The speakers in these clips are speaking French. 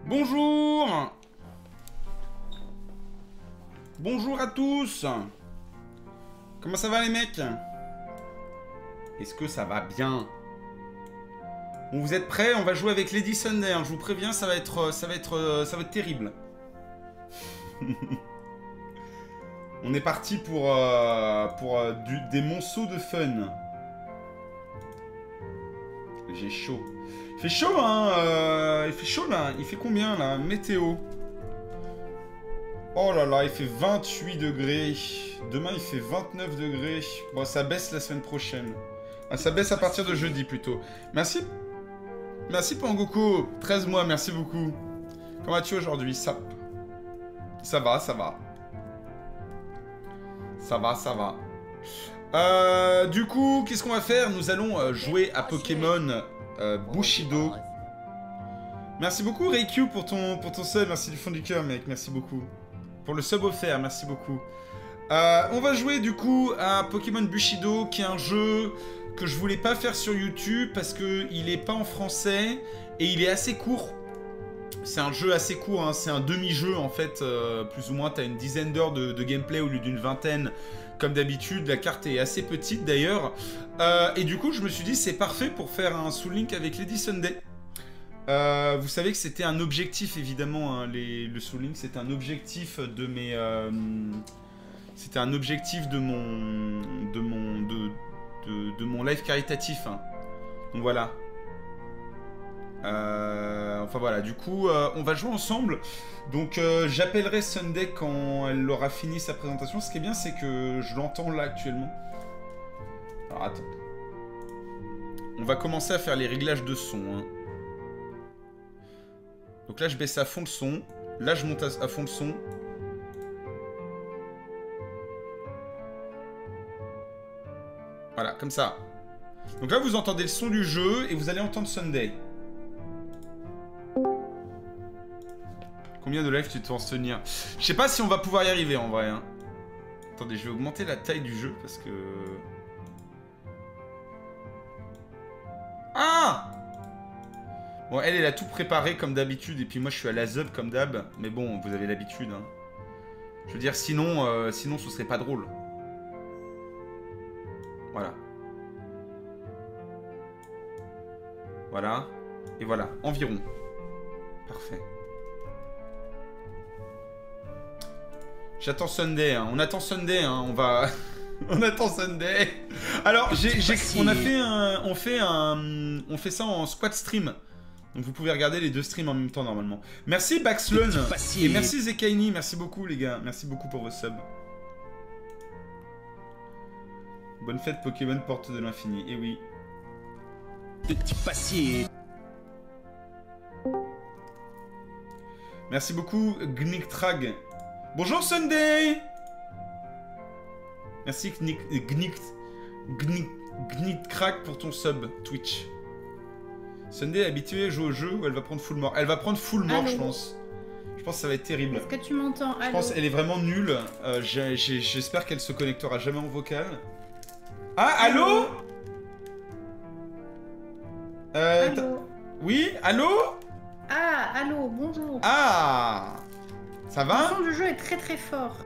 Bonjour. Bonjour à tous. Comment ça va les mecs? Est-ce que ça va bien? Bon, vous êtes prêts? On va jouer avec Lady Sunday, hein. Je vous préviens, ça va être terrible. On est parti pour des monceaux de fun. J'ai chaud. Il fait chaud, hein. Il fait chaud, là. Il fait combien, là? Météo. Oh là là, il fait 28 degrés. Demain, il fait 29 degrés. Bon, ça baisse la semaine prochaine. Ah, ça baisse à partir de jeudi, plutôt. Merci. Merci, Pangoku. 13 mois, merci beaucoup. Comment vas-tu aujourd'hui? Ça va, ça va. Ça va, ça va. Du coup, qu'est-ce qu'on va faire? Nous allons jouer à Pokémon Bushido. Merci beaucoup, Reikyu, pour ton sub. Merci du fond du cœur, mec. Merci beaucoup. Pour le sub offert, merci beaucoup. On va jouer, du coup, à Pokémon Bushido, qui est un jeu que je voulais pas faire sur YouTube parce qu'il est pas en français et il est assez court. C'est un jeu assez court, hein. C'est un demi-jeu, en fait. Plus ou moins, tu as une dizaine d'heures de gameplay au lieu d'une vingtaine. Comme d'habitude, la carte est assez petite, d'ailleurs. Et du coup, je me suis dit, c'est parfait pour faire un Soul Link avec Lady Sunday. Vous savez que c'était un objectif, évidemment, hein, le Soul Link, c'était un objectif de mes... c'était un objectif de mon live caritatif. Hein. Donc voilà. Enfin voilà, du coup, on va jouer ensemble. Donc j'appellerai Sunday quand elle aura fini sa présentation. Ce qui est bien, c'est que je l'entends là actuellement. Alors attends. On va commencer à faire les réglages de son. Hein. Donc là, je baisse à fond le son. Là, je monte à fond le son. Voilà, comme ça. Donc là, vous entendez le son du jeu et vous allez entendre Sunday. Combien de lives tu te penses tenir? Je sais pas si on va pouvoir y arriver en vrai. Hein. Attendez, je vais augmenter la taille du jeu parce que... Ah! Bon, elle a tout préparé comme d'habitude et puis moi je suis à la zub comme d'hab. Mais bon, vous avez l'habitude. Hein. Je veux dire, sinon, sinon ce serait pas drôle. Voilà. Voilà. Et voilà, environ. Parfait. J'attends Sunday, hein. On attend Sunday, hein. On va... on attend Sunday. Alors, on fait ça en squad stream. Donc vous pouvez regarder les deux streams en même temps normalement. Merci Baxlun et merci Zekaini, merci beaucoup les gars. Merci beaucoup pour vos subs. Bonne fête Pokémon Porte de l'Infini, et oui. Petit passier. Merci beaucoup Gniktrag. Bonjour Sunday. Merci Gniktrag pour ton sub Twitch. Sunday est habituée à jouer au jeu où elle va prendre full mort. Elle va prendre full mort, je pense. Je pense que ça va être terrible. Est-ce que tu m'entends? Je pense qu'elle est vraiment nulle. J'espère qu'elle se connectera jamais en vocal. Ah, allô? Allô? Oui, allô? Ah, allô, bonjour. Ah! Ça va? Le son du jeu est très très fort.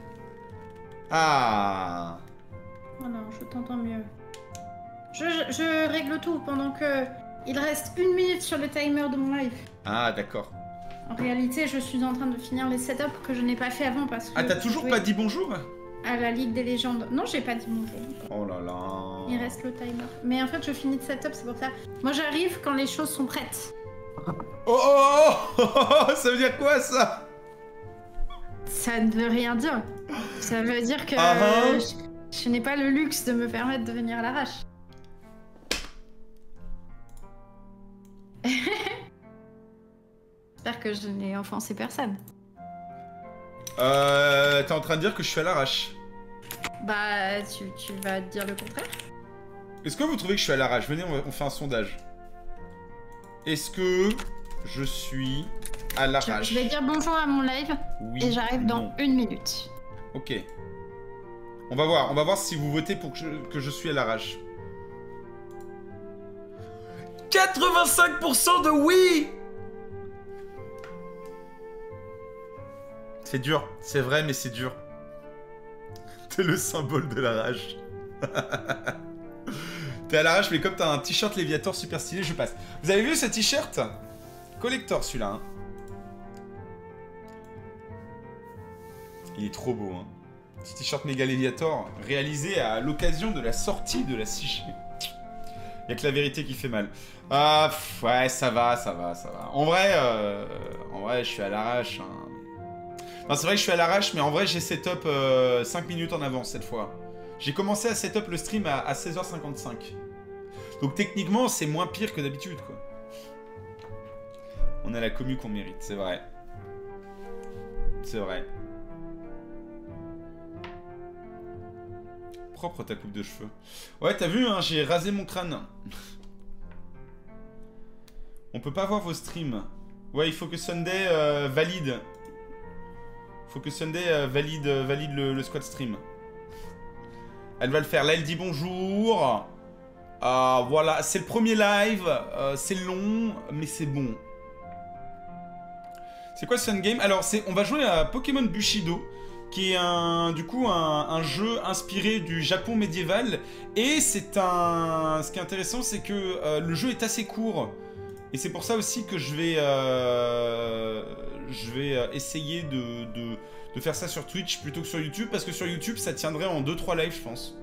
Ah! Oh non, je t'entends mieux. Je règle tout pendant que... Il reste 1 minute sur le timer de mon live. Ah, d'accord. En réalité, je suis en train de finir les setups que je n'ai pas fait avant parce que... Ah, t'as toujours pas dit bonjour? À la Ligue des légendes. Non, j'ai pas dit bonjour. Oh là là. Il reste le timer. Mais en fait, je finis de setup, c'est pour ça. Moi, j'arrive quand les choses sont prêtes. Oh, oh, oh, oh, ça veut dire quoi, ça? Ça ne veut rien dire. Ça veut dire que je n'ai pas le luxe de me permettre de venir à l'arrache. J'espère que je n'ai offensé personne. T'es en train de dire que je suis à l'arrache. Bah, tu vas dire le contraire. Est-ce que vous trouvez que je suis à l'arrache? Venez, on fait un sondage. Est-ce que je suis à l'arrache? Je vais dire bonjour à mon live. Oui. Et j'arrive dans 1 minute. Ok. On va voir si vous votez pour que je suis à l'arrache. 85% de oui! C'est dur, c'est vrai, mais c'est dur. T'es le symbole de la rage. T'es à l'arrache, mais comme t'as un t-shirt Léviator super stylé, je passe. Vous avez vu ce t-shirt? Collector celui-là. Hein. Il est trop beau. Hein. Ce t-shirt méga Léviator, réalisé à l'occasion de la sortie de la 6G. Y'a que la vérité qui fait mal. Ouais, ça va. En vrai, je suis à l'arrache. Hein. Non, c'est vrai que je suis à l'arrache, mais en vrai, j'ai setup 5 minutes en avance cette fois. J'ai commencé à setup le stream à 16h55. Donc techniquement, c'est moins pire que d'habitude, quoi. On a la commu qu'on mérite, c'est vrai. C'est vrai. Propre ta coupe de cheveux. Ouais, t'as vu, hein, j'ai rasé mon crâne. On peut pas voir vos streams. Ouais, il faut que Sunday valide. Faut que Sunday valide le squad stream. Elle va le faire. Là, elle dit bonjour. Voilà, c'est le premier live. C'est long, mais c'est bon. C'est quoi Sun Game? Alors, on va jouer à Pokémon Bushido, qui est du coup un jeu inspiré du Japon médiéval. Et ce qui est intéressant, c'est que le jeu est assez court. Et c'est pour ça aussi que je vais essayer de faire ça sur Twitch plutôt que sur YouTube, parce que sur YouTube, ça tiendrait en 2-3 lives, je pense.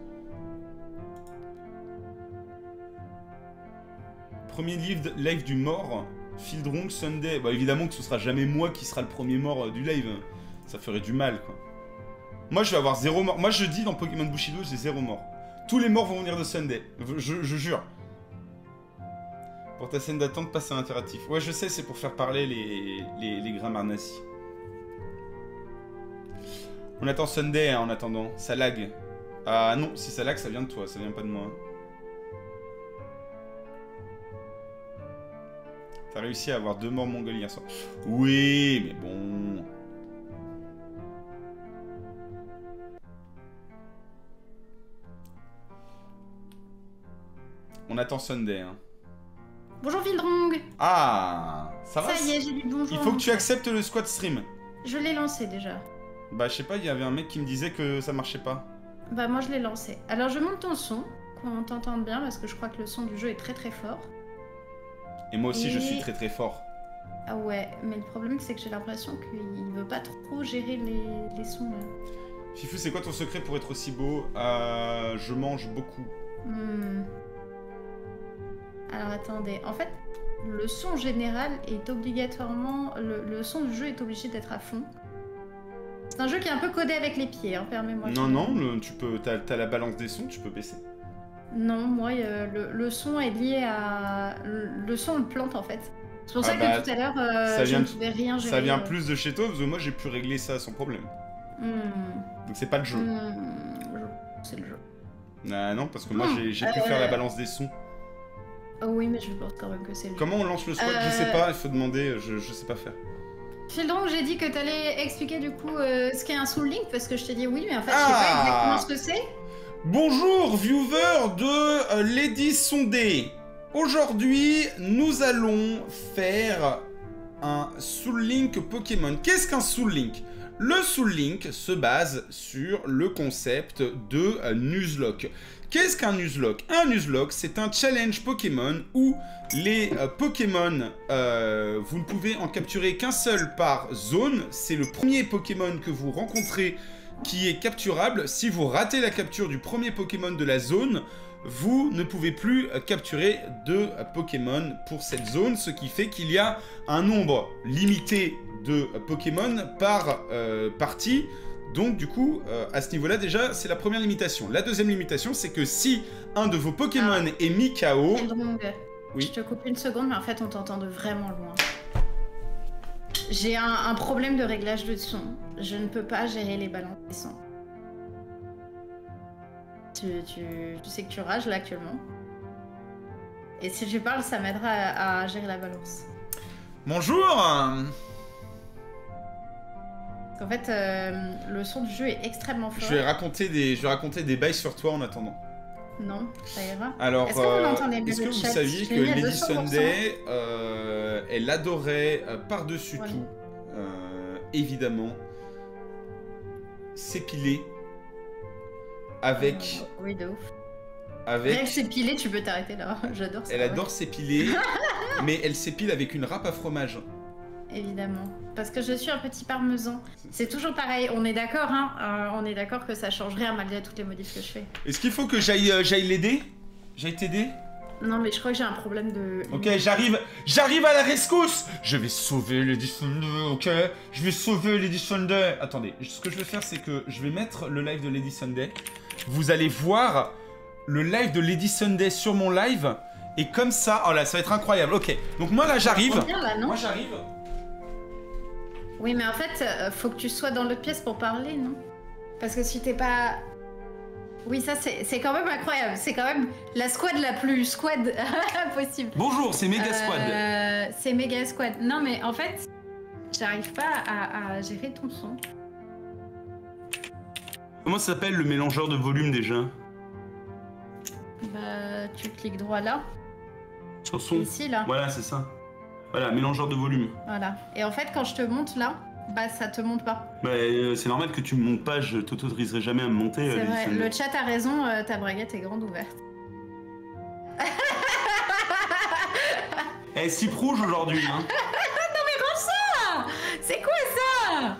Premier live du mort, Fieldrong Sunday. Bah évidemment que ce sera jamais moi qui sera le premier mort du live. Ça ferait du mal, quoi. Moi, je vais avoir 0 mort. Moi, je dis dans Pokémon Bushido, j'ai 0 mort. Tous les morts vont venir de Sunday. Je jure. Pour ta scène d'attente, passe à l'interactif. Ouais, je sais, c'est pour faire parler les grammaires nazis. On attend Sunday hein, en attendant. Ça lag. Ah non, si ça lag, ça vient de toi, ça vient pas de moi. T'as réussi à avoir 2 morts mongols hier soir. Oui, mais bon... On attend Sunday. Hein. Bonjour Fieldrong. Ah, ça va. Ça y est, j'ai dit bonjour. Il faut que tu acceptes le squad stream. Je l'ai lancé déjà. Bah je sais pas, il y avait un mec qui me disait que ça marchait pas. Bah moi je l'ai lancé. Alors je monte ton son, qu'on t'entende bien, parce que je crois que le son du jeu est très très fort. Et moi aussi je suis très très fort. Ah ouais, mais le problème c'est que j'ai l'impression qu'il veut pas trop gérer les sons là. Fifou, c'est quoi ton secret pour être aussi beau? Je mange beaucoup. Alors attendez, en fait, le son général est obligatoirement... Le son du jeu est obligé d'être à fond. C'est un jeu qui est un peu codé avec les pieds, hein, permets-moi. Non, tu peux... T'as la balance des sons, tu peux baisser. Non, moi, le son est lié à... Le son le plante, en fait. C'est pour ça que tout à l'heure, je ne pouvais rien gérer. Ça vient plus de chez toi, parce que moi, j'ai pu régler ça sans problème. Donc c'est pas le jeu. C'est le jeu. Non, parce que moi, j'ai pu faire la balance des sons. Oh oui, mais je pense quand même que c'est le jeu. Comment on lance le squad? Je sais pas, il faut demander, je sais pas faire. Fieldrong, j'ai dit que t'allais expliquer du coup ce qu'est un Soul Link, parce que je t'ai dit oui, mais en fait, je sais pas exactement ce que c'est. Bonjour, viewer de Lady Sondé. Aujourd'hui, nous allons faire un Soul Link Pokémon. Qu'est-ce qu'un Soul Link? Le Soul Link se base sur le concept de Nuzlocke. Qu'est-ce qu'un Nuzlocke? Un Nuzlocke, c'est un challenge Pokémon où les Pokémon, vous ne pouvez en capturer qu'un seul par zone. C'est le premier Pokémon que vous rencontrez qui est capturable. Si vous ratez la capture du premier Pokémon de la zone, vous ne pouvez plus capturer de Pokémon pour cette zone, ce qui fait qu'il y a un nombre limité de Pokémon par partie. Donc du coup, à ce niveau-là, déjà, c'est la première limitation. La deuxième limitation, c'est que si un de vos Pokémon est mis KO... Oui. Je te coupe une seconde, mais en fait, on t'entend de vraiment loin. J'ai un problème de réglage de son. Je ne peux pas gérer les balances des sons. Tu sais que tu rages là actuellement. Et si je parle, ça m'aidera à gérer la balance. Bonjour. En fait, le son du jeu est extrêmement fort. Je vais raconter des bails sur toi en attendant. Non, ça ira. Alors, est-ce que vous saviez que Lady Sunday, elle adorait par-dessus tout, évidemment, s'épiler avec... Oui, de ouf. avec... Rien que s'épiler, tu peux t'arrêter là. J'adore ça. Elle adore s'épiler, mais elle s'épile avec une râpe à fromage. Évidemment. Parce que je suis un petit parmesan. C'est toujours pareil, on est d'accord, hein. On est d'accord que ça change rien malgré toutes les modifs que je fais. Est-ce qu'il faut que j'aille l'aider? J'aille t'aider? Non, mais je crois que j'ai un problème de... Ok, j'arrive à la rescousse. Je vais sauver Lady Sunday, ok? Je vais sauver Lady Sunday. Attendez, ce que je vais faire, c'est que je vais mettre le live de Lady Sunday. Vous allez voir le live de Lady Sunday sur mon live. Et comme ça, oh là, ça va être incroyable. Ok, donc moi là, j'arrive. Moi, j'arrive. Oui, mais en fait, faut que tu sois dans l'autre pièce pour parler, non? Parce que si t'es pas... Oui, ça, c'est quand même incroyable. C'est quand même la squad la plus squad possible. Bonjour, c'est Mega Squad. C'est Mega Squad. Non, mais en fait, j'arrive pas à gérer ton son. Comment ça s'appelle le mélangeur de volume déjà? Bah, tu cliques droit là. Sur son. Ici, là. Voilà, c'est ça. Voilà, mélangeur de volume. Voilà. Et en fait, quand je te monte là, bah ça te monte pas. Bah, c'est normal que tu me montes pas, je t'autoriserai jamais à me monter. C'est vrai, le chat a raison, ta braguette est grande ouverte. Elle est si rouge aujourd'hui, hein. Non mais range ça! C'est quoi ça?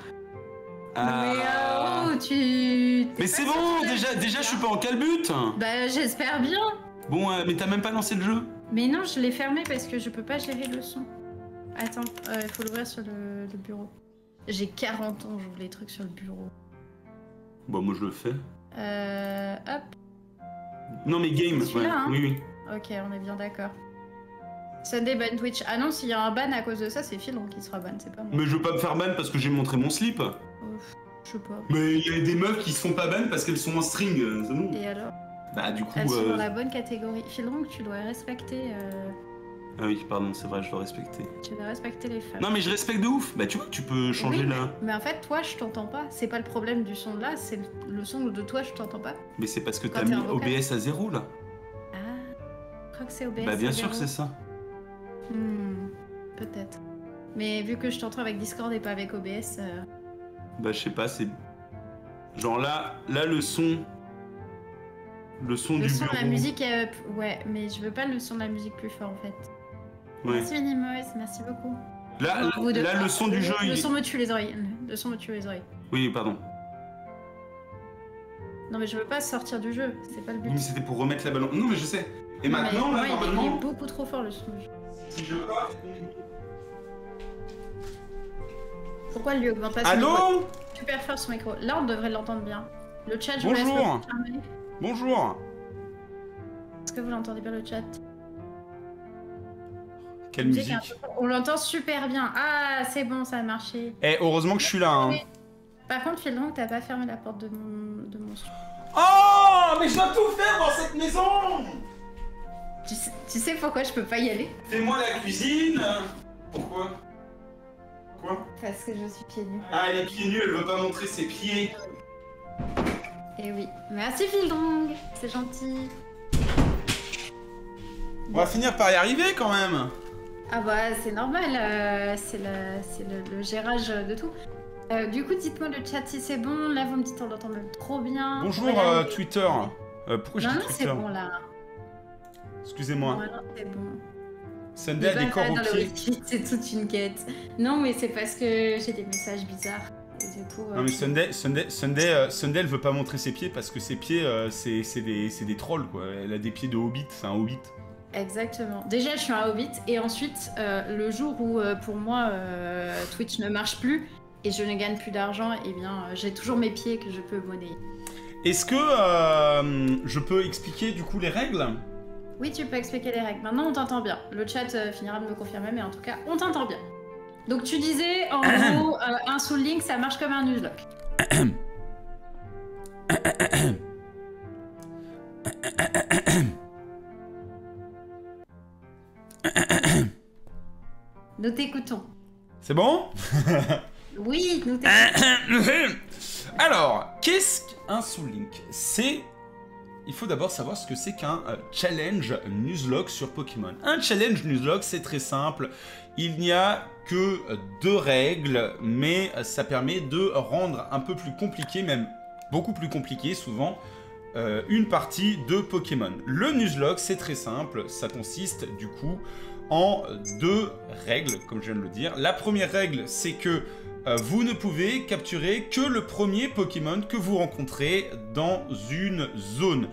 Mais tu... Mais c'est bon, déjà je suis pas en calbute. Bah j'espère bien. Bon, mais t'as même pas lancé le jeu? Mais non, je l'ai fermé parce que je peux pas gérer le son. Attends, il faut l'ouvrir sur le bureau. J'ai 40 ans, j'ouvre les trucs sur le bureau. Bah moi je le fais. Hop. Non mais game, ouais. Hein, oui, oui. Ok, on est bien d'accord. Sunday ban Twitch. Ah non, s'il y a un ban à cause de ça, c'est Phil qui sera ban, c'est pas moi. Mais je veux pas me faire ban parce que j'ai montré mon slip. Je sais pas. Mais il y a des meufs qui se font pas ban parce qu'elles sont en string, c'est bon. Et alors? Bah du coup... Elles sont dans la bonne catégorie. Phil tu dois respecter... Ah oui, pardon, c'est vrai, je dois respecter. Tu dois respecter les femmes. Non mais je respecte de ouf. Bah tu vois, tu peux changer oui, là. Mais en fait, toi, je t'entends pas. C'est pas le problème du son de là, c'est le son de toi, je t'entends pas. Mais c'est parce que Quand t'as t'es mis un vocal. OBS à 0 là. Ah, je crois que c'est OBS. Bah bien à sûr que 0. c'est ça. Peut-être. Mais vu que je t'entends avec Discord et pas avec OBS... Bah je sais pas, c'est... Genre là le son... Le son Le du son bureau. de la musique est up. Ouais, mais je veux pas le son de la musique plus fort en fait. Ouais. Merci Minimoise, merci beaucoup. Là, le son du jeu, Le son me tue les oreilles. Le son me tue les oreilles. Oui, pardon. Non mais je veux pas sortir du jeu, c'est pas le but. Oui, mais c'était pour remettre la balance. Non, mais je sais. Et Non, maintenant, mais là, moi, il normalement... est beaucoup trop fort le son du jeu. Si je veux pas... Pourquoi lui augmente pas son Allô? micro? Super fort son micro. Là on devrait l'entendre bien. Le chat, je vous laisse Bonjour. le confirmer. Bonjour. Est-ce que vous l'entendez bien le chat? Quelle musique. On l'entend super bien. Ah, c'est bon, ça a marché. Eh, heureusement que je suis là, hein. Par contre, Phil, t'as pas fermé la porte de mon studio. Oh, mais je dois tout faire dans cette maison. Tu sais pourquoi je peux pas y aller? Fais-moi la cuisine. Pourquoi? Quoi? Parce que je suis pieds nus. Ah, elle est pieds nus, elle veut pas montrer ses pieds. Eh oui. Merci Phildong, c'est gentil. On va finir par y arriver quand même. Ah bah c'est normal, c'est le gérage de tout. Du coup, dites-moi le chat si c'est bon. Là, vous me dites on l'entend même trop bien. Bonjour Voilà. Twitter. Pourquoi j'ai dit Non, Twitter? c'est bon là. Excusez-moi. Voilà, c'est bon. Sunday a des corps au pied. C'est toute une quête. Non, mais c'est parce que j'ai des messages bizarres. Et du coup, Non mais Sunday, elle veut pas montrer ses pieds parce que ses pieds, c'est des trolls quoi. Elle a des pieds de hobbit, c'est un hobbit. Exactement. Déjà, je suis un hobbit, et ensuite, le jour où, pour moi, Twitch ne marche plus, et je ne gagne plus d'argent, eh bien, j'ai toujours mes pieds que je peux monnayer. Est-ce que je peux expliquer du coup les règles? Oui, tu peux expliquer les règles. Maintenant, on t'entend bien. Le chat finira de me confirmer, mais en tout cas, on t'entend bien. Donc, tu disais, en gros, un Soul Link, ça marche comme un Nuzlocke. Nous t'écoutons. C'est bon? Oui, nous t'écoutons. Alors, qu'est-ce qu'un Soul Link? Il faut d'abord savoir ce que c'est qu'un challenge Nuzlocke sur Pokémon. Un challenge Nuzlocke, c'est très simple. Il n'y a que 2 règles, mais ça permet de rendre un peu plus compliqué, même beaucoup plus compliqué souvent, une partie de Pokémon. Le Nuzlocke, c'est très simple, ça consiste du coup en 2 règles, comme je viens de le dire. La première règle, c'est que vous ne pouvez capturer que le premier Pokémon que vous rencontrez dans une zone.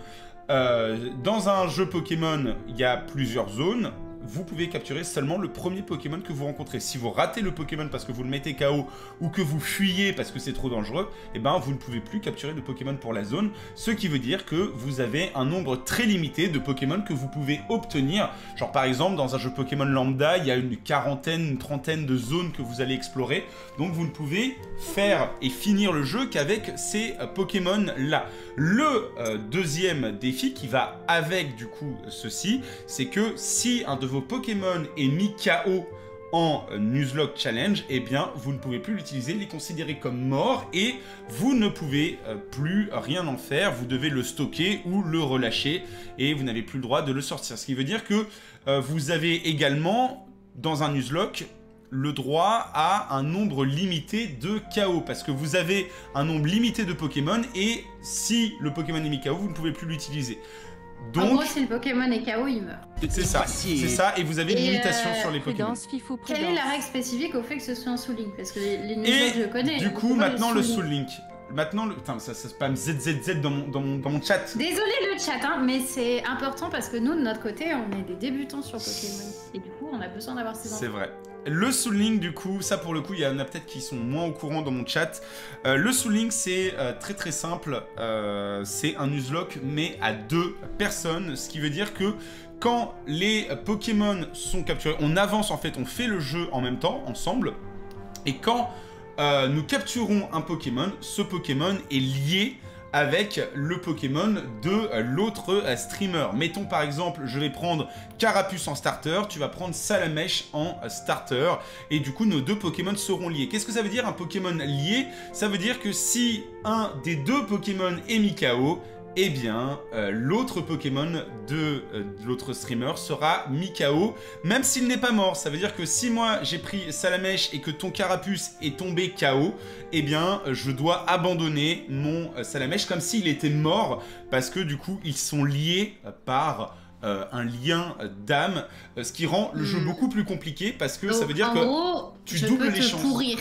Dans un jeu Pokémon, il y a plusieurs zones. Vous pouvez capturer seulement le premier Pokémon que vous rencontrez. Si vous ratez le Pokémon parce que vous le mettez KO ou que vous fuyez parce que c'est trop dangereux, eh ben vous ne pouvez plus capturer de Pokémon pour la zone, ce qui veut dire que vous avez un nombre très limité de Pokémon que vous pouvez obtenir. Genre par exemple, dans un jeu Pokémon lambda, il y a une quarantaine, une trentaine de zones que vous allez explorer, donc vous ne pouvez faire et finir le jeu qu'avec ces Pokémon-là. Le deuxième défi qui va avec du coup ceci, c'est que si un de vos Pokémon est mis KO en Nuzlocke Challenge, eh bien vous ne pouvez plus l'utiliser, il est considéré comme mort et vous ne pouvez plus rien en faire, vous devez le stocker ou le relâcher et vous n'avez plus le droit de le sortir. Ce qui veut dire que vous avez également dans un Nuzlocke le droit à un nombre limité de KO, parce que vous avez un nombre limité de Pokémon, et si le Pokémon est mis KO, vous ne pouvez plus l'utiliser. Donc, en gros, si le Pokémon est KO, il meurt. C'est ça, et vous avez une limitation sur les Pokémon. Quelle est la règle spécifique au fait que ce soit un Soul Link? Parce que les Nuzlocke, je connais. Du coup, maintenant le Soul Link. Maintenant, putain, ça spam ZZZ dans mon chat. Désolé le chat, hein, mais c'est important parce que nous, de notre côté, on est des débutants sur Pokémon. Et du coup, on a besoin d'avoir ces infos. C'est vrai. Le Soul Link, du coup, ça pour le coup, il y en a peut-être qui sont moins au courant dans mon chat. Le Soul Link, c'est très très simple. C'est un Nuzlocke, mais à 2 personnes. Ce qui veut dire que quand les Pokémon sont capturés, on avance en fait, on fait le jeu en même temps, ensemble. Et quand nous capturons un Pokémon, ce Pokémon est lié avec le Pokémon de l'autre streamer. Mettons par exemple, je vais prendre Carapuce en starter, tu vas prendre Salamèche en starter, et du coup nos 2 Pokémon seront liés. Qu'est-ce que ça veut dire un Pokémon lié? Ça veut dire que si un des 2 Pokémon est mis KO, eh bien, l'autre Pokémon de l'autre streamer sera mis KO, même s'il n'est pas mort. Ça veut dire que si moi j'ai pris Salamèche et que ton Carapuce est tombé KO, eh bien, je dois abandonner mon Salamèche comme s'il était mort, parce que du coup, ils sont liés par un lien d'âme, ce qui rend le jeu beaucoup plus compliqué, parce que ça veut dire que gros, tu doubles les chances. Pourrir.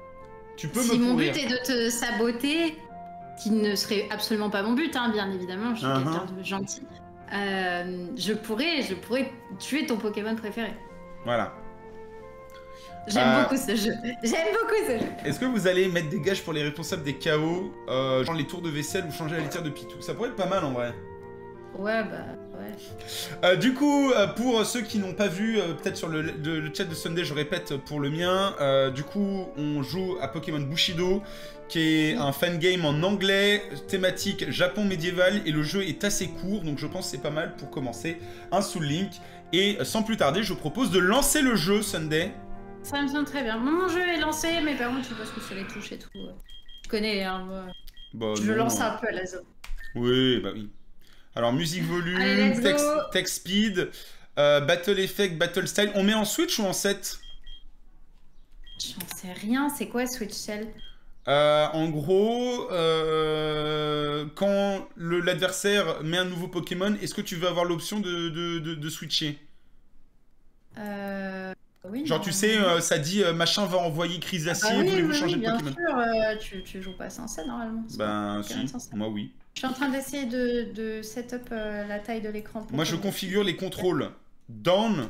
Tu peux si me mon pourrir. but est de te saboter, qui ne serait absolument pas mon but, hein, bien évidemment, je suis quelqu'un de gentil. Je pourrais tuer ton Pokémon préféré. Voilà. J'aime beaucoup ce jeu. J'aime beaucoup ce jeu. Est-ce que vous allez mettre des gages pour les responsables des KO, genre les tours de vaisselle ou changer la litière de Pitou? Ça pourrait être pas mal en vrai. Ouais, bah ouais. Du coup, pour ceux qui n'ont pas vu, peut-être sur le chat de Sunday, je répète pour le mien, du coup, on joue à Pokémon Bushido, qui est un fangame en anglais, thématique Japon médiéval, et le jeu est assez court, donc je pense que c'est pas mal pour commencer un Soul Link. Et sans plus tarder, je propose de lancer le jeu, Sunday. Ça me semble très bien. Mon jeu est lancé, mais par contre, je sais pas ce que c'est les touches et tout. Je connais, hein, moi. Bah, je non, lance un peu à la zone. Oui, bah oui. Alors, musique volume, allez, text speed, battle effect, battle style. On met en Switch ou en 7? J'en sais rien, c'est quoi Switch Shell? En gros, quand l'adversaire met un nouveau Pokémon, est-ce que tu veux avoir l'option de switcher? Oui, genre, tu sais, ça dit machin va envoyer crise d'acier, oui, voulez-vous changer de bien Pokémon? sûr, tu joues pas censé normalement. Ben si, moi oui. Je suis en train d'essayer de setup la taille de l'écran. Moi je configure les contrôles. Down.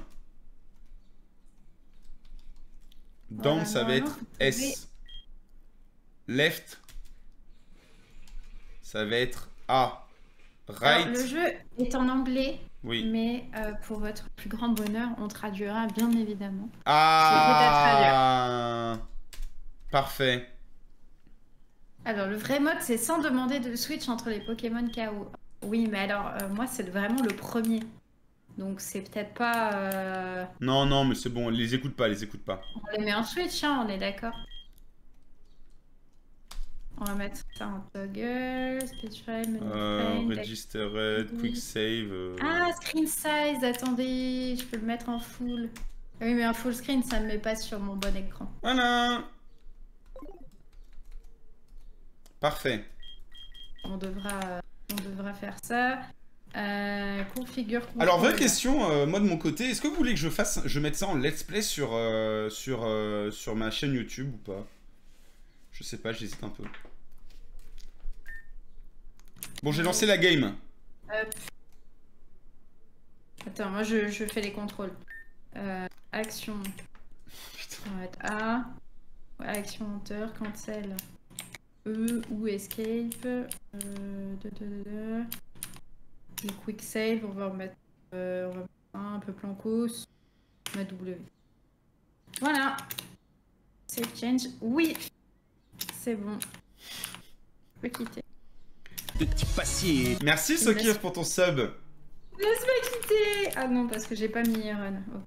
Down, voilà, ça va être S. Left. Ça va être A. Right. Alors, le jeu est en anglais. Oui. Mais pour votre plus grand bonheur, on traduira bien évidemment. Ah. Parfait. Alors, le vrai mode, c'est sans demander de switch entre les Pokémon KO. Oui, mais alors, moi, c'est vraiment le premier. Donc, c'est peut-être pas... Non, non, mais c'est bon, les écoute pas, les écoute pas. On les met en switch, hein, on est d'accord. On va mettre ça en toggle, speech file, menu frame, registered, quick save... Ah, screen size, attendez, je peux le mettre en full. Oui, mais un full screen, ça ne met pas sur mon bon écran. Voilà. Parfait. On devra faire ça. Configure. Alors, vraie question, moi de mon côté, est-ce que vous voulez que je mette ça en let's play sur ma chaîne YouTube ou pas? Je sais pas, j'hésite un peu. Bon, j'ai lancé la game. Attends, moi je fais les contrôles. Action. On va mettre A. Action enter, cancel. E ou escape. Le quick save, on va remettre un peu plancos. On va mettre W. Voilà. Save change. Oui. C'est bon. Je peux quitter. Petit passier. Merci Sokir pour ton sub. Laisse-moi quitter. Ah non, parce que j'ai pas mis run. Oh.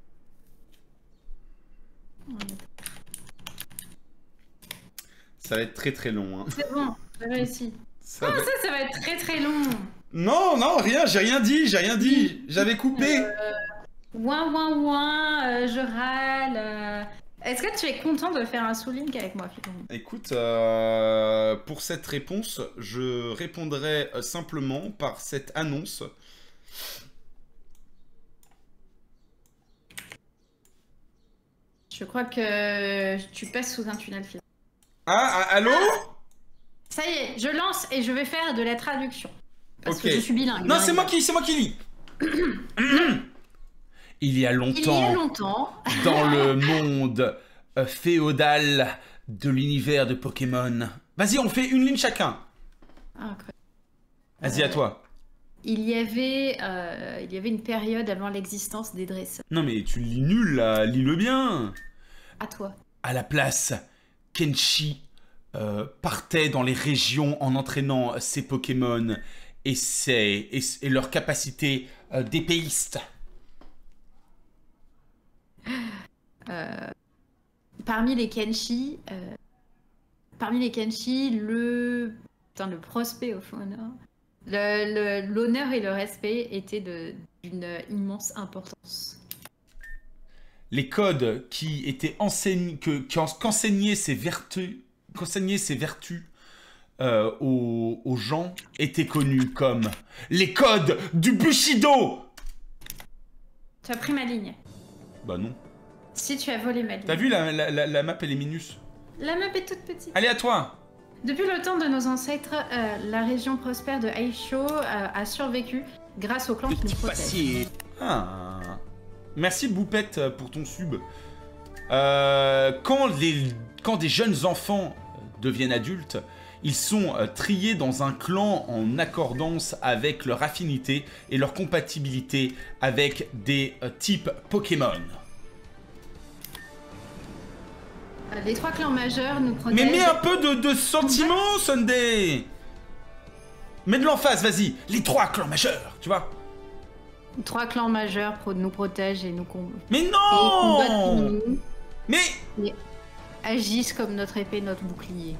Ça va être très très long. Hein. C'est bon, j'ai réussi. Ça va être très très long. Non, non, rien, j'ai rien dit, J'avais coupé. Ouin, je râle. Est-ce que tu es content de faire un sous-link avec moi, Philon? Écoute, pour cette réponse, je répondrai simplement par cette annonce. Je crois que tu passes sous un tunnel, Philon. Ah, allô? Ça y est, je lance et je vais faire de la traduction. Parce que je suis bilingue. Non, c'est moi qui lis. Il y a longtemps, dans le monde féodal de l'univers de Pokémon. Vas-y, on fait une ligne chacun. Ah, vas-y, à toi. Il y avait une période avant l'existence des dresseurs. Non, mais tu lis nul, là. Lis-le bien. À toi. À la place, Kenshi partait dans les régions en entraînant ses Pokémon et leur capacité d'épéiste. Parmi les Kenshi, le prospect au fond honneur, l'honneur et le respect étaient d'une immense importance. Les codes qui étaient qu'enseignaient ces vertus aux gens étaient connus comme les codes du Bushido. Tu as pris ma ligne. Bah non. Si tu as volé ma ligne. T'as vu la map, elle est minus. La map est toute petite. Allez, à toi. Depuis le temps de nos ancêtres, la région prospère de Aisho a survécu grâce au clan qui nous protège. Ah. Merci Boupette pour ton sub. Quand des jeunes enfants deviennent adultes, ils sont triés dans un clan en accordance avec leur affinité et leur compatibilité avec des types Pokémon. Les 3 clans majeurs nous protègent... Mais mets un peu de sentiment, Sunday. Mets de l'emphase, vas-y. Les 3 clans majeurs, tu vois. 3 clans majeurs nous protègent et nous combattent. Mais non. Nous, mais agissent comme notre épée, notre bouclier.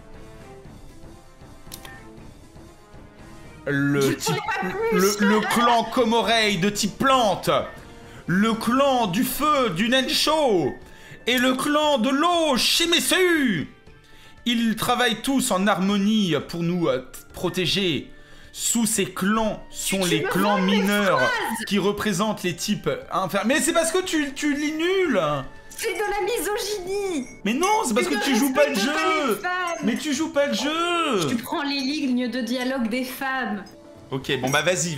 Le clan Komoreille de type plante, le clan du feu du Nensho et le clan de l'eau Shimesu. Ils travaillent tous en harmonie pour nous protéger. Sous ces clans sont les clans mineurs qui représentent les types inférieurs. Mais c'est parce que tu lis nul. C'est de la misogynie. Mais non, c'est parce que tu joues pas le jeu. Mais tu joues pas le jeu. Tu prends les lignes de dialogue des femmes. Ok, bon bah vas-y.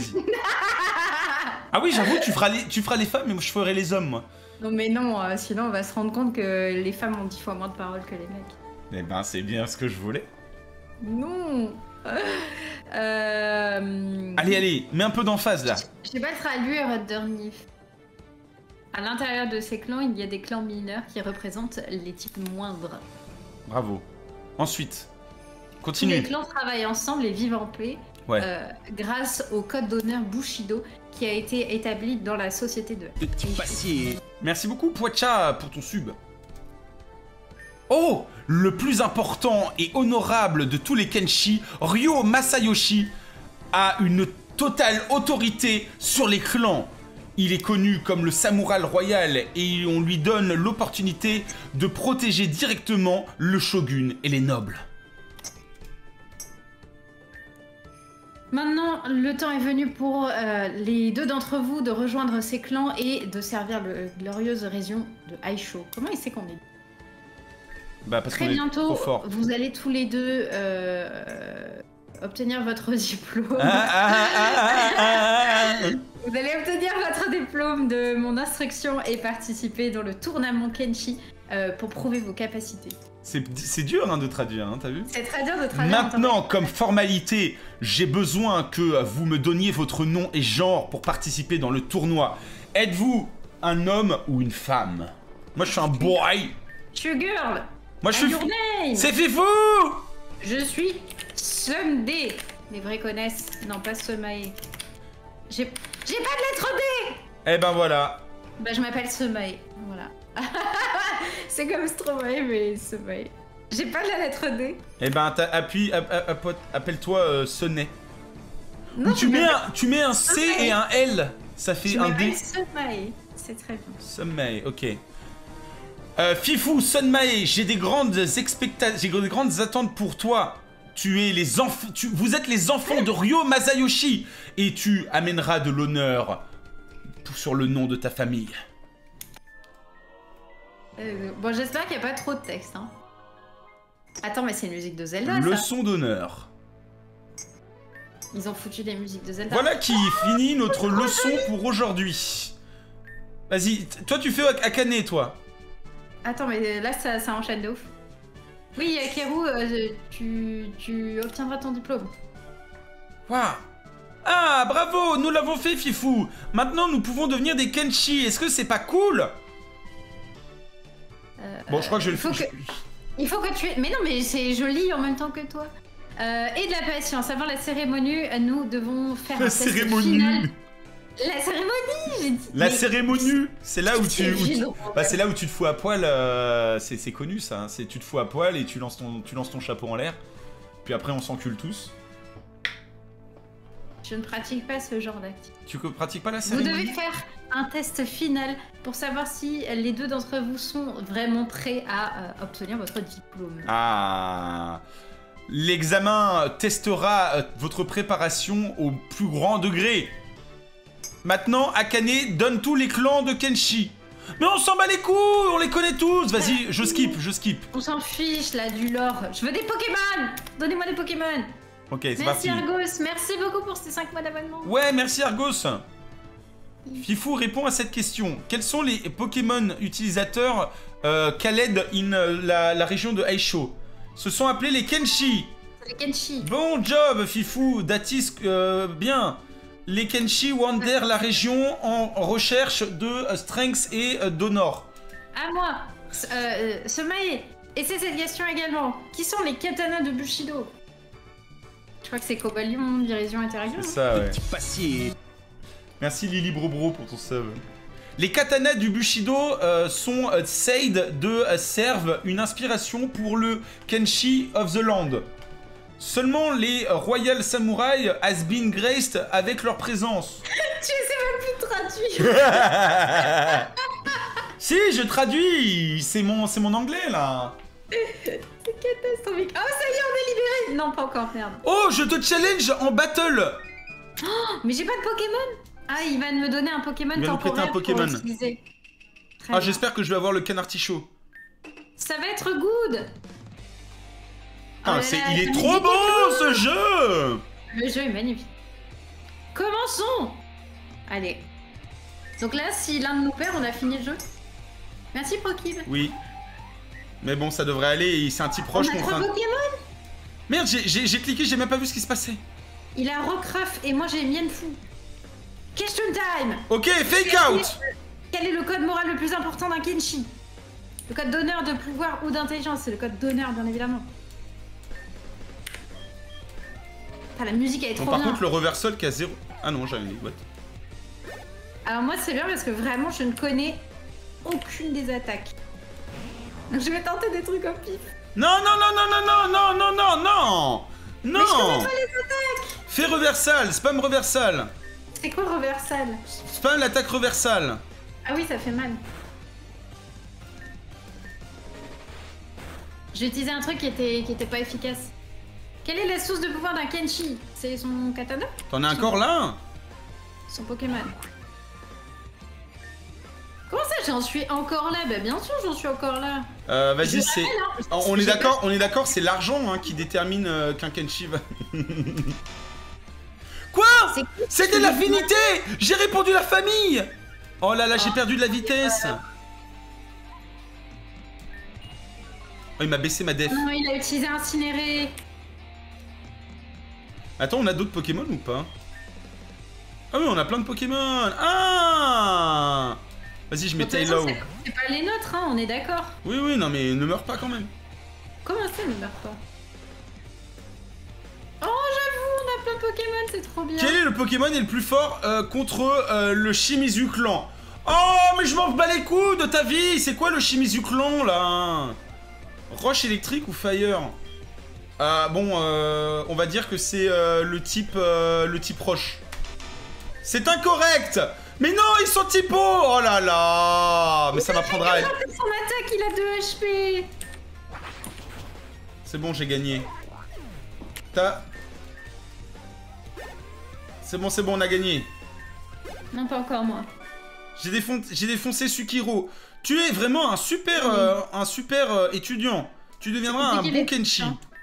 Ah oui, j'avoue, tu feras les femmes, mais moi je ferai les hommes, moi. Non mais non, sinon on va se rendre compte que les femmes ont 10 fois moins de paroles que les mecs. Eh ben c'est bien ce que je voulais. Non. Allez, mets un peu d'emphase là. Je sais pas traduire Underneath. À l'intérieur de ces clans, il y a des clans mineurs qui représentent les types moindres. Bravo. Ensuite, continue. Les clans travaillent ensemble et vivent en paix grâce au code d'honneur Bushido qui a été établi dans la société de... Petit passier. Merci beaucoup Poitcha pour ton sub. Oh, le plus important et honorable de tous les Kenshi, Ryo Masayoshi, a une totale autorité sur les clans. Il est connu comme le samouraï royal et on lui donne l'opportunité de protéger directement le shogun et les nobles. Maintenant, le temps est venu pour les deux d'entre vous de rejoindre ces clans et de servir le glorieuse région de Aisho. Comment il sait qu'on est? Bah parce Très qu'on est bientôt, trop fort. vous allez tous les deux obtenir votre diplôme. Vous allez obtenir votre diplôme de mon instruction et participer dans le tournament Kenshi pour prouver vos capacités. C'est dur hein, de traduire, hein, t'as vu? C'est très dur de traduire. Maintenant, comme formalité, j'ai besoin que vous me donniez votre nom et genre pour participer dans le tournoi. Êtes-vous un homme ou une femme? Moi, je suis un boy. Je suis girl. Moi, je suis... Your name. C'est Fifou. Je suis Sunday. Les vrais connaissent. Non, pas Semae. J'ai pas de lettre D. Eh ben voilà. Bah, je m'appelle Semae. Voilà. C'est comme Stromae, mais Semae. J'ai pas de la lettre D. Eh ben, appelle-toi Sonnet. Non, Ou tu mets un C et un L. Ça fait un D. Semae. C'est très bien. Sunmei, ok. Fifou, Sunmei, j'ai des grandes attentes pour toi. Vous êtes les enfants de Ryo Masayoshi et tu amèneras de l'honneur sur le nom de ta famille. Bon, j'espère qu'il n'y a pas trop de texte. Hein. Attends, mais c'est une musique de Zelda, ça. Leçon d'honneur. Ils ont foutu des musiques de Zelda. Voilà qui finit notre leçon pour aujourd'hui. Vas-y, toi tu fais Akane, toi. Attends, mais là, ça enchaîne de ouf. Oui, Keru, tu obtiendras ton diplôme. Waouh. Ah, bravo, nous l'avons fait, Fifou. Maintenant, nous pouvons devenir des Kenshi. Est-ce que c'est pas cool? Bon, je crois que je le fais. Il faut que tu aies... Mais non, mais c'est joli en même temps que toi. Et de la patience. Avant la cérémonie, nous devons faire un test final. La cérémonie, j'ai dit. La cérémonie, c'est là où c'est là où tu te fous à poil. C'est connu ça. Hein. Tu te fous à poil et tu lances ton chapeau en l'air. Puis après, on s'encule tous. Je ne pratique pas ce genre d'acte. Tu ne pratiques pas la cérémonie? Vous devez faire un test final pour savoir si les deux d'entre vous sont vraiment prêts à obtenir votre diplôme. Ah. L'examen testera votre préparation au plus grand degré. Maintenant, Akane donne tous les clans de Kenshi. Mais on s'en bat les couilles, on les connaît tous. Vas-y, je skip. On s'en fiche là du lore. Je veux des Pokémon. Donnez-moi des Pokémon. Ok, c'est parti. Merci Argos, merci beaucoup pour ces 5 mois d'abonnement. Ouais, merci Argos. Fifou répond à cette question. Quels sont les Pokémon utilisateurs Khaled in la région de Aisho? Ce sont appelés les Kenshi. Les Kenshi. Bon job, Fifou. Datis, bien. Les Kenshi wander la région en recherche de strength et d'honneur. À moi. Semae. Et c'est cette question également. Qui sont les katanas de Bushido? Je crois que c'est Cobalion, Dirision Interaction. C'est ça, ouais. Petit passier. Merci Lily Brobro pour ton sub. Les katanas du Bushido sont Seid de servent une inspiration pour le Kenshi of the Land. Seulement les Royal Samurai has been graced avec leur présence. Tu sais même plus traduire. Si, je traduis. C'est mon anglais là. C'est catastrophique. Oh, ça y est, on est libéré. Non, pas encore, merde. Oh, je te challenge en battle. Oh, mais j'ai pas de Pokémon. Ah, il va me donner un Pokémon Il va nous prêter un Pokémon. Pour utiliser. Ah, j'espère que je vais avoir le canard tichot. Ça va être good. Ah, il est trop beau ce jeu. Le jeu est magnifique. Commençons. Allez. Donc là, si l'un de nous perd, on a fini le jeu. Merci Pokib. Oui. Mais bon, ça devrait aller, c'est un type proche contre un... Pokémon. Merde, j'ai cliqué, j'ai même pas vu ce qui se passait. Il a Rockruff et moi j'ai Mienfou. Question time. Ok, fake out. Quel est le code moral le plus important d'un Kenshi? Le code d'honneur, de pouvoir ou d'intelligence? C'est le code d'honneur, bien évidemment. Ah, la musique elle est trop par bien. contre, le reversal qui a 0... Ah non, j'avais dit, what? Alors moi c'est bien parce que vraiment je ne connais aucune des attaques. Donc je vais tenter des trucs au pif. Non, non, non, non, non, non, non, non, non, non. Mais je connais pas les attaques. Fais reversal, spam reversal. C'est quoi reversal? Spam l'attaque reversale. Ah oui, ça fait mal. J'ai utilisé un truc qui était pas efficace. Quelle est la source de pouvoir d'un Kenshi? C'est son katana? T'en as encore là? Son Pokémon. Comment ça, j'en suis encore là? Bah bien sûr, j'en suis encore là. Vas-y, c'est... Hein, On est d'accord, c'est l'argent hein, qui détermine qu'un Kenshi va... Quoi? C'était l'affinité! J'ai répondu la famille! Oh là là, j'ai perdu de la vitesse! Oh, il m'a baissé ma def. Non, il a utilisé Incinéré. Attends, on a d'autres Pokémon ou pas? Ah oui, on a plein de Pokémon! Ah! Vas-y, je mets Taillow. C'est pas les nôtres, hein, on est d'accord. Oui, oui, non mais ne meurs pas quand même. Comment ça, ne meurt pas? Oh, j'avoue, on a plein de Pokémon, c'est trop bien. Quel est le Pokémon le plus fort contre le Shimizu Clan? Oh, mais je m'en bats les couilles de ta vie! C'est quoi le Shimizu Clan, là? Roche électrique ou Fire? Bon, on va dire que c'est le type roche. C'est incorrect! Mais non, ils sont typo! Oh là là! Mais ça m'apprendra... Son attaque, il a 2 HP. C'est bon, j'ai gagné. C'est bon, on a gagné. Non, pas encore, moi. J'ai défoncé Sukiro. Tu es vraiment un super, étudiant. Tu deviendras un bon Kenshi.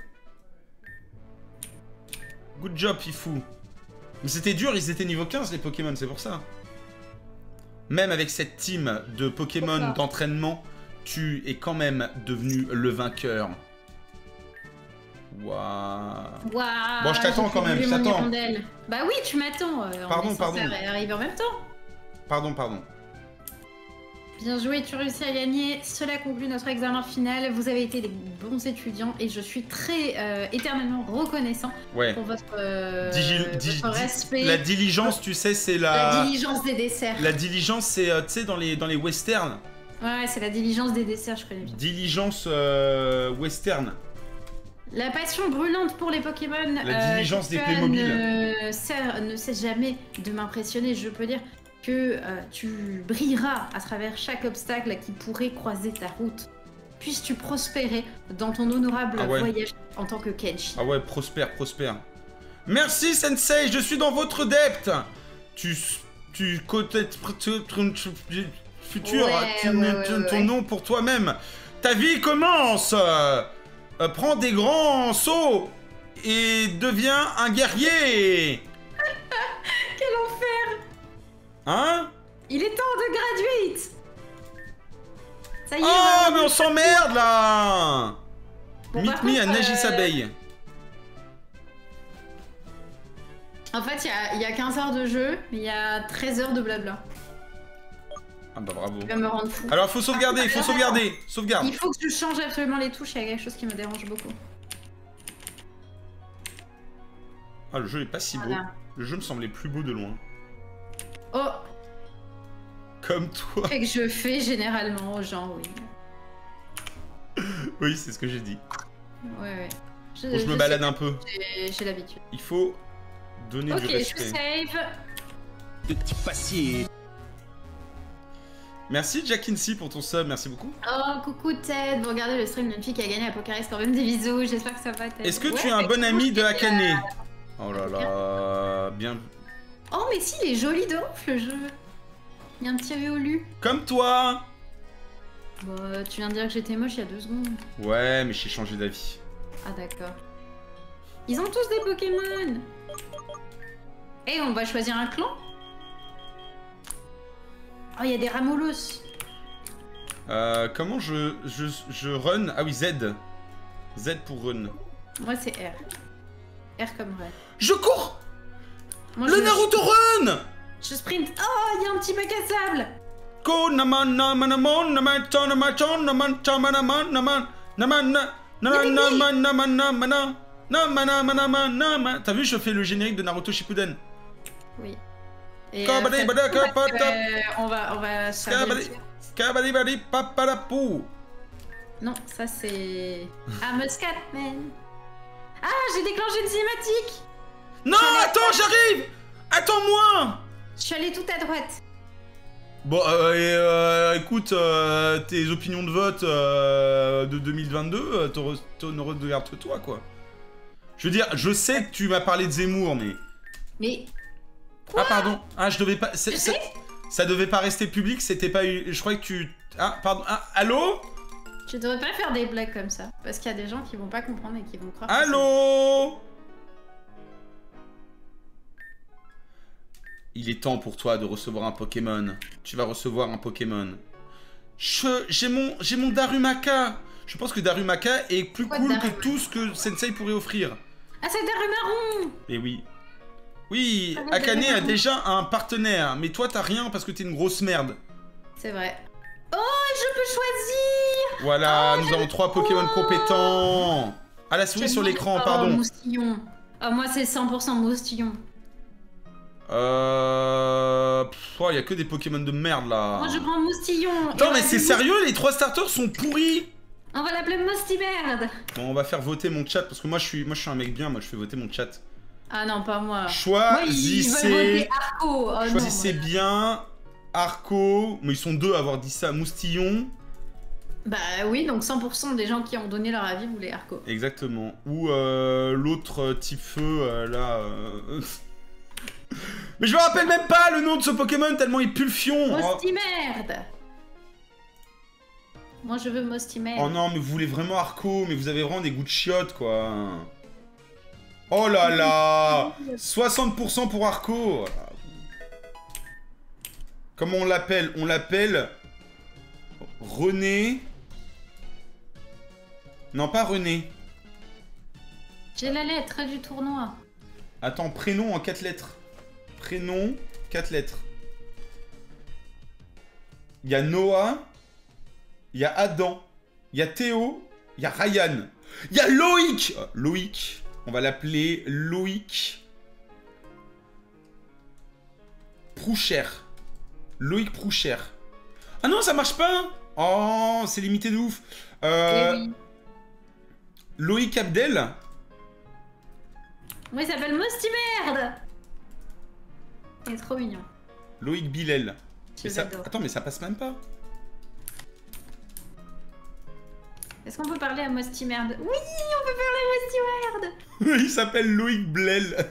Good job, Fifou. Mais c'était dur, ils étaient niveau 15 les Pokémon, c'est pour ça. Même avec cette team de Pokémon d'entraînement, tu es quand même devenu le vainqueur. Waouh. Bon, je t'attends quand même, je t'attends. Bah oui, tu m'attends. Pardon. Arrive en même temps. Pardon. Bien joué, tu réussis à gagner. Cela conclut notre examen final. Vous avez été des bons étudiants et je suis très éternellement reconnaissant pour votre respect. La diligence, tu sais, c'est la... La diligence des desserts. La diligence, c'est, tu sais, dans les westerns. Ouais, c'est la diligence des desserts, je connais bien. Diligence western. La passion brûlante pour les Pokémon. La diligence des Playmobil. Ne cesse jamais de m'impressionner, je peux dire que tu brilleras à travers chaque obstacle qui pourrait croiser ta route. Puisses-tu prospérer dans ton honorable voyage en tant que Kenshi. Ah ouais, prospère. Merci Sensei, je suis dans votre depth. Tu futur, ton nom pour toi-même. Ta vie commence. Prends des grands sauts et deviens un guerrier. Quel enfer. Hein? Il est temps de graduate. Ça y est. Ah, mais on s'emmerde là. Bon, Meet me à Nagisabeille. En fait, il y a 15 heures de jeu, mais il y a 13 heures de blabla. Ah bah bravo. Il va me rendre fou. Alors, faut sauvegarder, Sauvegarde. Il faut que je change absolument les touches, il y a quelque chose qui me dérange beaucoup. Ah, le jeu est pas si beau. Le jeu me semblait plus beau de loin. Oh. Comme toi. C'est que je fais généralement aux gens, oui. Oui, c'est ce que j'ai dit. Ouais. Je me balade un peu. J'ai l'habitude. Il faut donner du respect. Ok, je save. Petit passier. Merci Jackinsey pour ton sub, merci beaucoup. Oh, coucou Ted, vous regardez le stream d'une fille qui a gagné à Pokédex, quand même des bisous, j'espère que ça va Ted. Est-ce que tu es un bon ami de Akane? Oh là là, bien... Oh mais si, il est joli de ouf le jeu. Il y a un petit Riolu. Comme toi. Bah, tu viens de dire que j'étais moche il y a 2 secondes. Ouais, mais j'ai changé d'avis. Ah d'accord. Ils ont tous des Pokémon. Et on va choisir un clan. Oh, il y a des Ramolos. Comment je run? Ah oui, Z. Z pour run. Moi, c'est R. R comme run. Je cours. Moi, le Naruto run. Je sprint. Oh, il y a un petit bac à sable. T'as vu, je fais le générique de Naruto Shippuden. Oui. Et on va non, ça c'est... Ah, Muscatman. Ah, j'ai déclenché une cinématique. Non, attends, j'arrive. Attends-moi. Je suis allée tout à droite. Bon, écoute, tes opinions de vote de 2022, ne regarde que toi, quoi. Je veux dire, je sais que tu m'as parlé de Zemmour, mais... Mais... Quoi? Ah, pardon. Ah, je devais pas... Ça devait pas rester public, c'était pas... Je croyais que tu... Ah, pardon. Ah, allô? Tu devrais pas faire des blagues comme ça, parce qu'il y a des gens qui vont pas comprendre et qui vont croire. Allô? Il est temps pour toi de recevoir un Pokémon. Tu vas recevoir un Pokémon. J'ai mon Darumaka. Je pense que Darumaka est plus cool que tout ce que Sensei pourrait offrir. Ah, c'est Darumaron! Eh oui. Oui, Akane a déjà un partenaire, mais toi t'as rien parce que t'es une grosse merde. C'est vrai. Oh, je peux choisir! Voilà, nous avons 3 Pokémon compétents. Ah, la souris sur l'écran, pardon. Moustillon. Oh, moi c'est 100% Moustillon. Il y a que des Pokémon de merde là. Moi je prends Moustillon. Non mais c'est sérieux, les 3 starters sont pourris. On va l'appeler Moustimerde. Bon, on va faire voter mon chat parce que moi je suis un mec bien, moi je fais voter mon chat. Ah non, pas moi. Choisissez. Oh, choisissez bien Arco. Mais ils sont 2 à avoir dit ça, Moustillon. Bah oui, donc 100% des gens qui ont donné leur avis voulaient Arco. Exactement. Ou l'autre type feu là. Mais je me rappelle même pas le nom de ce Pokémon tellement il pue le fion. Moustimerde. Moi je veux Moustimerde. Oh non, mais vous voulez vraiment Arco, mais vous avez vraiment des goûts de chiottes quoi. Oh là là. 60% pour Arco. Comment on l'appelle? On l'appelle René. Non, pas René. J'ai la lettre du tournoi. Attends, prénom en 4 lettres. Prénom, 4 lettres. Il y a Noah, il y a Adam, il y a Théo, il y a Ryan, il y a Loïc. Loïc, on va l'appeler Loïc Prouchère. Loïc Prouchère. Ah non, ça marche pas. Oh, c'est limité de ouf. Oui. Loïc Abdel. Moi il s'appelle Moustimerde. Il est trop mignon. Loïc Bilel. Je ça... l'adore. Attends, mais ça passe même pas. Est-ce qu'on peut parler à Moustimerde? Oui, on peut parler à Moustimerde. Il s'appelle Loïc Blel.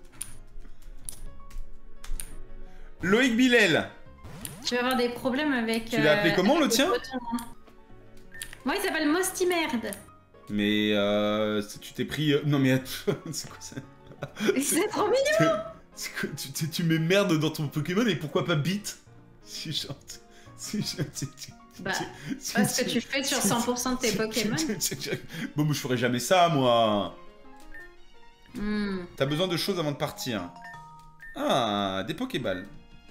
Loïc Bilel. Tu vas avoir des problèmes avec... Tu l'as appelé comment le tien? Moi il s'appelle Moustimerde. Mais tu t'es pris... Non mais c'est quoi ça? C'est trop mignon. Tu mets merde dans ton Pokémon et pourquoi pas bite? Bah, parce que tu fais sur 100% de tes Pokémon. Bon, je ferai jamais ça, moi. Mm. T'as besoin de choses avant de partir. Ah, des Pokéballs.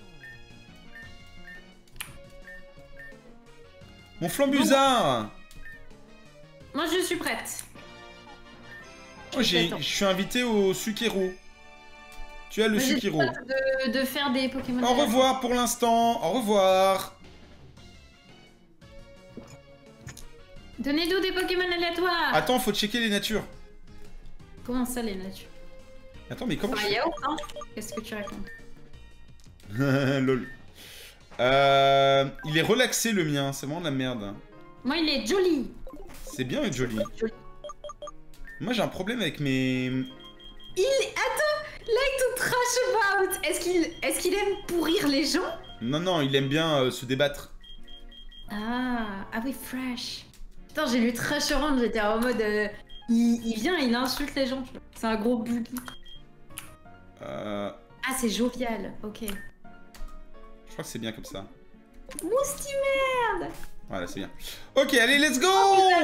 Mon Flambuzard. Moi, je suis prête. Oh, je suis invité au Sukiro. Tu as le Sukiro. De faire des Pokémon. Au revoir pour l'instant. Au revoir. Donnez-nous des Pokémon aléatoires. Attends, faut checker les natures. Comment ça, les natures? Attends, mais comment je... yaourt, hein? Qu'est-ce que tu racontes? Lol. Il est relaxé, le mien. C'est vraiment de la merde. Moi, il est joli. C'est bien être joli. Moi, j'ai un problème avec mes... Attends, like to trash about. Est-ce qu'il aime pourrir les gens? Non, non, il aime bien se débattre. Ah oui, fresh. Putain, j'ai lu trash around, j'étais en mode... il vient, il insulte les gens. C'est un gros boogie. Ah, c'est jovial, ok. Je crois que c'est bien comme ça. Moustimerde. Voilà, c'est bien. Ok, allez, let's go.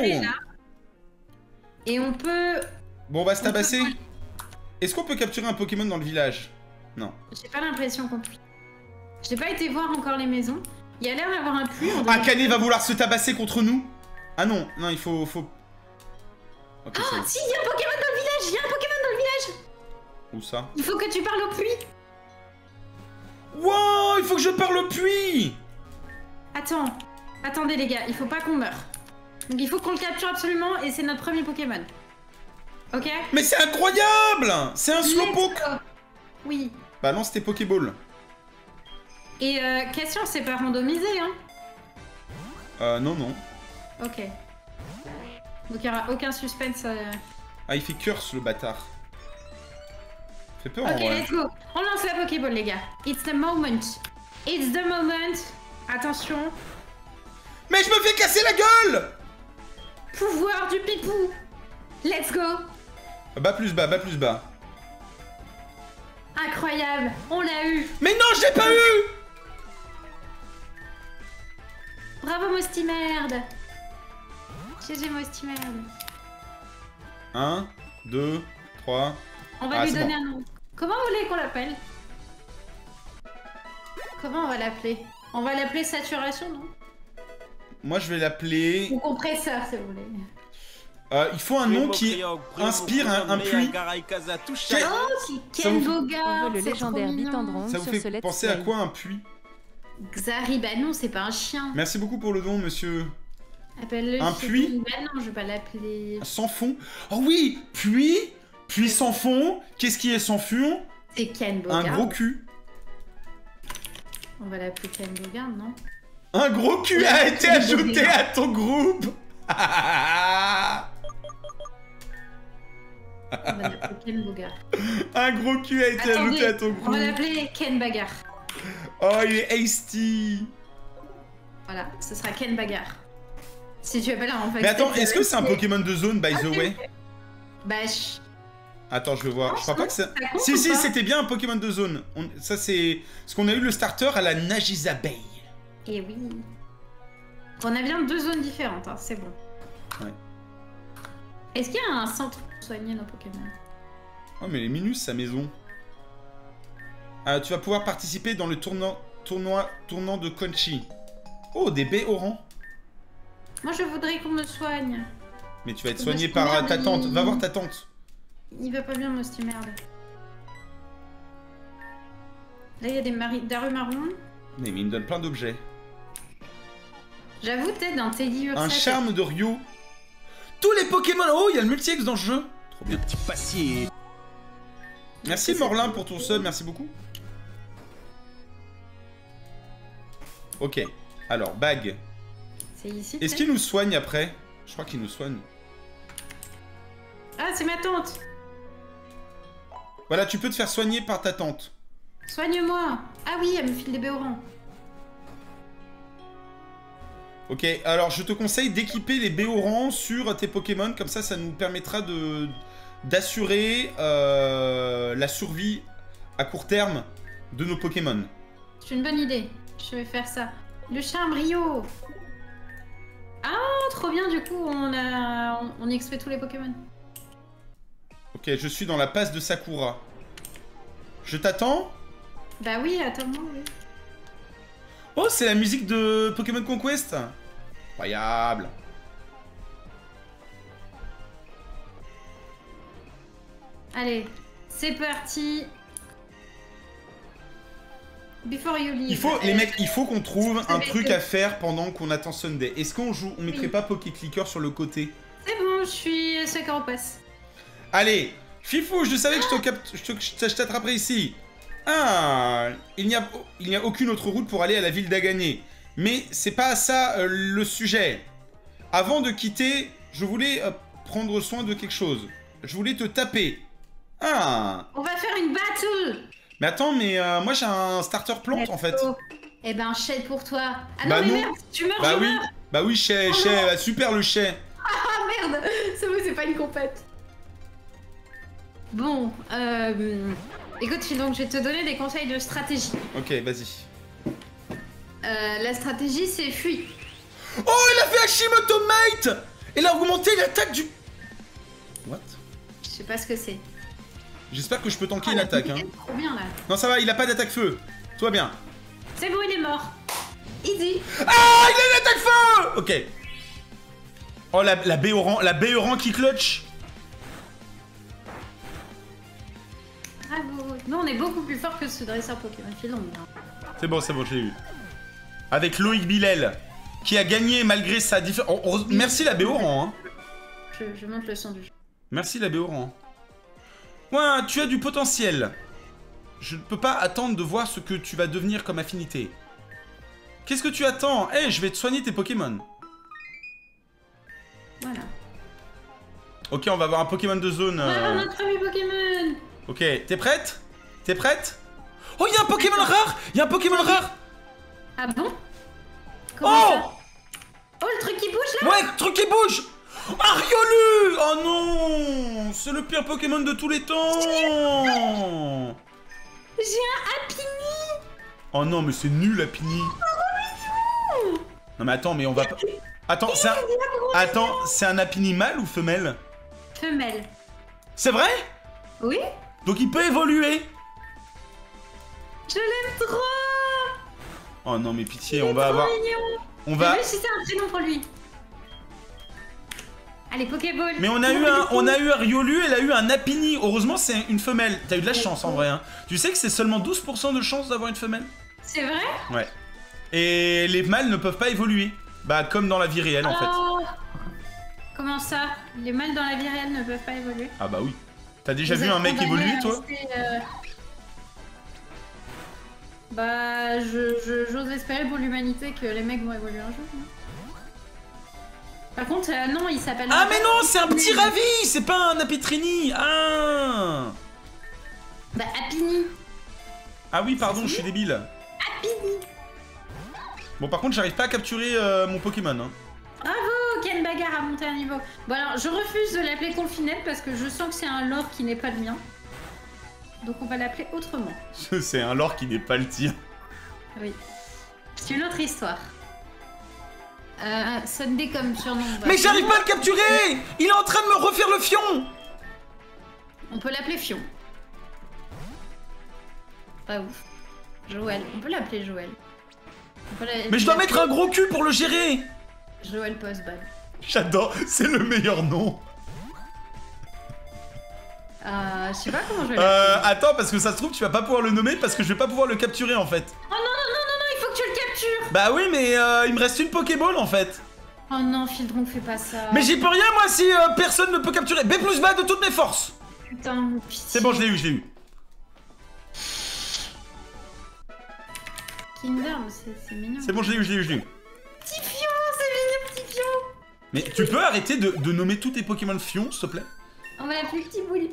Et on peut... Bon, on va se tabasser. Est-ce qu'on peut capturer un Pokémon dans le village? Non. J'ai pas l'impression qu'on puisse. J'ai pas été voir encore les maisons. Il y a l'air d'avoir un puits. Akane va vouloir se tabasser contre nous. Ah non, non, il faut... Ok, ah, si, il y a un Pokémon dans le village. Il y a un Pokémon dans le village. Où ça? Il faut que tu parles au puits. Wow, il faut que je parle au puits. Attends. Attendez les gars, il faut pas qu'on meure. Donc il faut qu'on le capture absolument et c'est notre premier Pokémon. Ok? Mais c'est incroyable. C'est un Slowpoke. Oui. Bah non, c'était Pokéball. Et question, c'est pas randomisé, hein? Non, non. Ok. Donc il n'y aura aucun suspense. Ah, il fait curse, le bâtard. Fait peur, en Ok, vrai. let's go. On lance la Pokéball, les gars. It's the moment. It's the moment. Attention. Mais je me fais casser la gueule! Pouvoir du pipou. Let's go. Bas plus bas, bas plus bas. Incroyable. On l'a eu. Mais non, je l'ai pas eu! Bravo, Mosti Merde. GG, Mosti Merde. 1, 2, 3. On va Ah, lui c'est donner bon. un nom. Comment vous voulez qu'on l'appelle? Comment on va l'appeler? On va l'appeler Saturation, non? Moi, je vais l'appeler... Ou Compresseur, si vous voulez. il faut un nom qui inspire un puits. Oh, si Ça Ken vous- Bogart, On veut le c'est légendaire trop mignon. Bitandron Ça vous sur ce fait let's penser à play. quoi, un puits? Xari, bah non, c'est pas un chien. Merci beaucoup pour le don, monsieur. Appelle-le. Un si puits tu- Bah non, je vais pas l'appeler. Sans fond. Oh oui, puits, puits sans fond. Qu'est-ce qui est sans fond? C'est Ken Bogart. Un gros cul. On va l'appeler Ken Bogart, non? Un gros cul a été ajouté à ton groupe. On va l'appeler Ken Bogart. Un gros cul a été ajouté à ton on groupe. va l'appeler Ken Bagar. Oh, il est hasty. Voilà, ce sera Ken Bagar. Si tu appelles en fait. Mais attends, est-ce que c'est un Pokémon de zone, by the way? Bah, Attends, je vais voir. Je crois pas que ça... ça compte Si, ou si, pas c'était bien un Pokémon de zone. Ça, c'est... Parce qu'on a eu le starter à la Nagisa-Bay. Et oui. On a bien 2 zones différentes, hein, c'est bon. Ouais. Est-ce qu'il y a un centre pour soigner nos Pokémon? Oh, mais les minus, sa maison. Tu vas pouvoir participer dans le tournant de Conchi. Oh, des baies orangs. Moi, je voudrais qu'on me soigne. Mais tu vas être Bah, soigné je par regarde, ta tante. il- Va voir ta tante. Il va pas bien, Mosti Merde. Là, il y a des darus marrons. Mais il me donne plein d'objets. J'avoue, t'es dans Teddy Ursa. Un charme de Ryo. Tous les Pokémon. Oh, il y a le multi-X dans le jeu. Trop bien. Petit passier. Merci Morlin pour ton sub, merci beaucoup. Ok. Alors, Bag. C'est ici. Est-ce peut-être qu'il nous soigne après? Je crois qu'il nous soigne. Ah, c'est ma tante. Voilà, tu peux te faire soigner par ta tante. Soigne-moi. Ah oui, elle me file des béorans. Ok, alors je te conseille d'équiper les béorans sur tes Pokémon, comme ça nous permettra d'assurer la survie à court terme de nos Pokémon. C'est une bonne idée. Je vais faire ça. Le charme Rio. Ah, trop bien, du coup, on XP tous les Pokémon. Ok, je suis dans la passe de Sakura. Je t'attends? Bah oui, attends-moi, oui. Oh, c'est la musique de Pokémon Conquest. Incroyable. Allez, c'est parti. Before you leave. Il faut, les mecs, il faut qu'on trouve un savez truc que- à faire pendant qu'on attend Sunday. Est-ce qu'on joue, on mettrait Oui. pas Poké Clicker sur le côté? C'est bon, je suis Sakura passe. Allez, Fifou, je savais que je t'attraperais ici. Ah, il n'y a aucune autre route pour aller à la ville d'Agané. Mais c'est pas ça le sujet. Avant de quitter, je voulais prendre soin de quelque chose. Je voulais te taper. Ah. On va faire une battle. Mais attends, mais moi j'ai un starter plante en fait. Eh ben, chais pour toi. Ah Bah non, mais non. merde, tu meurs, Bah je oui, meurs. bah oui, chais, chais, super le chais. Ah merde, c'est pas une compète. Bon, écoute, donc je vais te donner des conseils de stratégie. Ok, vas-y. La stratégie, c'est fuis. Oh, il a fait Hashimoto Mate. Il a augmenté l'attaque du... What? Je sais pas ce que c'est. J'espère que je peux tanker Ah, une la attaque. musique Hein. est trop bien là. Non, ça va, il a pas d'attaque feu. Tout va bien. C'est bon, il est mort. Easy. Ah, il a une attaque feu. Ok. Oh, la Béoran qui clutch. Bravo. Nous, on est beaucoup plus fort que ce dresseur Pokémon Filon. C'est bon, je l'ai eu. Avec Loïc Bilel, qui a gagné malgré sa différence. Merci la Béoran, hein. Je monte le son du jeu. Merci la Béoran. Ouais, tu as du potentiel. Je ne peux pas attendre de voir ce que tu vas devenir comme affinité. Qu'est-ce que tu attends? Eh, je vais te soigner tes Pokémon. Voilà. Ok, on va avoir un Pokémon de zone. On va avoir notre premier Pokémon. Ok, t'es prête? T'es prête? Oh, il y a un Pokémon rare! Il y a un Pokémon rare! Ah bon? Comment Oh! ça? Oh, le truc qui bouge là? Ouais, truc qui bouge! Un Riolu! Oh non! C'est le pire Pokémon de tous les temps! J'ai un Happiny! Oh non, mais c'est nul, Happiny! Non mais attends, mais on va pas... Attends, c'est un... Attends, c'est un Happiny mâle ou femelle? Femelle. C'est vrai? Oui? Donc il peut évoluer? Je l'aime trop! Oh non, mais pitié, on va avoir... Mignon. On va... Réfléchissez un prénom pour lui. Allez, Pokéball. Mais on a eu un Riolu, elle a eu un Happiny. Heureusement, c'est une femelle. T'as eu de la chance en vrai. Hein. Tu sais que c'est seulement 12% de chance d'avoir une femelle? C'est vrai? Ouais. Et les mâles ne peuvent pas évoluer. Bah, comme dans la vie réelle en fait. Comment ça? Les mâles dans la vie réelle ne peuvent pas évoluer? Ah bah oui. T'as déjà vu un mec évoluer, toi? Bah, j'ose espérer pour l'humanité que les mecs vont évoluer un jour. Hein. Par contre, non, il s'appelle... Ah mais non, c'est un petit Ravi. C'est pas un Apitrini. Ah. Bah, Happiny. Ah oui, pardon, je suis débile. Happiny. Bon, par contre, j'arrive pas à capturer mon Pokémon. Hein. Bravo, Ken Bagarre a monté un niveau. Bon alors, je refuse de l'appeler Confinette parce que je sens que c'est un lore qui n'est pas le mien. Donc on va l'appeler autrement. C'est un lore qui n'est pas le tien. Oui. C'est une autre histoire. Sunday comme surnom. Mais j'arrive pas à le capturer. Il est en train de me refaire le fion. On peut l'appeler Fion. Pas ouf. Joël. On peut l'appeler Joël. Mais je dois mettre un gros cul pour le gérer. Joël Postball. J'adore, c'est le meilleur nom. Je sais pas comment je vais l'appeler. Attends, parce que ça se trouve, tu vas pas pouvoir le nommer parce que je vais pas pouvoir le capturer en fait. Oh non, non, non, non, non, il faut que tu le captures. Bah oui, mais il me reste une Pokéball en fait. Oh non, Fildron, fais pas ça. Mais j'y peux rien moi si personne ne peut capturer. B plus bas de toutes mes forces. Putain, pitié. C'est bon, je l'ai eu, je l'ai eu. Kinder, c'est mignon. C'est bon, je l'ai eu, je l'ai eu, je l'ai eu. Petit Fion, c'est mignon, petit Fion. Mais tu peux arrêter de nommer tous tes Pokémon Fion, s'il te plaît? On va l'appeler Petit Boule.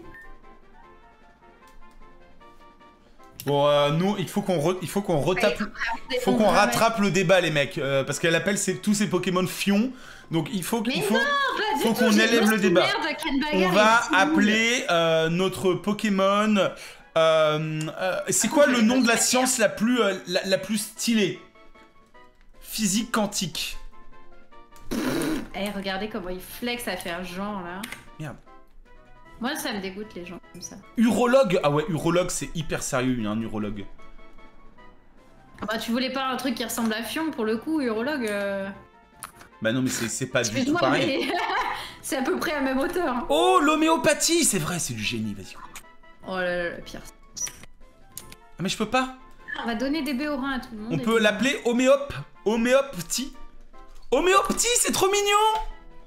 Bon, nous, il faut qu'on retape... Faut qu'on rattrape le débat, les mecs. Parce qu'elle appelle tous ses Pokémon Fion. Donc il faut qu'on élève le débat. On va appeler notre Pokémon... c'est quoi le nom de la science la plus stylée? Physique quantique. Eh, regardez comment il flex à faire genre là. Merde. Moi, ça me dégoûte les gens comme ça. Urologue. Ah ouais, urologue, c'est hyper sérieux, un urologue. Ah bah, tu voulais pas un truc qui ressemble à Fion, pour le coup, urologue... Bah non, mais c'est pas du tout pareil. Mais... c'est à peu près à même hauteur. Hein. Oh, l'homéopathie, c'est vrai, c'est du génie, vas-y. Oh là là, la pire. Ah mais je peux pas. On va donner des béorins à tout le monde. On peut l'appeler Homéoptie. Homéoptie, c'est trop mignon.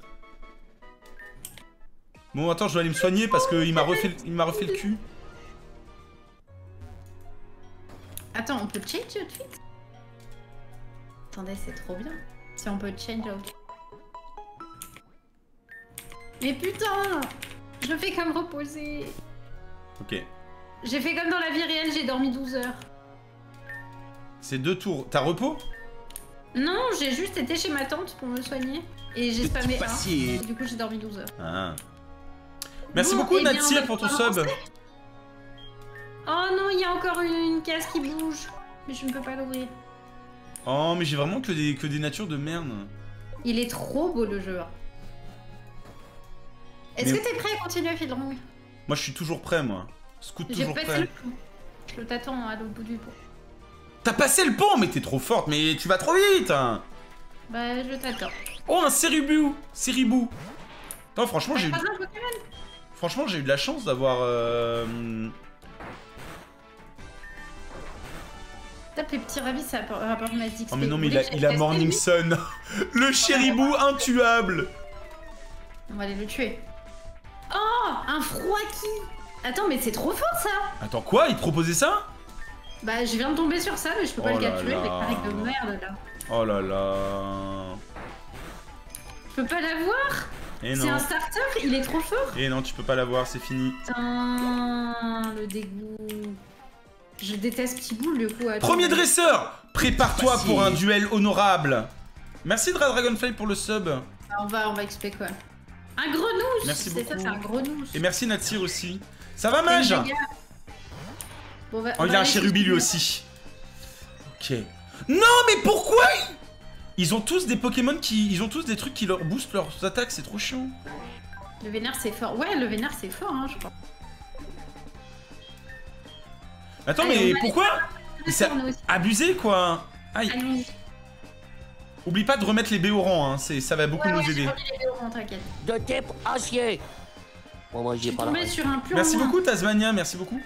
Bon, attends, je dois aller me soigner parce qu'il m'a refait le cul. Attends, on peut change tout de suite? Attendez, c'est trop bien. Si on peut change out. Mais putain! Je fais comme reposer. Ok. J'ai fait comme dans la vie réelle, j'ai dormi 12 heures. C'est 2 tours. T'as repos? Non, j'ai juste été chez ma tante pour me soigner. Et j'ai spammé 1. Et du coup, j'ai dormi 12 heures. Ah. Merci bon, beaucoup, Natsir, pour ton sub. Oh non, il y a encore une case qui bouge. Mais je ne peux pas l'ouvrir. Oh, mais j'ai vraiment que des natures de merde. Il est trop beau, le jeu. Est-ce que t'es prêt à continuer à Fildron? Moi, je suis toujours prêt, moi. Scout toujours prêt. J'ai passé le pont. Je t'attends à l'autre bout du pont. T'as passé le pont, mais t'es trop forte, mais tu vas trop vite, hein. Bah, je t'attends. Oh, un Ceribou. Attends, franchement, j'ai eu... Franchement, j'ai eu de la chance d'avoir... Tape les petits ravis, ça rapporte ma XP. Oh mais non, mais il a Morning Sun. Le Chéribou intuable. On va aller le tuer. Oh, un Froakie. Attends, mais c'est trop fort, ça. Attends, quoi? Il te proposait ça? Bah, je viens de tomber sur ça, mais je peux pas Oh le là capturer là. avec un règle de merde là. Oh là là. Je peux pas l'avoir. Et C'est non. un starter, il est trop fort. Et non, tu peux pas l'avoir, c'est fini. Putain, le dégoût. Je déteste Petit Boule du coup. Attends. Premier dresseur, prépare-toi pour un duel honorable. Merci Dragonfly pour le sub. On va expliquer quoi. Un grenouche. Merci beaucoup. C'est ça, c'est un grenouche. Et merci Natsir aussi. Ça va Mage? Bon, Oh, il a un Cherubi lui aussi. Ok. Non, mais pourquoi ils ont tous des Pokémon qui... Ils ont tous des trucs qui leur boostent leurs attaques, c'est trop chiant. Le vénère c'est fort. Ouais, le vénère c'est fort, hein, je crois. Attends, Allez, mais pourquoi? C'est abusé, quoi. Aïe. Allons-y. Oublie pas de remettre les B au rang, hein. Ça va beaucoup nous aider. T'inquiète. De type acier. Bon, moi, Je j'ai suis pas la tombée ref. sur un pur Merci noir. beaucoup, Tasmania, merci beaucoup.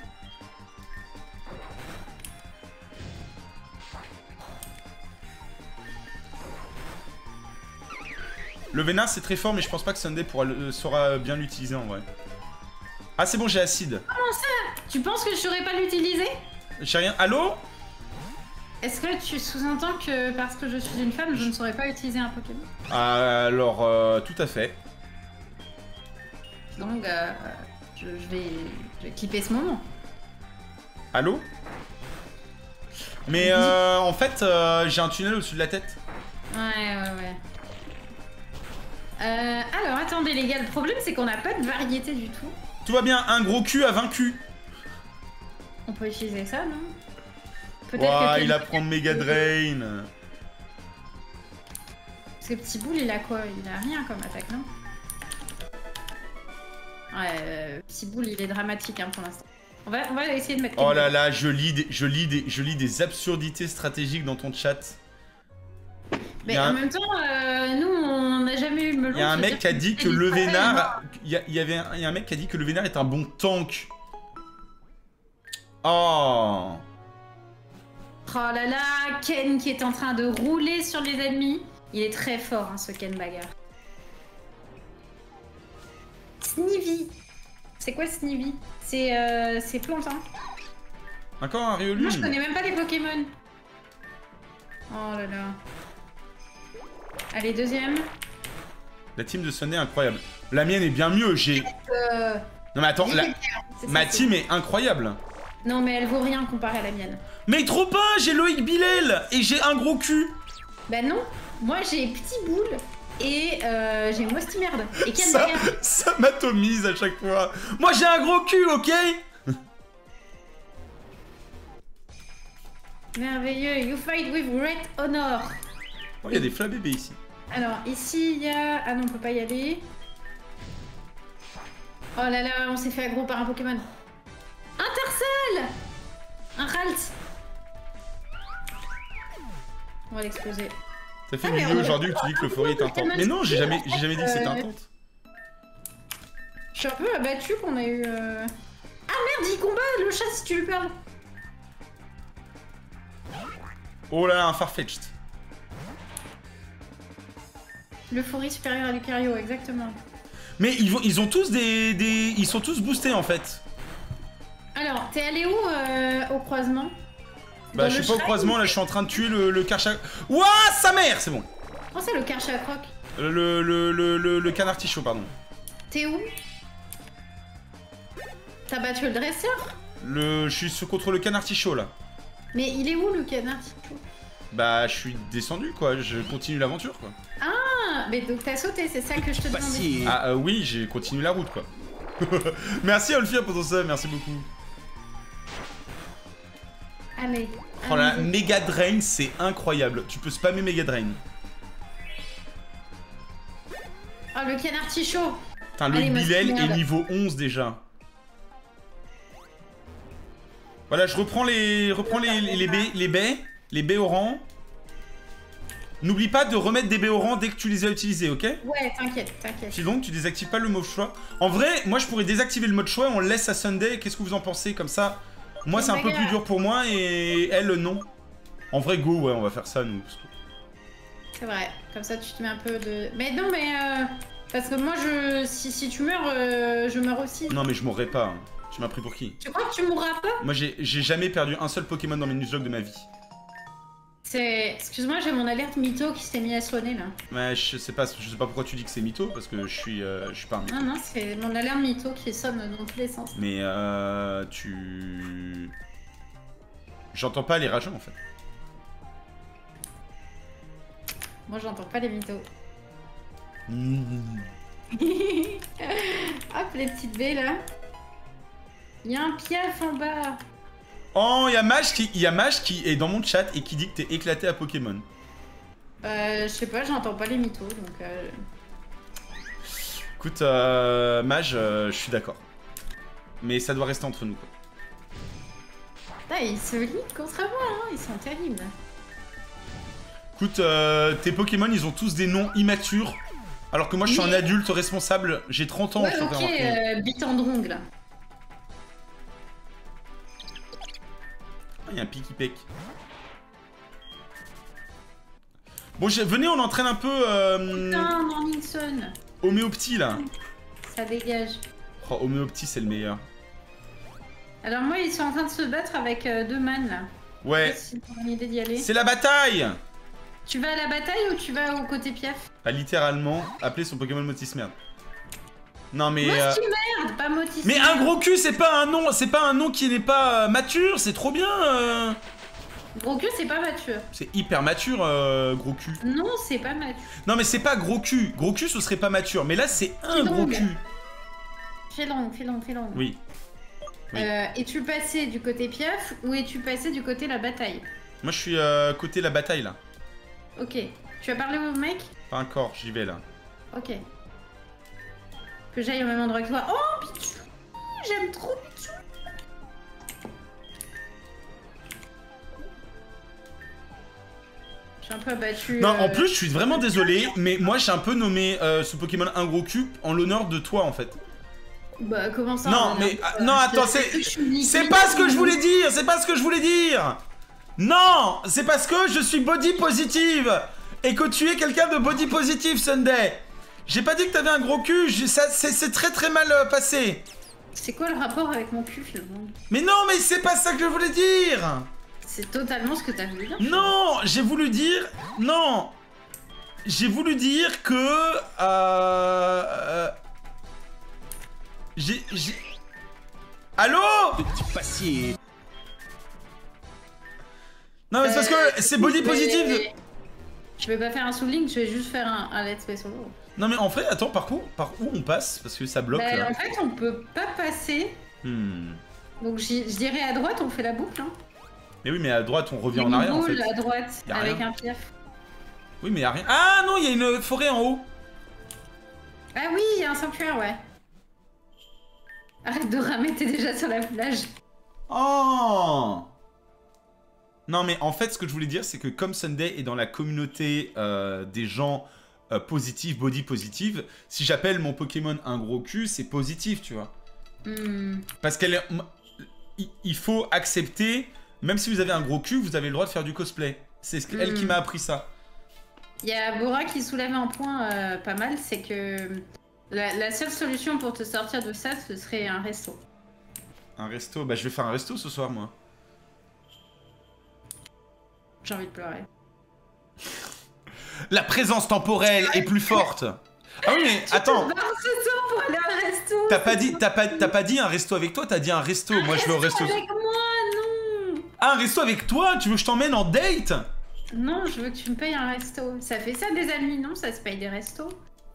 Le Vénard c'est très fort, mais je pense pas que Sunday saura bien l'utiliser en vrai. Ah, c'est bon, j'ai acide. Tu penses que je saurais pas l'utiliser? J'ai rien. Allô? Est-ce que tu sous-entends que parce que je suis une femme, je ne saurais pas utiliser un Pokémon? Alors, tout à fait. Donc, je vais clipper ce moment. Allô? Mais en fait, j'ai un tunnel au-dessus de la tête. Ouais. Alors, attendez les gars, le problème c'est qu'on n'a pas de variété du tout. Tout va bien, un gros cul a vaincu. On peut utiliser ça, non? Ouah, il apprend Mega Drain. Parce que Petit Boule, il a quoi? Il a rien comme attaque, non? Ouais, Petit Boule, il est dramatique hein, pour l'instant. On va essayer de mettre... Oh là là, je lis des absurdités stratégiques dans ton chat. Mais en même temps, nous, on n'a jamais eu le melon. Il y a un mec qui a dit que le Vénard... Il y a un mec qui a dit que le Vénard est un bon tank. Oh. Oh là là, Ken qui est en train de rouler sur les ennemis. Il est très fort, hein, ce Ken bagarre. Snivy. C'est quoi Snivy? C'est plante, hein. Encore un Riolu. Moi, je connais même pas les Pokémon. Oh là là. Allez, deuxième. La team de Sunday est incroyable. La mienne est bien mieux, j'ai... Non mais attends, ma team est incroyable. Non mais elle vaut rien comparée à la mienne. Mais trop pas, j'ai Loïc Bilel et j'ai un gros cul. Bah non, moi j'ai Petit Boule et j'ai Mosti Merde. Et Ken bagarre. Ça m'atomise à chaque fois. Moi j'ai un gros cul, ok? Merveilleux, you fight with great honor. Oh, il y a des flabébés ici. Alors, ici, il y a... Ah non, on peut pas y aller. Oh là là, on s'est fait aggro par un Pokémon. Un Tarsal! Un Ralt. On va l'exploser. Ça fait une vidéo aujourd'hui où tu dis que l'euphorie est intense. Mais non, j'ai jamais dit que c'était intense. Je suis un peu abattue qu'on a eu... Ah merde, il combat le chat si tu lui parles. Oh là là, un Farfetch'd. L'euphorie supérieure à Lucario, exactement. Mais ils ont tous ils sont tous boostés en fait. Alors, t'es allé où au croisement? Bah, je suis pas au croisement, là je suis en train de tuer le Karchak. Ouah, sa mère, c'est bon. Oh, c'est le Karchakroc. Le canard tichot, pardon. T'es où? T'as battu le dresseur? Je suis contre le canard tichot là. Mais il est où le canard tichot? Bah, je suis descendu quoi, je continue l'aventure quoi. Ah, mais donc t'as sauté, c'est ça que je te demandais. Ah oui, j'ai continué la route quoi. Merci Olfir pour ton sub, merci beaucoup. Allez. Oh là, Mega Drain, c'est incroyable. Tu peux spammer Mega Drain. Oh, le canard tichot. Putain, le Bilel est niveau 11 déjà. Voilà, je reprends les baies au rang. N'oublie pas de remettre des baies au rang dès que tu les as utilisées, ok? Ouais, t'inquiète, t'inquiète. Sinon, tu désactives pas le mode choix. En vrai, moi, je pourrais désactiver le mode choix, on le laisse à Sunday. Qu'est-ce que vous en pensez? Comme ça, moi, c'est un peu plus dur pour moi et elle, non. En vrai, go, ouais, on va faire ça, nous. C'est vrai, comme ça, tu te mets un peu de... Mais non, mais... Parce que moi, si tu meurs, je meurs aussi. Non, mais je mourrai pas. Tu m'as pris pour qui? Tu crois que tu mourras pas? Moi, j'ai jamais perdu un seul Pokémon dans mes nuzlocke de ma vie. Excuse-moi, j'ai mon alerte mytho qui s'est mis à sonner là. Ouais, je sais pas pourquoi tu dis que c'est mytho, parce que je suis pas un mytho. Non, c'est mon alerte mytho qui sonne dans tous les sens. Mais j'entends pas les rageants en fait. Moi, j'entends pas les mythos. Mmh. Hop, les petites baies là. Il y a un piaf en bas. Oh, il y a Mage qui est dans mon chat et qui dit que t'es éclaté à Pokémon. Je sais pas, j'entends pas les mythos donc. Écoute, Mage, je suis d'accord. Mais ça doit rester entre nous quoi. Putain, ils se lient contre moi, hein, ils sont terribles. Écoute, tes Pokémon ils ont tous des noms immatures. Alors que moi je suis un adulte responsable, j'ai 30 ans. Ouais, ok, Bitandrong là. Il y a un Pikipek. Bon, venez, on entraîne un peu. Putain, Morningson. Homéoptie là. Ça dégage. Oh, Homéoptie, c'est le meilleur. Alors, moi, ils sont en train de se battre avec 2 man là. Ouais. Si t'as une idée d'y aller. C'est la bataille! Tu vas à la bataille ou tu vas au côté piaf? A littéralement appelé son Pokémon Motis merde. Non mais. Merde, pas Motis. Mais un gros cul, c'est pas un nom qui n'est pas mature, c'est trop bien. Gros cul, c'est pas mature. C'est hyper mature, gros cul. Non, c'est pas mature. Non mais c'est pas gros cul. Gros cul, ce serait pas mature. Mais là, c'est un gros cul. Fais long. Oui. Es-tu passé du côté piaf ou es-tu passé du côté la bataille? Moi, je suis côté la bataille là. Ok. Tu as parlé au mec? Pas encore, j'y vais là. Ok. Que j'aille au même endroit que toi. Oh, Pichou! J'aime trop Pichou! Je suis un peu abattu. Non, en plus, je suis vraiment désolé, mais moi, j'ai un peu nommé ce Pokémon un gros cul en l'honneur de toi, en fait. Bah, comment ça? Non, mais... non, attends, c'est pas ce que je voulais dire. C'est pas ce que je voulais dire. Non, c'est parce que je suis body positive et que tu es quelqu'un de body positive, Sunday. J'ai pas dit que t'avais un gros cul, c'est très très mal passé. C'est quoi le rapport avec mon cul finalement? Mais non, mais c'est pas ça que je voulais dire. C'est totalement ce que t'as voulu dire. Non, j'ai voulu dire... Non. J'ai voulu dire que... Allô? Petit passier. Non, mais c'est parce que c'est body positive de... Je vais pas faire un Soul Link, je vais juste faire un Let's Play solo. Non mais en fait, attends, par où on passe? Parce que ça bloque là. En fait, on peut pas passer. Donc je dirais à droite, on fait la boucle. Hein. Mais oui, mais à droite, on revient en arrière en fait. À droite, avec un piaf. Oui, mais y a rien. Ah non, il y a une forêt en haut. Ah oui, il y a un sanctuaire, ouais. Arrête de ramer, t'es déjà sur la plage. Oh! Non, mais en fait, ce que je voulais dire, c'est que comme Sunday est dans la communauté des gens positifs, body positive, si j'appelle mon Pokémon un gros cul, c'est positif, tu vois. Parce il faut accepter, même si vous avez un gros cul, vous avez le droit de faire du cosplay. C'est elle qui m'a appris ça. Il y a Bora qui soulève un point pas mal, c'est que la seule solution pour te sortir de ça, ce serait un resto. Un resto? Bah je vais faire un resto ce soir, moi. J'ai envie de pleurer. La présence temporelle est plus forte. Ah oui, mais attends. Pour aller à un resto. T'as pas dit un resto avec toi, t'as dit un resto. Moi je vais au resto. Avec moi, non. Ah, un resto avec toi? Tu veux que je t'emmène en date? Non, je veux que tu me payes un resto. Ça fait ça des amis, non? Ça se paye des restos.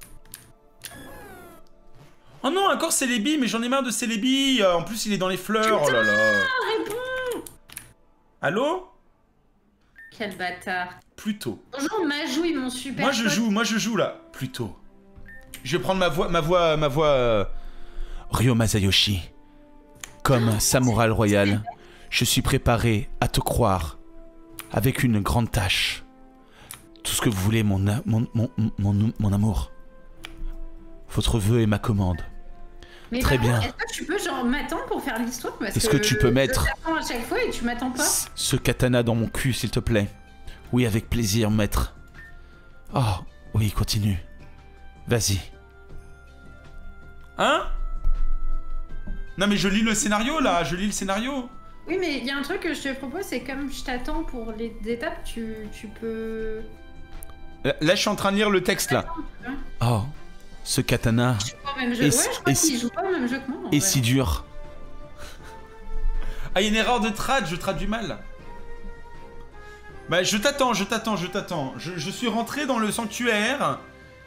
Oh non, encore Célébi, mais j'en ai marre de Célébi. En plus, il est dans les fleurs. Putain, oh là là. Réponds. Allô? Quel bâtard. Plutôt. Bonjour Majouille, mon super. Moi je joue là. Plutôt. Je vais prendre ma voix. Ryo Masayoshi. Comme samouraï royal, je suis préparé à te croire. Avec une grande tâche. Tout ce que vous voulez, mon amour. Votre vœu est ma commande. Mais très bien. Est-ce que tu peux genre m'attendre pour faire l'histoire? Est-ce que tu peux mettre je t'attends à chaque fois et tu m'attends pas? ce katana dans mon cul, s'il te plaît? Oui, avec plaisir, maître. Oh, oui, continue. Vas-y. Hein? Non mais je lis le scénario là, je lis le scénario. Oui, mais il y a un truc que je te propose, c'est comme je t'attends pour les étapes, tu peux... Là, je suis en train de lire le texte là. Oh, ce katana Je joue pas au même jeu. Ouais, je crois qu'il joue pas au même jeu que moi. est si dur. Ah, il y a une erreur de trad, je traduis mal. Bah, je t'attends. Je suis rentré dans le sanctuaire.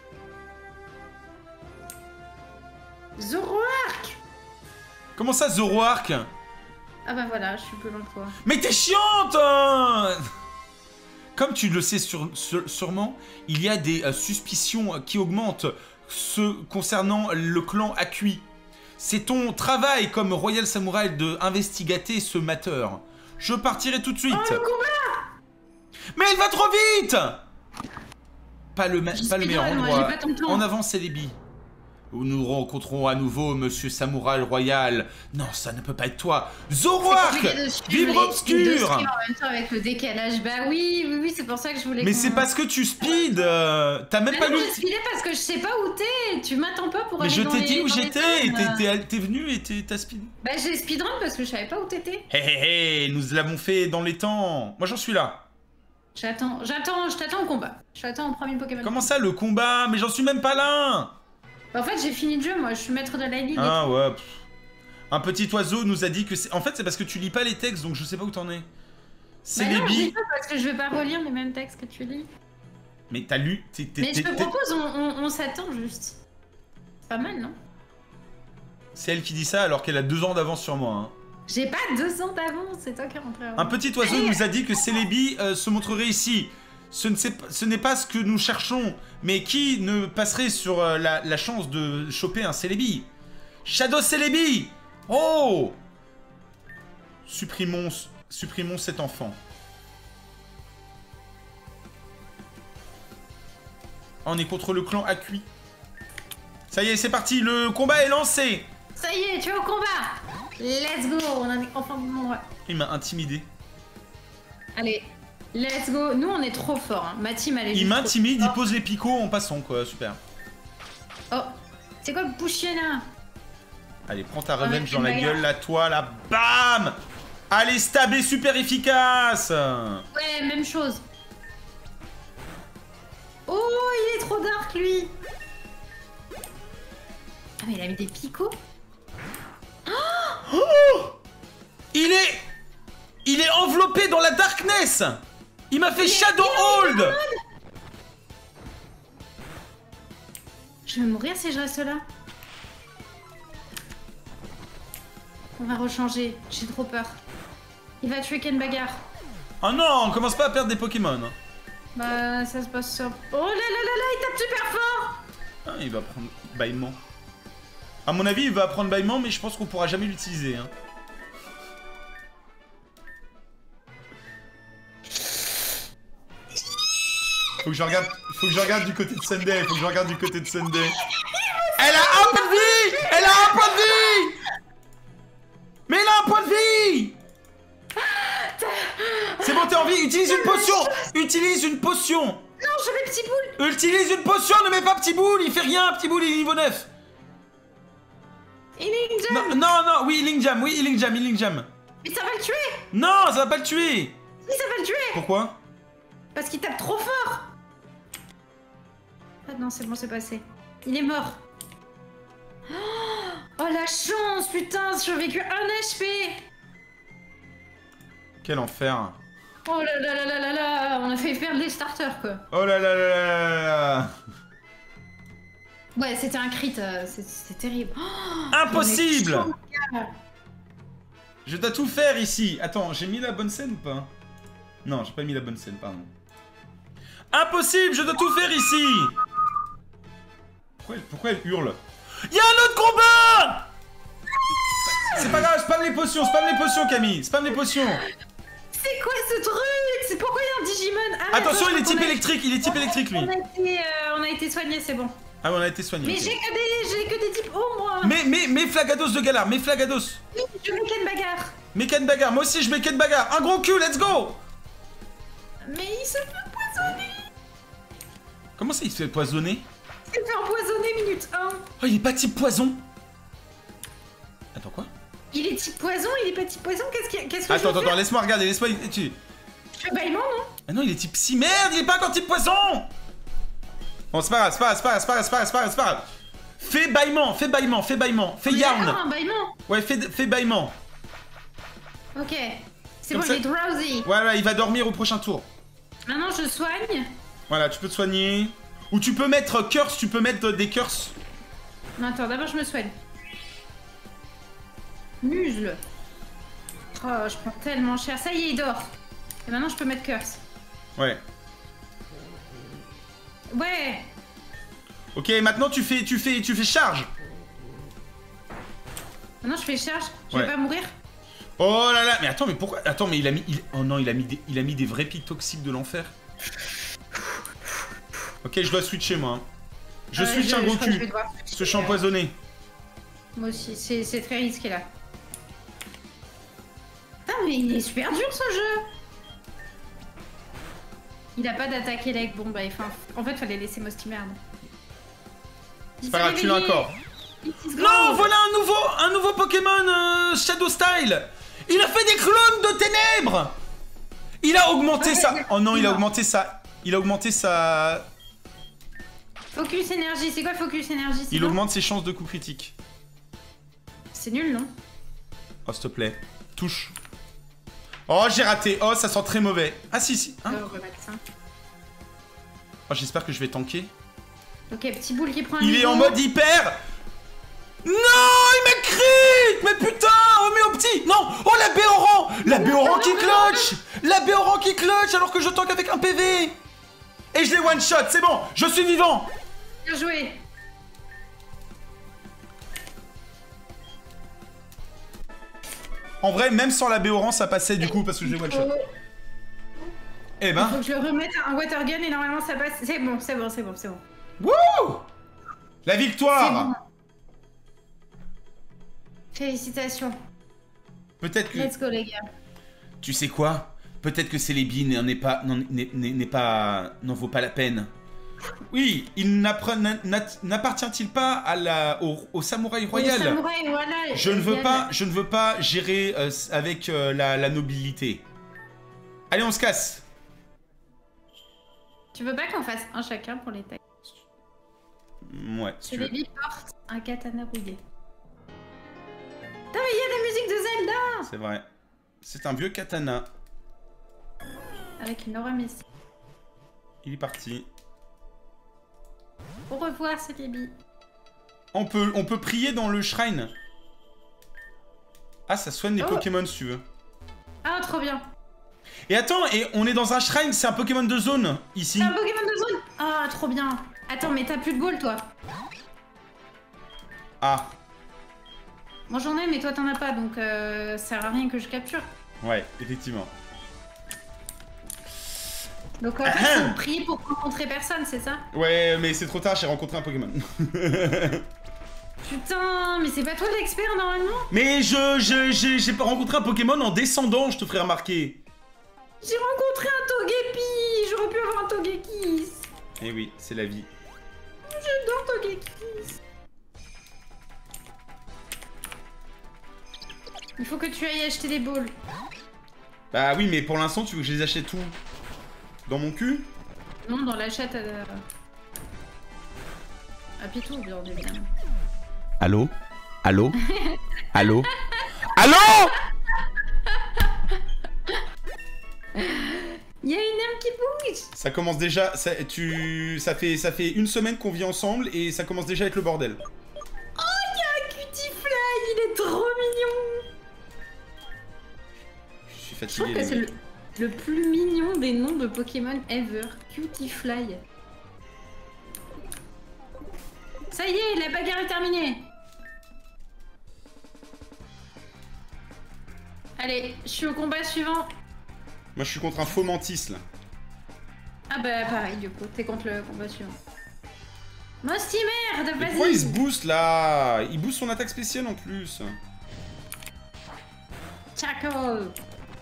Zoroark. Comment ça, Zoroark? Ah bah voilà, je suis plus loin que toi. Mais t'es chiante hein. Comme tu le sais sûrement, il y a des suspicions qui augmentent concernant le clan Akui. C'est ton travail comme Royal Samouraï de investigater ce matter. Je partirai tout de suite. Oh, le combat! Mais elle va trop vite. Pas le meilleur endroit. En avant, c'est les billes. Où nous rencontrons à nouveau Monsieur Samouraï Royal. Non, ça ne peut pas être toi. Zoroark, Vivre obscur. En même temps avec le décalage. Bah oui, c'est pour ça que je voulais. Mais c'est parce que tu speed. T'as même pas lu. Je speedais parce que je sais pas où t'es. Tu m'attends pas pour. Mais aller je dans t'ai dit où dans les j'étais. zones. T'es venu et t'as speed. Bah j'ai speedrun parce que je savais pas où t'étais. Hé, nous l'avons fait dans les temps. Moi, j'en suis là. Je t'attends au combat. Je t'attends au premier Pokémon. Comment ça, le combat? Mais j'en suis même pas là. Bah, en fait, j'ai fini le jeu, moi. Je suis maître de la ligue. Ah ouais. Un petit oiseau nous a dit que c'est... En fait, c'est parce que tu lis pas les textes, donc je sais pas où t'en es. C'est les non, je billes. dis pas parce que je vais pas relire les mêmes textes que tu lis. Mais t'as lu... Mais je te propose, on s'attend juste. C'est pas mal, non? C'est elle qui dit ça alors qu'elle a 2 ans d'avance sur moi. Hein. J'ai pas 2 ans d'avance, c'est toi qui es rentré avant. Un petit oiseau nous a dit que Celebi se montrerait ici. Ce n'est pas ce que nous cherchons, mais qui ne passerait sur la chance de choper un Celebi? Shadow Celebi! Oh! Supprimons cet enfant. On est contre le clan Akui. Ça y est, c'est parti, le combat est lancé! Ça y est, tu es au combat! Let's go! On en est enfin bon endroit. Il m'a intimidé. Allez, let's go! Nous, on est trop forts. Hein. Ma team, elle est Il juste m'intimide, trop il pose les picots en passant, quoi, super. Oh! C'est quoi le bouchier là? Allez, prends ta revenge dans la gueule, là, toi, là, bam! Allez, stabber super efficace! Ouais, même chose. Oh, il est trop dark, lui! Ah, mais il a mis des picots? Oh! Il est enveloppé dans la darkness! Il m'a fait Shadow Hold! Je vais mourir si je reste là. On va rechanger, j'ai trop peur. Il va tuer Ken Bagarre. Oh non, on commence pas à perdre des Pokémon. Bah, ça se passe sur... Oh là là là là, il tape super fort! Ah, il va prendre bâillement. À mon avis, il va prendre bâillement, mais je pense qu'on pourra jamais l'utiliser. Hein. Faut que je regarde du côté de Sunday. Elle a un point de vie! Elle a un point de vie! Mais elle a un point de vie! C'est bon, t'es en vie. Utilise une potion! Utilise une potion! Non, je mets Petit Boule! Utilise une potion, ne mets pas Petit Boule! Il fait rien, Petit Boule, il est niveau 9! Healing Jam! Non, oui, Healing Jam. Mais ça va le tuer! Non, ça va pas le tuer! Oui, ça va le tuer! Pourquoi? Parce qu'il tape trop fort! Ah non, c'est bon, c'est passé. Il est mort. Oh la chance, putain, j'ai vécu 1 HP! Quel enfer. Oh là là là là là là, on a failli perdre les starters, quoi. Oh là là là là là. Ouais, c'était un crit, c'est terrible. Oh, impossible! Je dois tout faire ici. Attends, j'ai mis la bonne scène ou pas? Non, j'ai pas mis la bonne scène, pardon. Impossible, je dois tout faire ici. Pourquoi elle hurle? Y'a un autre combat! C'est pas grave, spam les potions, Camille. Spam les potions. C'est quoi ce truc? C'est pourquoi il y a un Digimon? Ah, attention, il est type électrique, lui. On a été soigné, c'est bon. Ah, on a été soigné. Mais okay. j'ai que des types oh moi. Mais Flagados de Galar, mais Flagados. Oui, je mets Ken Bagarre. Mais Ken Bagarre, moi aussi je mets Ken Bagarre. Un gros cul, let's go. Mais il se fait poisonner. Comment ça il se fait poisonner? Il se fait empoisonner minute 1. Oh, il est pas type poison. Attends, quoi? Il est type poison, il est pas type poison, qu'est-ce que Attends, laisse-moi regarder, laisse-moi... Je fais bâillement, non? Ah non, il est type psy, merde, il est pas encore type poison. Bon, c'est pas grave. Fais bâillement, fais yarn. Un bâillement. Ouais, fais bâillement. Ok. C'est Comme bon, ça- il est drowsy. Voilà, il va dormir au prochain tour. Maintenant, je soigne. Voilà, tu peux te soigner. Ou tu peux mettre curse, tu peux mettre des curses. Non, attends, d'abord, je me soigne. Musle. Oh, je prends tellement cher. Ça y est, il dort. Et maintenant, je peux mettre curse. Ouais. Ouais. Ok, maintenant tu fais charge. Maintenant, je fais charge. Je Ouais. vais pas mourir. Oh là là, mais attends, mais pourquoi? Attends, mais oh non, il a mis des vrais pics toxiques de l'enfer. Ok, je dois switcher moi. Hein. Je switch un crois que je vais Goku. devoir Parce que je suis empoisonné. Moi aussi, c'est très risqué là. Putain, mais il est super dur ce jeu. Il a pas d'attaque élect. Bon, bah, en fait, fallait laisser Mosty merde. C'est pas grave, tu l'as encore. Non, Non, voilà un nouveau Pokémon Shadow Style. Il a fait des clones de ténèbres. Il a augmenté ça. Oh non, il a augmenté ça. Il a augmenté sa... Focus énergie, c'est quoi focus énergie? Il augmente ses chances de coup critique. C'est nul, non? Oh, s'il te plaît. Touche. Oh, j'ai raté. Oh, ça sent très mauvais. Ah, si. Hein? On va mettre ça. Oh, j'espère que je vais tanker. Ok, petit boule qui prend un Il est niveau. en mode hyper. Non, il m'a crit. Mais putain, homéoptie. Non. Oh, la Béoran. La Béoran qui clutch. La Béoran qui clutch alors que je tank avec un PV. Et je l'ai one shot, c'est bon. Je suis vivant. Bien joué. En vrai, même sans la Béoran, ça passait du coup parce que je l'ai one shot. Eh ben. Faut que je le remette un water gun et normalement ça passe. C'est bon. Wouh. La victoire. C'est bon. Félicitations. Peut-être que... Let's go les gars. Tu sais quoi? Peut-être que Celebi n'en vaut pas la peine. Oui, il n'appartient-il pas au samouraï royal? Le samouraï, voilà. Je ne veux pas gérer avec la nobilité. Allez, on se casse. Tu veux pas qu'on fasse un chacun pour les tailles? Ouais, si tu veux. Celebi porte un katana rouillé. Putain, mais il y a la musique de Zelda! C'est vrai. C'est un vieux katana. Avec une aura mystique. Il est parti. Au revoir, Celebi. On peut prier dans le shrine. Ah, ça soigne les Pokémon si tu veux. Ah, trop bien. Et attends, et on est dans un shrine, c'est un Pokémon de zone, ici. C'est un Pokémon de zone. Ah, trop bien. Attends, mais t'as plus de ball, toi. Ah, Moi, j'en ai, mais toi, t'en as pas, donc ça sert à rien que je capture. ouais, effectivement. Donc, en fait, faut prier pour rencontrer personne, c'est ça? Ouais, mais c'est trop tard, j'ai rencontré un Pokémon. Putain, mais c'est pas toi l'expert, normalement? Mais j'ai rencontré un Pokémon en descendant, je te ferai remarquer. J'ai rencontré un Togepi. J'aurais pu avoir un Togekiss. Eh oui, c'est la vie. J'adore Togekiss. Il faut que tu ailles acheter des balls. Bah oui, mais pour l'instant, tu veux que je les achète où? Dans mon cul? Non, dans l'achat à Pitou, bien évidemment. Allô? Allô? Allô? Allô? Il y a une âme qui bouge. Ça commence déjà, ça fait une semaine qu'on vit ensemble et ça commence déjà à être le bordel. Oh, il y a un Cutifly, il est trop mignon. Je suis Je trouve fatigué. que les c'est mecs. le plus mignon des noms de Pokémon ever. Cutifly. Ça y est, la bagarre est terminée. Allez, je suis au combat suivant. Moi, je suis contre un faux mantis là. Ah bah pareil du coup, t'es contre le combat suivant. Mosty merde, Mais pourquoi il se vas-y. booste là? Il booste son attaque spéciale en plus. Chaco.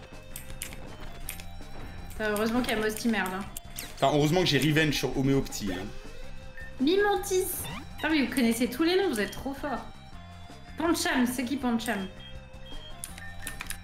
Heureusement qu'il y a Mosty merde. Hein. Enfin, heureusement que j'ai revenge sur Homéoptie. Hein. Mimantis. Ah mais vous connaissez tous les noms, vous êtes trop fort. Pancham, c'est qui Pancham?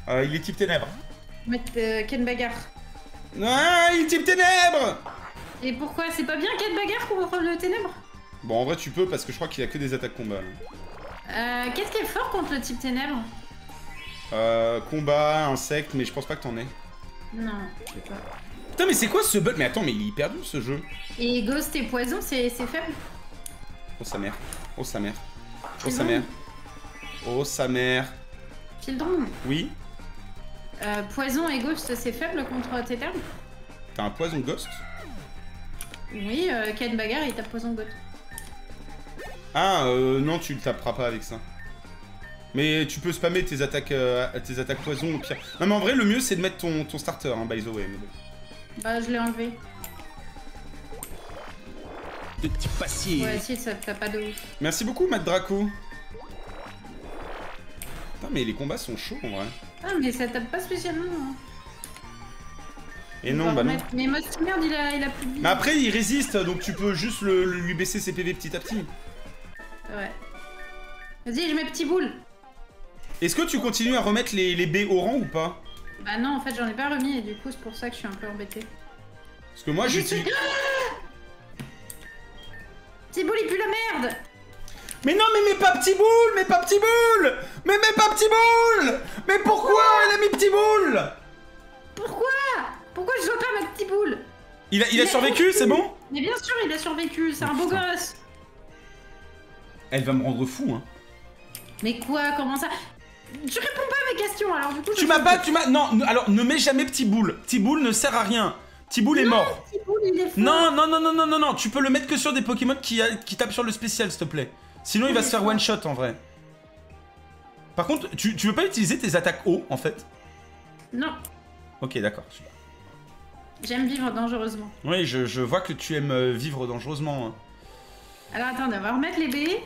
Il est type ténèbres. Mettre Ken bagarre. Ah, il est type ténèbres. Et pourquoi? C'est pas bien Ken bagarre contre le ténèbre? Bon, en vrai, tu peux parce que je crois qu'il a que des attaques combat. Qu'est-ce qui est fort contre le type ténèbres? Combat, insecte, mais je pense pas que t'en aies. Non, je sais pas. Putain, mais c'est quoi ce bug? Mais attends, mais il est hyper dur ce jeu. Et Ghost et Poison, c'est faible? Oh sa mère. Oh sa mère. Oh sa mère. Oh sa mère. Fildron. Oui. Poison et Ghost, c'est faible contre ténèbres? T'as un poison ghost? Oui, Ken bagarre, il tape Poison Ghost. Ah, non, tu le taperas pas avec ça. Mais tu peux spammer tes attaques poison au pire. Non, mais en vrai, le mieux, c'est de mettre ton starter, hein, by the way. Mais bon. Bah, je l'ai enlevé. De petits passiers. Ouais, si, ça tape pas de ouf. Merci beaucoup, Matt Draco. Putain, mais les combats sont chauds, en vrai. Ah, mais ça tape pas spécialement. Hein. Et non, bah non. Mais Mostmerd, il a plus de vie. Mais après, il résiste, donc tu peux juste lui baisser ses PV petit à petit. Ouais. Vas-y, je mets petit boule. Est-ce que tu continues à remettre les baies au rang ou pas? Bah non, en fait, j'en ai pas remis et du coup, c'est pour ça que je suis un peu embêtée. Parce que moi, j'utilise... Petit boule, il pue la merde. Mais non, mais mets pas petit boule, mets pas petit boule. Mais mets pas petit boule. Mais pourquoi elle a mis petit boule? Pourquoi? Pourquoi je dois pas mettre petit boule? Il a survécu, c'est bon? Mais bien sûr, il a survécu, c'est un beau gosse. Elle va me rendre fou, hein. Mais quoi? Comment ça? Tu réponds pas à mes questions, alors du coup... Non, alors ne mets jamais petit boule. Petit boule ne sert à rien. Petit boule est mort. Petit boule, il est fort. Non, tu peux le mettre que sur des Pokémon qui tapent sur le spécial, s'il te plaît. Sinon, il va se faire one shot en vrai. Par contre, tu veux pas utiliser tes attaques haut en fait? Non. Ok, d'accord. Super. J'aime vivre dangereusement. Oui, je vois que tu aimes vivre dangereusement. Hein. Alors attendez, on va remettre les baies.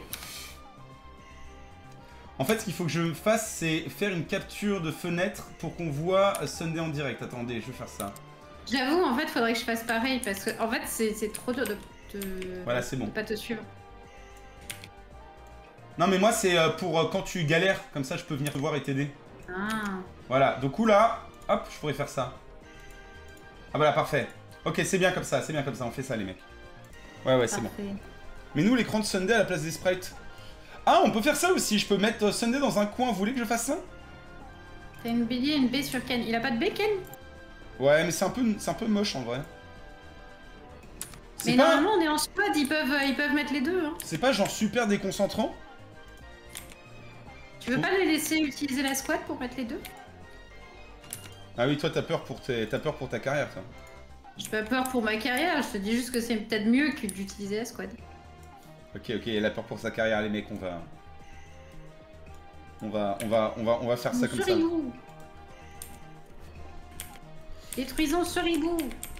En fait, ce qu'il faut que je fasse, c'est faire une capture de fenêtre pour qu'on voit Sunday en direct. Attendez, je vais faire ça. J'avoue, en fait, faudrait que je fasse pareil parce que, en fait, c'est trop dur de voilà, c'est bon. pas te suivre. Non, mais moi, c'est pour quand tu galères. Comme ça, je peux venir te voir et t'aider. Ah. Voilà, donc là, hop, je pourrais faire ça. Ah voilà, parfait. Ok, c'est bien comme ça, on fait ça, les mecs. Ouais, c'est bon. Mais nous, l'écran de Sunday à la place des sprites. Ah, on peut faire ça aussi, je peux mettre Sunday dans un coin, vous voulez que je fasse ça? T'as une baie et une baie sur Ken. Il a pas de baie, Ken? Ouais, mais c'est un peu moche en vrai. Mais pas... normalement, on est en squad, ils peuvent mettre les deux. Hein. C'est pas genre super déconcentrant? Tu veux pas les laisser utiliser la squad pour mettre les deux? Ah oui, toi t'as peur pour ta carrière, toi. J'ai pas peur pour ma carrière, je te dis juste que c'est peut-être mieux que d'utiliser la squad. Ok, elle a peur pour sa carrière, les mecs, on va faire ça comme ça. Détruisons ce hibou.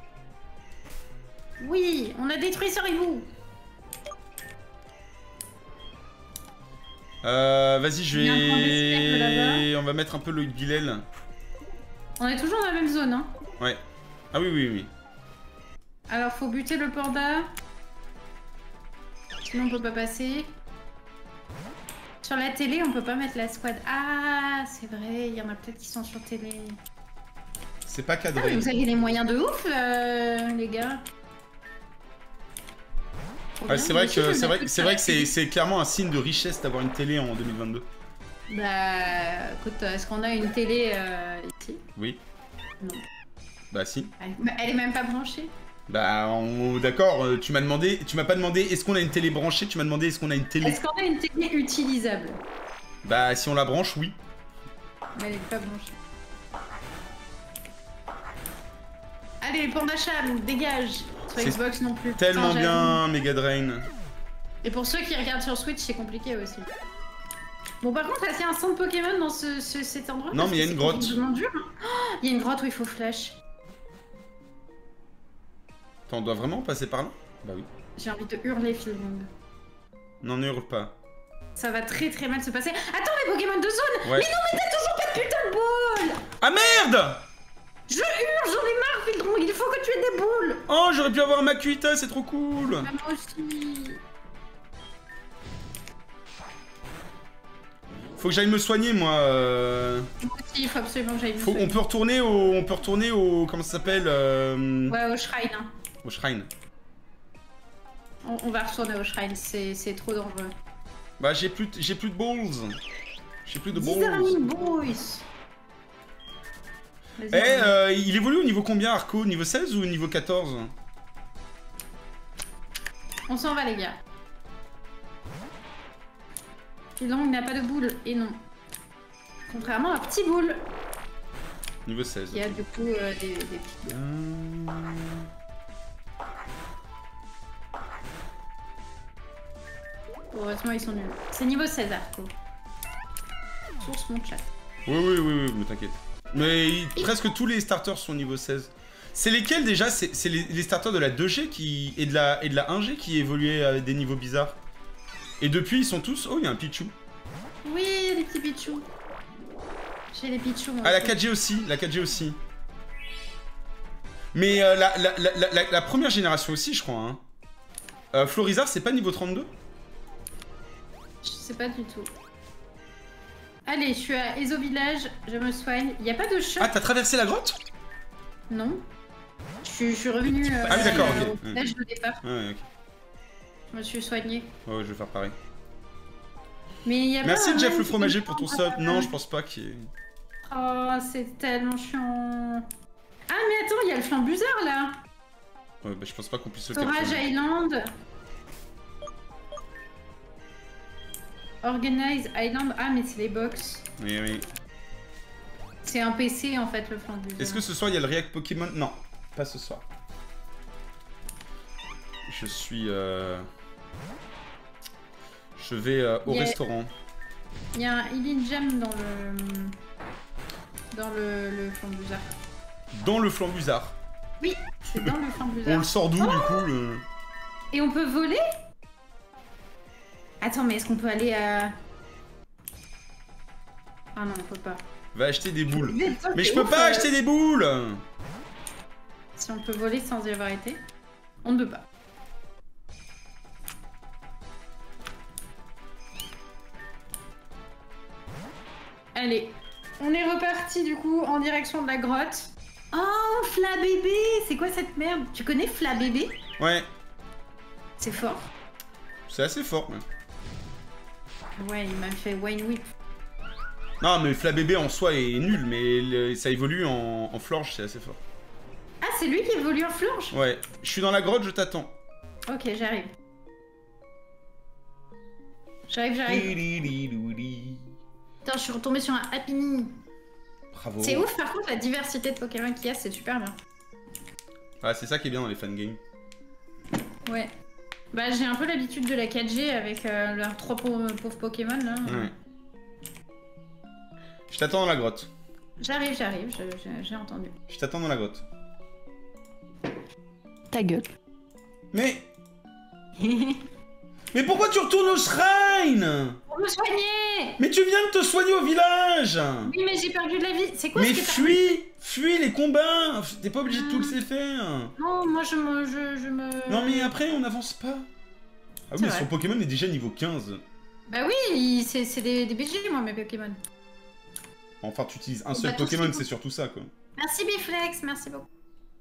Oui, on a détruit ce hibou. Vas-y, je vais... On va mettre un peu le guilel. On est toujours dans la même zone, hein? Ouais. Ah oui. Alors, faut buter le panda. Sinon, on peut pas passer. Sur la télé, on peut pas mettre la squad. Ah, c'est vrai, il y en a peut-être qui sont sur télé. C'est pas cadré. Ah, mais vous avez les moyens de ouf, les gars. Ouais, c'est vrai que c'est clairement un signe de richesse d'avoir une télé en 2022. Bah, écoute, est-ce qu'on a une télé ici? Oui. Non. Bah si. Elle est même pas branchée. Bah d'accord, tu m'as pas demandé est-ce qu'on a une télé branchée, tu m'as demandé est-ce qu'on a une télé... Est-ce qu'on a une télé utilisable? Bah si on la branche, oui. Mais elle est pas branchée. Allez, Panda Cham, dégage. Sur Xbox non plus. Tellement bien, Mega Drain. Et pour ceux qui regardent sur Switch, c'est compliqué aussi. Bon, par contre, est-ce qu'il y a un centre Pokémon dans cet endroit? Non, mais il y a une grotte. C'est vraiment dur. Il y a une grotte où il faut flash. Attends, on doit vraiment passer par là? Bah oui. J'ai envie de hurler, Philbond. Non, ne hurle pas. Ça va très très mal se passer. Attends, les Pokémon de zone! Ouais. Mais non, mais t'as toujours pas de putain de boule! Ah merde! Je hurle, j'en ai marre, Phildron, il faut que tu aies des boules! Oh, j'aurais pu avoir ma Makuita, c'est trop cool! Moi aussi. Faut que j'aille me soigner, moi. Moi aussi, il faut absolument que j'aille me On soigner. peut retourner au... Comment ça s'appelle Ouais, au shrine. Hein. Au shrine. On va retourner au shrine, c'est trop dangereux. Bah j'ai plus de balls. J'ai plus de balls. 10 boys. Eh, il évolue au niveau combien, Arco? Niveau 16 ou niveau 14? On s'en va, les gars. Et donc, il n'a pas de boule. Et non. Contrairement à Petit Boule. Niveau 16. Il y a du coup des petites boules. Heureusement, ils sont nuls. C'est niveau 16, Arco. Source mon chat. Oui, mais t'inquiète. Mais presque tous les starters sont niveau 16. C'est lesquels déjà? C'est les starters de la 2G et de la 1G qui évoluaient à des niveaux bizarres. Et depuis, ils sont tous... Oh, il y a un Pichu. Oui, les petits Pichu. J'ai les Pichu. Ah, la 4G aussi, la 4G aussi. Mais la première génération aussi, je crois. Hein. Florizard, c'est pas niveau 32? Je sais pas du tout. Allez, je suis à Ezo Village, je me soigne. Il n'y a pas de shop? Ah, t'as traversé la grotte? Non. Je suis revenue ah oui, d'accord, au ok. village de départ. Ouais, ok. Je me suis soignée. Ouais, je vais faire pareil. Mais il y a Merci pas Jeff un le qui fromager peut pour ton prendre, sub. Non, je pense pas qu'il y ait... Oh, c'est tellement chiant. Ah, mais attends, il y a le flambuzard là. Ouais, bah je pense pas qu'on puisse le Storage capturer. Island. Organize Island. Ah, mais c'est les box. Oui. C'est un PC en fait, le flambuzard. Est-ce que ce soir il y a le React Pokémon? Non, pas ce soir. Je suis... Je vais au restaurant. Il y a un Healing Gem dans le flambuzard. Dans le flambuzard. Oui, c'est dans le On flambuzard. le sort d'où du coup le... Et on peut voler? Attends, mais est-ce qu'on peut aller à... Ah non, on peut pas. Va acheter des boules. Mais je C'est peux ouf, pas acheter des boules. Si on peut voler sans y avoir été, on ne peut pas. Allez, on est reparti du coup en direction de la grotte. Oh, Flabébé! C'est quoi cette merde? Tu connais Flabébé? Ouais, C'est fort. c'est assez fort. Ouais, il m'a fait Wine Whip. Non, mais Flabébé en soi est nul, mais ça évolue en Florge, c'est assez fort. Ah, c'est lui qui évolue en flonge? Ouais, je suis dans la grotte, je t'attends. Ok, j'arrive. J'arrive. Putain, je suis retombée sur un Happy Meal. Bravo. C'est ouf, par contre, la diversité de Pokémon qu'il y a, c'est super bien. Ah, c'est ça qui est bien dans les fangames. Ouais. Bah, j'ai un peu l'habitude de la 4G avec leurs 3 pauvres Pokémon, là. Ouais. Je t'attends dans la grotte. J'arrive, j'ai entendu. Je t'attends dans la grotte. Ta gueule. Mais... Mais pourquoi tu retournes au shrine? Pour me soigner! Mais tu viens de te soigner au village. Oui, mais j'ai perdu de la vie. C'est quoi Mais ce que t'as... fuis les combats. T'es pas obligé de tout laisser faire. Non, moi je me... Non mais après on n'avance pas. Ah oui, mais vrai. son Pokémon est déjà niveau 15. Bah oui, c'est des BG, moi, mes Pokémon. Enfin, tu utilises un On seul va tous Pokémon, les- c'est surtout ça, quoi. Merci Biflex, merci beaucoup.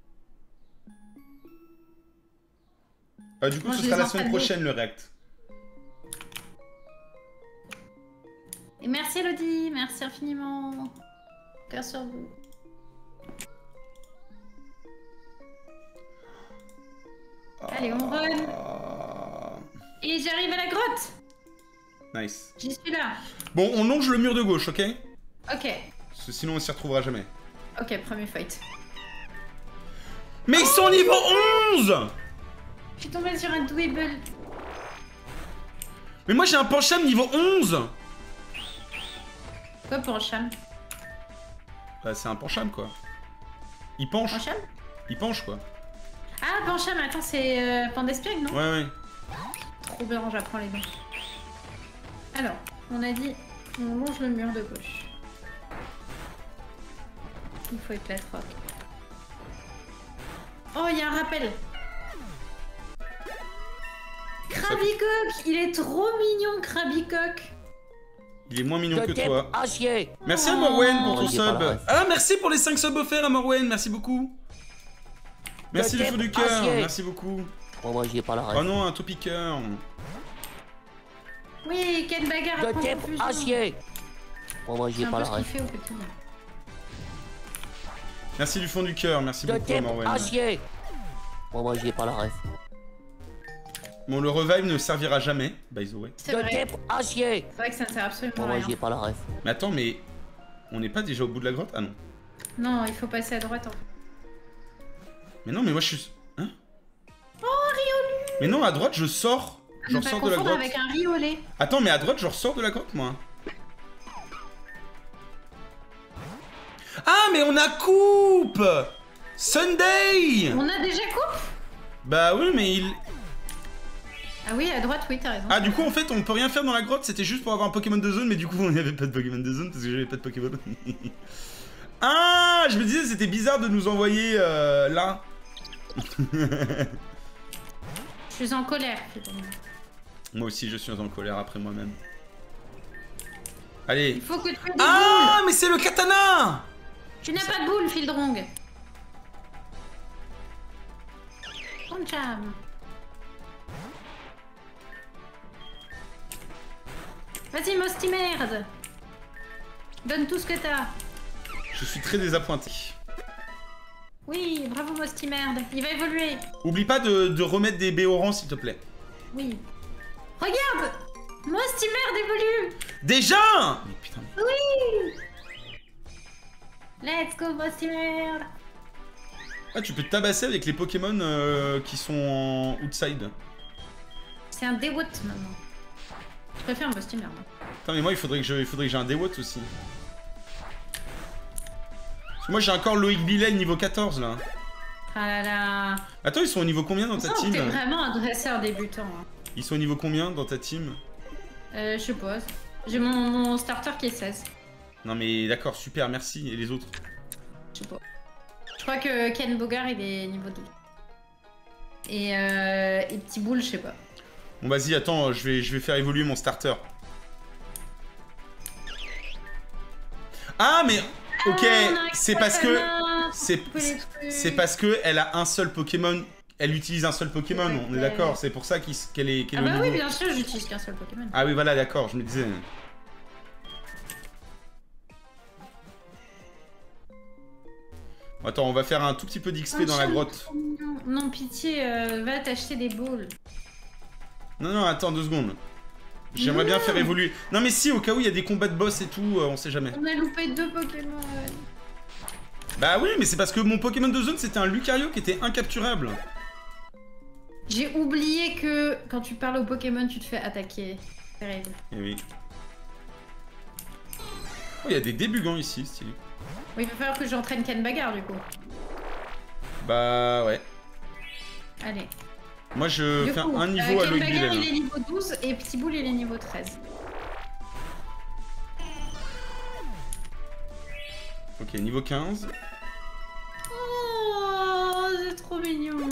Du coup, Moi, ce je sera les la semaine installe prochaine, le React. Et merci Elodie, merci infiniment. Cœur sur vous. Allez, on run. Et j'arrive à la grotte. Nice. J'y suis là. Bon, on longe le mur de gauche, ok? Ok. Parce que sinon, on s'y retrouvera jamais. Ok, premier fight. Mais ils sont niveau 11! Je suis tombée sur un Dweeble. Mais moi, j'ai un Pancham niveau 11! Quoi pour un cham? Bah, c'est un Pancham, quoi. Il penche. Un cham? Il penche, quoi. Ah, Pancham, attends, c'est Pandespiègle, non? Ouais, ouais. Trop bien, j'apprends les noms. Alors, on a dit, on longe le mur de gauche. Il faut éclate rock. Oh, il y a un rappel. Krabicoque, il est trop mignon, Krabicoque. Il est moins mignon que de type toi. acier. Merci à Morwen pour ton Oh, j'ai pas sub. la ref. Ah, merci pour les 5 subs offerts à Morwen, merci beaucoup. Merci De du fond du type cœur, acier. merci beaucoup. Bon, moi, j'ai pas la Oh ref. non, un topiqueur. Oui, Ken Bagarre De apprend type confusion. acier. Bon, moi, C'est j'ai un pas peu la ce qu'il ref. fait au petit. Merci du fond du cœur, merci De beaucoup à type Morwen. acier. Bon, moi, j'ai pas la ref. Bon, le revive ne servira jamais, by the way. C'est De vrai. type acier. C'est vrai que ça ne sert absolument Bon, à moi, rien. j'ai pas la ref. Mais attends, mais on n'est pas déjà au bout de la grotte? Ah non. Non, il faut passer à droite. Mais non, mais moi je suis... Hein? Oh, Riolu! Mais non, à droite, je sors. Je Ne pas ressors de la confondre grotte. avec un riolet. Attends, mais à droite, je ressors de la grotte, moi. Ah, mais on a coupe Sunday. On a déjà coupe? Bah oui, mais il... Ah oui, à droite, oui, t'as raison. Ah, du coup, en fait, on peut rien faire dans la grotte. C'était juste pour avoir un Pokémon de zone, mais du coup, on n'avait pas de Pokémon de zone parce que j'avais pas de Pokémon. Ah, je me disais, c'était bizarre de nous envoyer là. Je suis en colère, finalement. Moi aussi, je suis en colère après moi-même. Allez. Il faut que tu aies des Ah, boules. mais c'est le katana. Tu n'as pas de boules, Fildrong. Poncham. Vas-y, Mosty merde. Donne tout ce que t'as. Je suis très désappointé. Oui, bravo Mosty merde. Il va évoluer. Oublie pas de remettre des béorans, s'il te plaît. Oui. Regarde, Mosty merde évolue. Déjà. Mais putain. Oui. Let's go Mosty merde. Ah, tu peux te tabasser avec les Pokémon qui sont en outside. C'est un Dewott maintenant. Je préfère Mosty merde. Putain, mais moi, il faudrait que j'ai un Dewott aussi. Parce que moi, j'ai encore Loïc Billet niveau 14 là. Ah là là. Attends, ils sont au niveau combien dans ta team? T'es vraiment un dresseur débutant. Hein. Ils sont au niveau combien dans ta team? Je sais pas. J'ai mon starter qui est 16. Non mais d'accord, super, merci. Et les autres? Je sais pas. Je crois que Ken Bogard il est niveau 12. Et Petit Boule, je sais pas. Bon vas-y, attends, je vais faire évoluer mon starter. Ah mais... Ok, c'est parce que... C'est parce que elle a un seul Pokémon. Elle utilise un seul Pokémon, on est d'accord. C'est pour ça qu'elle est Ah au bah niveau... oui, bien sûr, j'utilise qu'un seul Pokémon. Ah oui, voilà, d'accord, je me disais... Attends, on va faire un tout petit peu d'XP dans la grotte. Non, pitié, va t'acheter des balls. Non, non, attends 2 secondes. J'aimerais bien faire évoluer... Non mais si, au cas où il y a des combats de boss et tout, on sait jamais. On a loupé 2 Pokémon. Bah oui, mais c'est parce que mon Pokémon de zone, c'était un Lucario qui était incapturable. J'ai oublié que quand tu parles au Pokémon, tu te fais attaquer. Terrible. Eh oui. Oh, il y a des débugants ici, stylé. Oui, il va falloir que j'entraîne Ken Bagarre du coup. Bah ouais. Allez. Moi je Du fais coup, un niveau à Ken Loïc Bagarre, Billet. il est niveau 12 et Petit Boule, il est niveau 13. Ok, niveau 15. Oh, c'est trop mignon.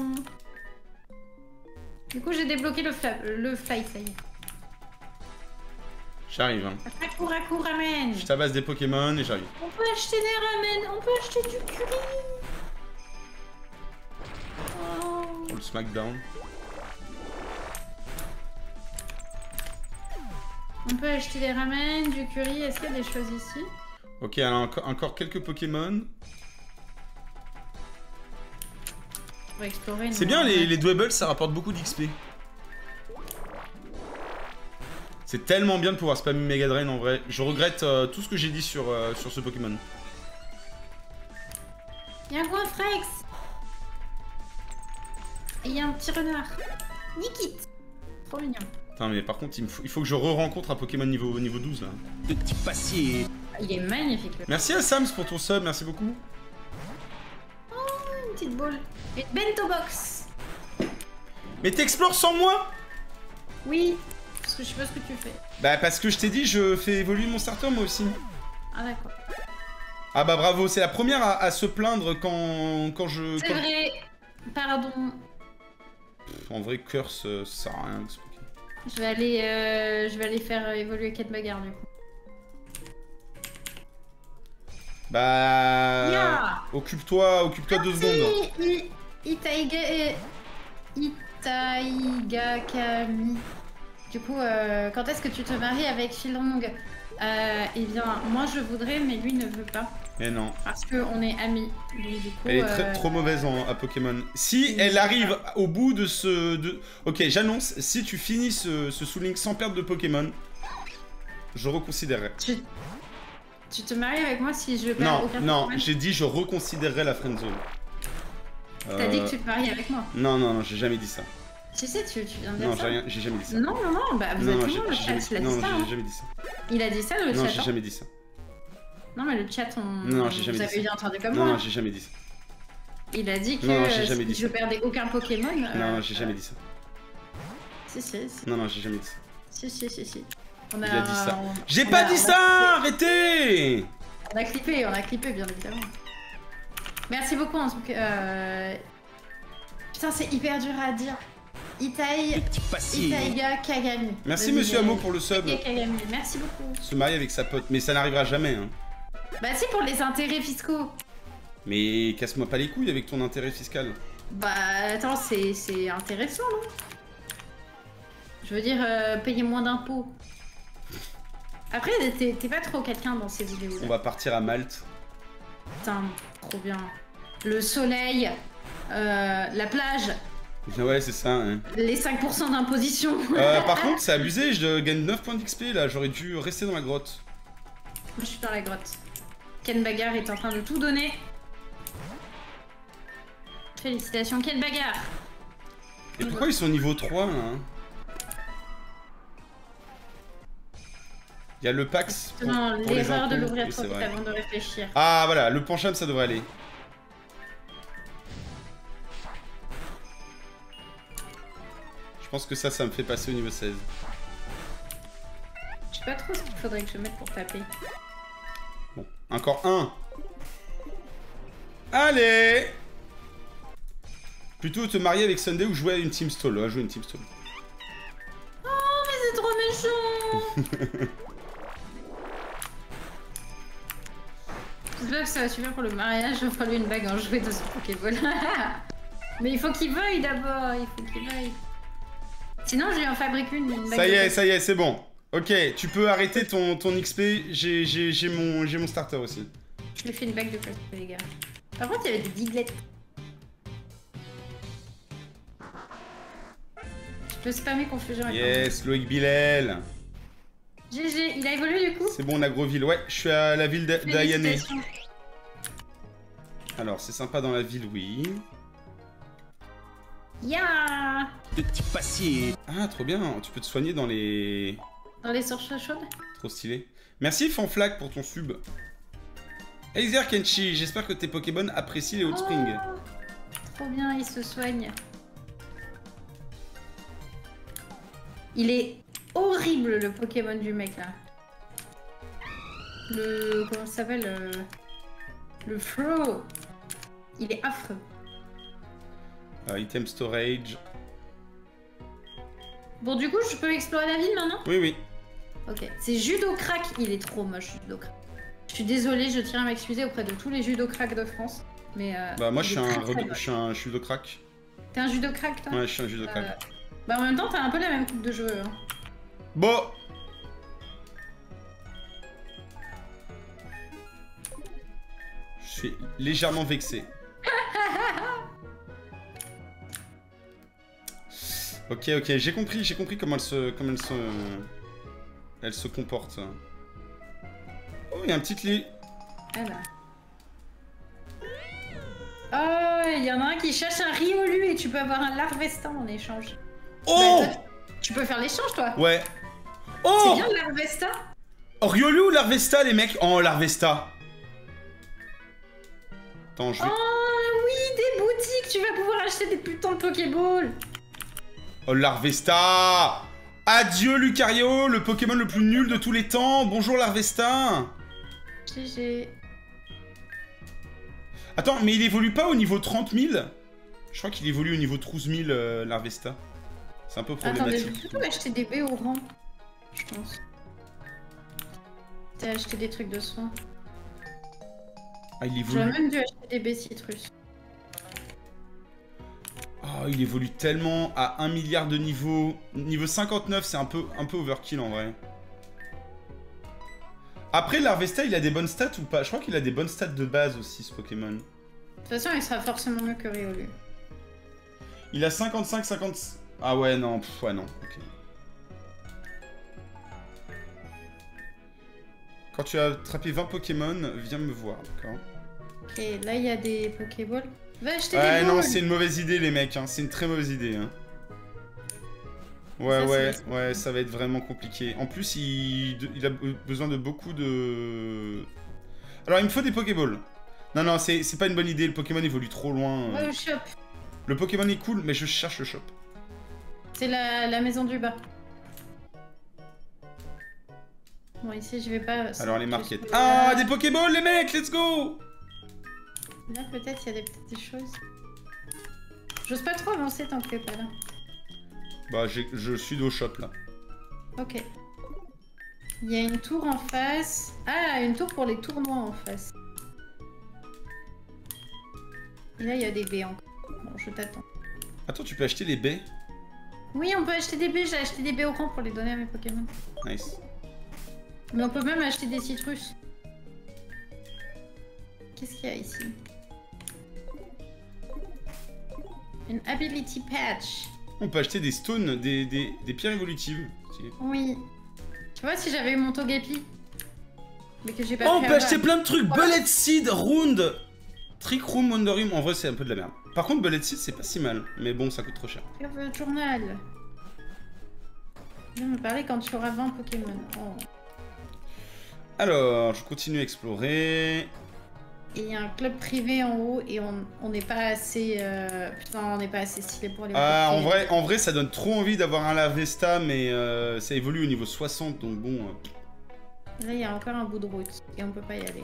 Du coup, j'ai débloqué le fly, ça y est. J'arrive. Hein. Raku ramen. Je tabasse des Pokémon et j'arrive. On peut acheter des ramen, on peut acheter du curry. Oh. Pour le Smackdown. On peut acheter des ramen, du curry. Est-ce qu'il y a des choses ici? Ok, alors encore quelques Pokémon. On va explorer. C'est bien, les Dwebbles, ça rapporte beaucoup d'XP. C'est tellement bien de pouvoir spammer Mega Drain en vrai. Je regrette tout ce que j'ai dit sur ce Pokémon. Il y a un Goinfrex. Et il y a un petit renard. Nikit. Trop mignon. Putain, mais par contre, il faut que je re-rencontre un Pokémon niveau 12 là. Petit passier. Il est magnifique. Merci à Sams pour ton sub, merci beaucoup. Une petite boule. Une bento box. Mais t'explores sans moi? Oui. Parce que je sais pas ce que tu fais. Bah parce que je t'ai dit, je fais évoluer mon starter moi aussi. Ah d'accord. Ah bah bravo, c'est la première à se plaindre quand je... C'est vrai. Pardon. Pff, en vrai, Curse, ça sert à rien. Je vais aller faire évoluer Ken Bagarre du coup. Bah... Yeah. Occupe-toi 2 secondes. Itaiga Kami. Du coup, quand est-ce que tu te maries avec Shilong? Eh bien, moi je voudrais, mais lui ne veut pas. Eh non. Parce qu'on est amis. Donc, du coup, Elle est trop mauvaise à Pokémon. Si elle arrive au bout de ce... Ok, j'annonce, si tu finis ce Soul Link sans perdre de Pokémon, je reconsidérerai. Tu te maries avec moi si je perds aucun Non, Pokémon? j'ai dit je reconsidérerai la friendzone. T'as dit que tu te maries avec moi? Non, j'ai jamais dit ça. Tu sais, tu viens de dire Non, ça? j'ai jamais dit ça. Non, bah vous êtes tout le monde, le chat, il a dit ça. Non, hein. j'ai jamais dit ça. Il a dit ça, le chat? Non, j'ai jamais dit ça. Non, mais le chat, Non, j'ai jamais vous dit avez ça. bien entendu comme moi. Non, j'ai jamais dit ça. Il a dit que Non, j'ai jamais dit si je ça. perdais aucun Pokémon... Non, j'ai jamais dit ça. Si. Non, j'ai jamais dit ça. Si. Il a dit ça. J'ai pas dit ça! Arrêtez! On a clippé, bien évidemment. Merci beaucoup, en tout cas. Putain, c'est hyper dur à dire. Itaiga Kagami. Merci Monsieur Amo pour le sub. Itaiga Kagami, merci beaucoup. Se marier avec sa pote, mais ça n'arrivera jamais. Hein. Bah si, pour les intérêts fiscaux. Mais casse-moi pas les couilles avec ton intérêt fiscal. Bah attends, c'est intéressant, non? Je veux dire, payer moins d'impôts. Après, t'es pas trop quelqu'un dans ces vidéos. On va partir à Malte. Putain, trop bien. Le soleil, la plage. Ouais, c'est ça. Hein. Les 5% d'imposition. Par contre, c'est abusé, je gagne 9 points d'XP là, j'aurais dû rester dans la grotte. Moi, je suis dans la grotte. Ken Bagarre est en train de tout donner. Félicitations, Ken Bagarre. Et pourquoi ils sont niveau 3 là hein? Il y a le Pax pour l'erreur de l'ouvrir oui, trop vite avant de réfléchir. Ah voilà, le penchant ça devrait aller. Je pense que ça me fait passer au niveau 16. Je sais pas trop ce qu'il faudrait que je mette pour taper. Bon, encore un. Allez! Plutôt te marier avec Sunday ou jouer à une Team Stall. Ouais, jouer à une Team Stall. Oh, mais c'est trop méchant! J'espère que ça va suffire pour le mariage. Je ferai lui une bague en jouet de ce Pokéball. Mais il faut qu'il veuille d'abord. Il faut qu'il veuille. Sinon, je lui en fabrique une bague. Ça y est, c'est bon. Ok, tu peux arrêter ton XP. J'ai mon starter aussi. Je lui fais une bague de plastique, les gars. Par contre, il y avait des diglettes. Je peux spammer confusion avec Yes, Loïc Bilel. GG, il a évolué du coup? C'est bon, on a Groville. Ouais, je suis à la ville d'Ayane. Alors, c'est sympa dans la ville, oui. Ya De petits passiers. Ah, trop bien. Tu peux te soigner dans les... Dans les sources chaudes? Trop stylé. Merci Fanflac pour ton sub. Hey there Kenshi, j'espère que tes Pokémon apprécient les Hot Springs. Trop bien, il se soigne. Il est horrible le Pokémon du mec là. Le... comment ça s'appelle le Fro. Il est affreux. Item storage. Bon du coup je peux explorer la ville maintenant? Oui. Ok. C'est Judocrack, il est trop moche Judocrack. Je suis désolée, je tiens à m'excuser auprès de tous les Judocrack de France. Mais bah moi je suis un judocrack. T'es un Judocrack toi? Ouais, je suis un judocrack. Bah en même temps t'as un peu la même coupe de cheveux. Hein. Bon. Je suis légèrement vexé. Ok, j'ai compris comment elle se comporte. Oh, il y a un petit lit. Alors. Oh, il y en a un qui cherche un Riolu et tu peux avoir un Larvestan en échange. Oh bah, tu peux faire l'échange toi? Ouais. Oh c'est bien Larvesta? Oh, Riolu ou Larvesta les mecs? Oh, Larvesta. Attends, je vais... Oh oui, des boutiques, tu vas pouvoir acheter des putains de Pokéballs. Oh, Larvesta. Adieu Lucario, le Pokémon le plus nul de tous les temps. Bonjour Larvesta. GG. Attends, mais il évolue pas au niveau 30 000? Je crois qu'il évolue au niveau 12 000, Larvesta. C'est un peu problématique. Attends, je vais plutôt acheter des baies au rang, je pense. T'as acheté des trucs de soins. Ah, il J'aurais évolue. même dû acheter des baies citrus. Oh, il évolue tellement à 1 milliard de niveaux. Niveau 59, c'est un peu overkill en vrai. Après, l'Harvesta, il a des bonnes stats ou pas? Je crois qu'il a des bonnes stats de base aussi, ce Pokémon. De toute façon, il sera forcément mieux que Riolu. Il a 55, 50... Ah ouais, non, pff, ouais, non, ok. Quand tu as attrapé 20 Pokémon, viens me voir, d'accord? Ok, là, il y a des Pokéballs. Va acheter Ouais, des non, balls. c'est une mauvaise idée, les mecs, hein. C'est une très mauvaise idée, hein. Ouais, Ça, ouais, c'est- ouais, ça va être vraiment compliqué. En plus, il a besoin de beaucoup de... Alors, il me faut des Pokéballs. Non, non, c'est pas une bonne idée, le Pokémon évolue trop loin. Va au shop. Le Pokémon est cool, mais je cherche le shop. C'est la maison du bas. Bon, ici, je vais pas... Alors, les je marquettes. suis- Ah, des Pokéballs, les mecs, let's go! Là, peut-être, il y a des petites choses. J'ose pas trop avancer tant que t'es pas là. Bah, je suis au shop, là. Ok. Il y a une tour en face. Ah, une tour pour les tournois en face. Et là, il y a des baies encore. Bon, je t'attends. Attends, tu peux acheter les baies? Oui, on peut acheter des baies. J'ai acheté des baies au camp pour les donner à mes Pokémon. Nice. Mais on peut même acheter des citrus. Qu'est-ce qu'il y a ici? Une ability patch. On peut acheter des stones, des pierres évolutives. Oui. Tu vois, si j'avais eu mon Togepi. Mais que j'ai pas Oh, on pris peut à acheter bas. plein de trucs. Voilà. Bullet Seed, Round, Trick Room, Wonderium. En vrai, c'est un peu de la merde. Par contre, Bullet Seed, c'est pas si mal. Mais bon, ça coûte trop cher. Regarde le journal. Viens me parler quand tu auras 20 Pokémon. Oh. Alors, je continue à explorer. Et il y a un club privé en haut et on n'est pas assez... Putain, on n'est pas assez stylé pour les Ah, rencontrer. en vrai, ça donne trop envie d'avoir un Larvesta, mais ça évolue au niveau 60, donc bon... Là, il y a encore un bout de route et on peut pas y aller.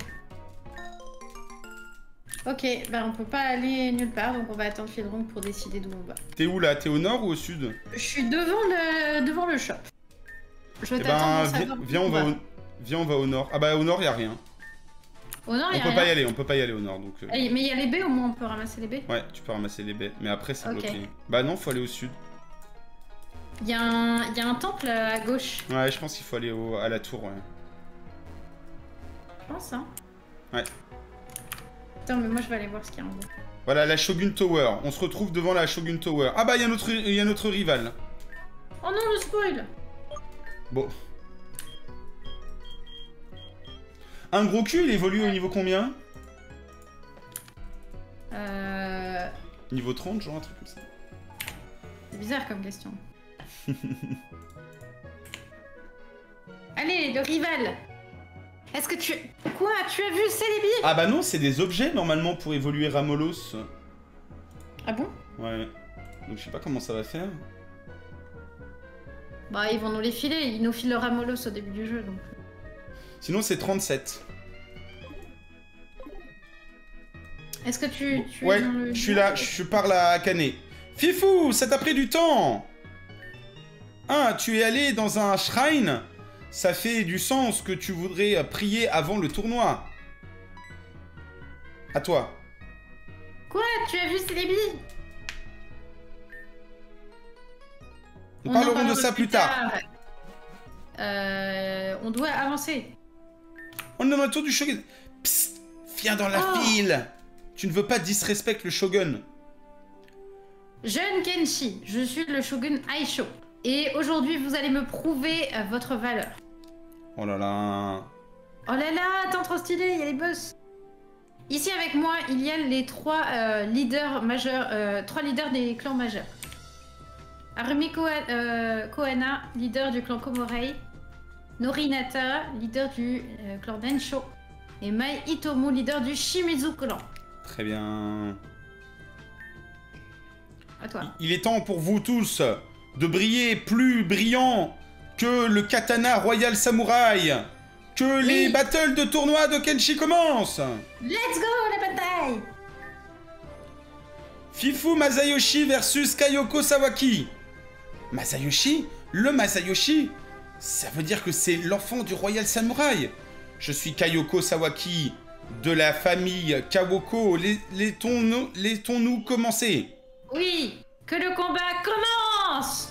Ok, bah on peut pas aller nulle part, donc on va attendre Fieldrong pour décider d'où on va. T'es où, là? T'es au nord ou au sud? Je suis devant le shop. Je Eh t'attends ben, pour savoir viens, où on va au nord. Ah bah, au nord, y a rien. Au nord, il On y a peut pas y rien. aller, on peut pas y aller au nord, donc... Allez, mais il y a les baies, au moins on peut ramasser les baies. Ouais, tu peux ramasser les baies, mais après, c'est Ok. bloqué. Bah non, faut aller au sud. Il y a un temple à gauche, Ouais, je pense qu'il faut aller à la tour, ouais. je pense, hein. Ouais. Attends, mais moi je vais aller voir ce qu'il y a en haut. Voilà, la Shogun Tower. On se retrouve devant la Shogun Tower. Ah bah, il y a notre rival. Oh non, le spoil! Bon. Un gros cul, il évolue au niveau combien? Niveau 30, genre un truc comme ça. C'est bizarre comme question. Allez, le rival! Est-ce que tu... Quoi? Tu as vu Celebi? Ah bah non, c'est des objets normalement pour évoluer Ramolos. Ah bon? Ouais. Donc je sais pas comment ça va faire. Bah ils vont nous les filer, ils nous filent le Ramolos au début du jeu donc... Sinon c'est 37. Est-ce que tu es Ouais, dans le... je suis là, je parle à Akane. Fifou, ça t'a pris du temps. Ah, tu es allé dans un shrine? Ça fait du sens que tu voudrais prier avant le tournoi. À toi. Quoi? Tu as vu Celebi? Nous On en parlerons de parlera ça plus tard. On doit avancer. On est dans le tour du shogun. Psst, viens dans la Oh. file. Tu ne veux pas disrespect le shogun. Jeune Kenshi, je suis le shogun Aisho. Et aujourd'hui, vous allez me prouver votre valeur. Oh là là. Oh là là, attends, trop stylé, il y a les boss. Ici avec moi, il y a les trois leaders majeurs, trois leaders des clans majeurs. Arumi Kohana, leader du clan Komorei. Norinata, leader du clan Densho. Et Mai Itomo, leader du Shimizu clan. Très bien. À toi. Il est temps pour vous tous de briller plus brillant que le katana royal samouraï. Que les battles de tournoi de Kenshi commencent. Let's go, la bataille! Fifu Masayoshi versus Kayoko Sawaki. Masayoshi? Le Masayoshi? Ça veut dire que c'est l'enfant du royal samouraï. Je suis Kayoko Sawaki, de la famille Kawoko, laissons-nous commencer. Oui, que le combat commence.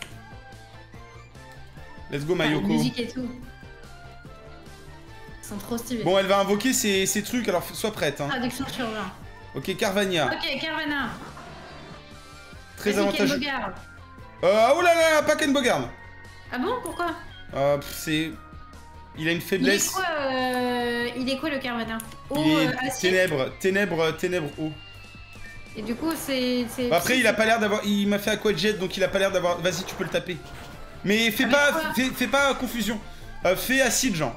Let's go, La Mayoko. musique et tout. Ils sont trop stylés. Bon, elle va invoquer ses trucs, alors sois prête. Hein. Traduction sur 20. Ok, Carvania. Ok, Carvana. Très Vas-y, avantageux. Ken Bogard. Oh là là, pas Ken Bogard. Ah bon, pourquoi? C'est... Il a une faiblesse. Il est quoi le Carvana? Il est ténèbres, eau. Et du coup, c'est... Bah après, il a pas l'air d'avoir... Il m'a fait Aquajet, donc il a pas l'air d'avoir... Vas-y, tu peux le taper. Mais fais pas confusion. Fais acide, genre.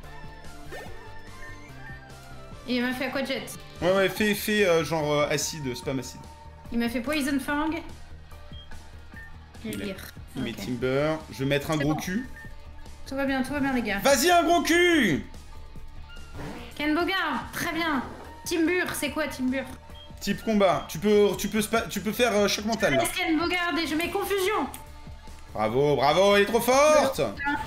Il m'a fait Aquajet. Ouais, fais genre acide, spam acide. Il m'a fait Poison Fang. Je vais Il lire. met Ok. Timber. Je vais mettre un C'est gros bon. cul. Tout va bien, les gars. Vas-y, un gros cul. Ken Bogard, très bien. Timbur, c'est quoi Timbur? Type combat. Tu peux faire choc mental, là. Laisse Ken Bogard et je mets confusion. Bravo, elle est trop forte.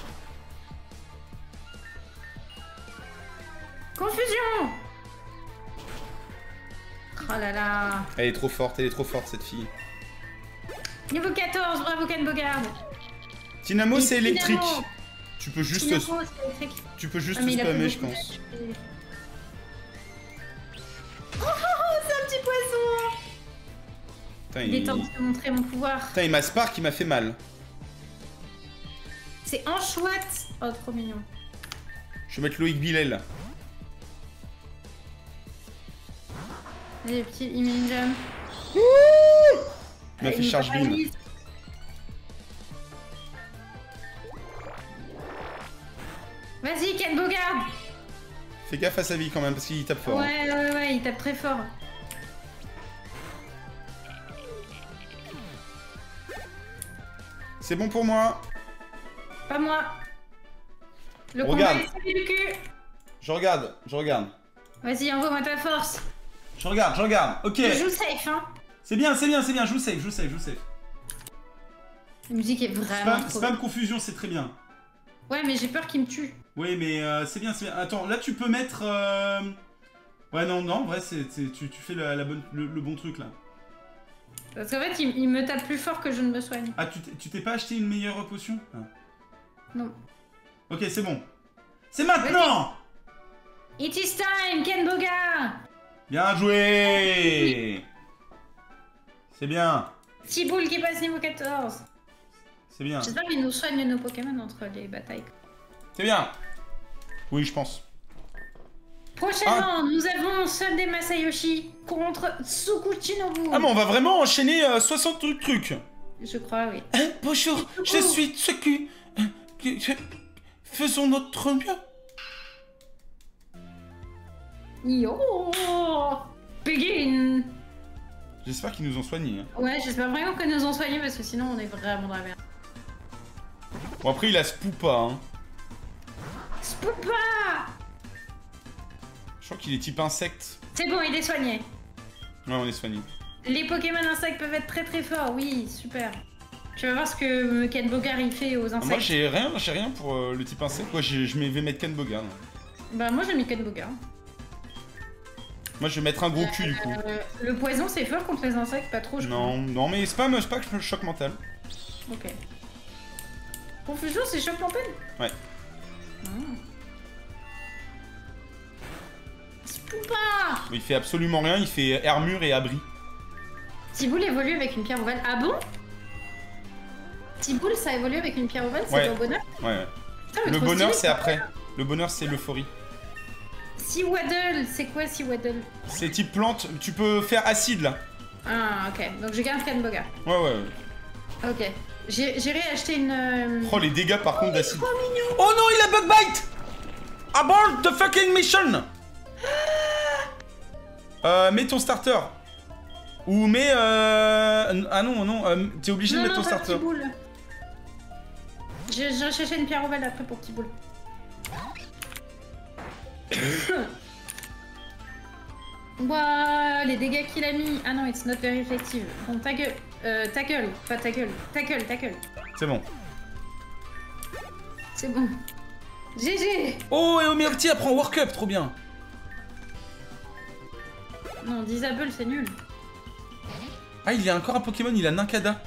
Confusion. Oh là là. Elle est trop forte, cette fille. Niveau 14, bravo Ken Bogard. Tynamo, Et c'est électrique. Tynamo. Tu peux juste... Tynamo, c'est électrique. Tu peux juste Ah, mais il a spammer, fait je beaucoup. pense. Oh, c'est un petit poisson. Putain, Il est temps de te montrer mon pouvoir. Putain, il m'a spark, il m'a fait mal. C'est en chouette. Oh, trop mignon. Je vais mettre Loïc Bilel. Allez, le petit immune jump. Il m'a fait charge beam. Vas-y, Ken Bogard. Fais gaffe à sa vie quand même, parce qu'il tape fort. Hein. Ouais, il tape très fort. C'est bon pour moi. Pas moi. Le Regarde. combat est du cul. Je regarde. Vas-y, envoie-moi ta force. Je regarde. Ok. Je joue safe, hein. C'est bien. Joue safe. La musique est vraiment trop Spam confusion, c'est très bien. Ouais, mais j'ai peur qu'il me tue. Oui, mais c'est bien. Attends, là tu peux mettre... Ouais, non, en vrai, tu fais le bon truc, là. Parce qu'en fait, il me tape plus fort que je ne me soigne. Ah, tu t'es pas acheté une meilleure potion? Ah. Non. Ok, c'est bon. C'est maintenant. It is time, Ken Bogard. Bien joué. C'est bien. Petit boule qui passe niveau 14. C'est bien. J'espère qu'il nous soigne nos Pokémon entre les batailles. C'est bien. Oui, je pense. Prochainement, nous avons Sunday Masayoshi contre Tsukuchinobu. Ah, mais on va vraiment enchaîner 60 trucs. Je crois, oui. Bonjour, je suis Tsuku. Faisons notre mieux. Yo Begin. J'espère qu'ils nous ont soignés. Hein. Ouais, j'espère vraiment que nous ont soignés parce que sinon on est vraiment dans la merde. Bon, après, il a Spoopa. Hein. Spoopa. Je crois qu'il est type insecte. C'est bon, il est soigné. Ouais, on est soigné. Les Pokémon insectes peuvent être très très forts, oui, super. Tu vas voir ce que Ken Bogard il fait aux insectes. Moi, j'ai rien pour le type insecte. Ouais, je vais mettre Ken Bogard. Bah, moi j'ai mis Ken Bogard. Moi, je vais mettre un gros cul, du coup. Le poison c'est fort contre les insectes, pas trop, je Non, mais spam choc mental. crois. Ok. Confusion, c'est choc mental? Ouais. Spoopa. Il fait absolument rien, il fait armure et abri. Tiboule évolue avec une pierre ovale. Ah bon? Tiboule ça évolue avec une pierre ovale, c'est Ouais. au bonheur? Ouais. Putain, mais Le trop bonheur, stylé, c'est quoi. après. Le bonheur, c'est l'euphorie. Seawaddle, c'est quoi Seawaddle? C'est type plante, tu peux faire acide, là. Ah ok, donc je garde Ken Bogard. Ouais. Ok. J'irai acheter une... Oh, les dégâts, par contre, d'acide. Oh non, il a bug bite! Abort the fucking mission! Mets ton starter. Ou mets... Ah non, t'es obligé de mettre ton starter. Tiboule. Je cherchais une pierre ovale après pour Tiboule. Ouah, les dégâts qu'il a mis. Ah non, it's not very effective. Bon, ta gueule. Tackle, pas ta gueule. Tackle. C'est bon. C'est bon. GG. Oh, et Omerti apprend Work Up, trop bien. Non, Disable, c'est nul. Ah, il y a encore un Pokémon, il a Nincada.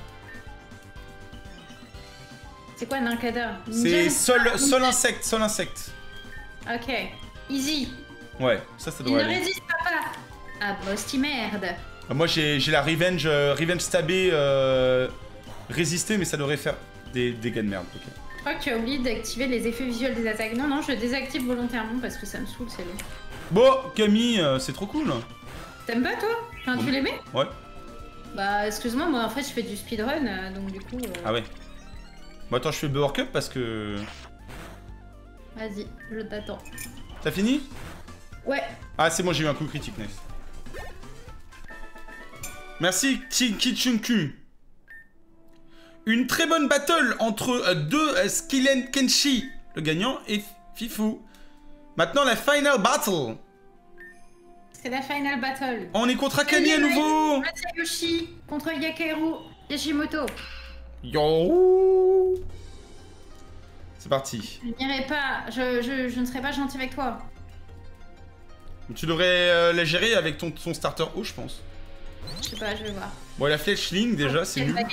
C'est quoi Nincada? C'est sol insecte. Ok. Easy. Ouais, ça Il devrait ne aller. résiste pas. Ah, Bosti merde. Moi j'ai la Revenge stabé résister, mais ça devrait faire des dégâts de merde. Ok. Je crois que tu as oublié d'activer les effets visuels des attaques. Non, je désactive volontairement parce que ça me saoule, c'est long. Bon, Camille, c'est trop cool. T'aimes pas toi? Enfin, tu l'aimais? Ouais. Bah, excuse-moi, moi en fait je fais du speedrun, donc du coup... Ah ouais. Bon attends, je fais le Power Cup parce que... Vas-y, je t'attends. T'as fini? Ouais. Ah c'est bon, j'ai eu un coup critique, nice. Merci Kichunku. Une très bonne battle entre deux Skillen Kenshi, le gagnant, et Fifou. Maintenant la final battle. C'est la final battle. On est contre Akami à nouveau. Masayoshi contre Yakeru Yashimoto. Yo. C'est parti. Je n'irai pas, je ne serai pas gentil avec toi. Tu devrais la gérer avec ton starter haut, je pense. Je sais pas, je vais voir. Bon, la Fletchling déjà, c'est nul.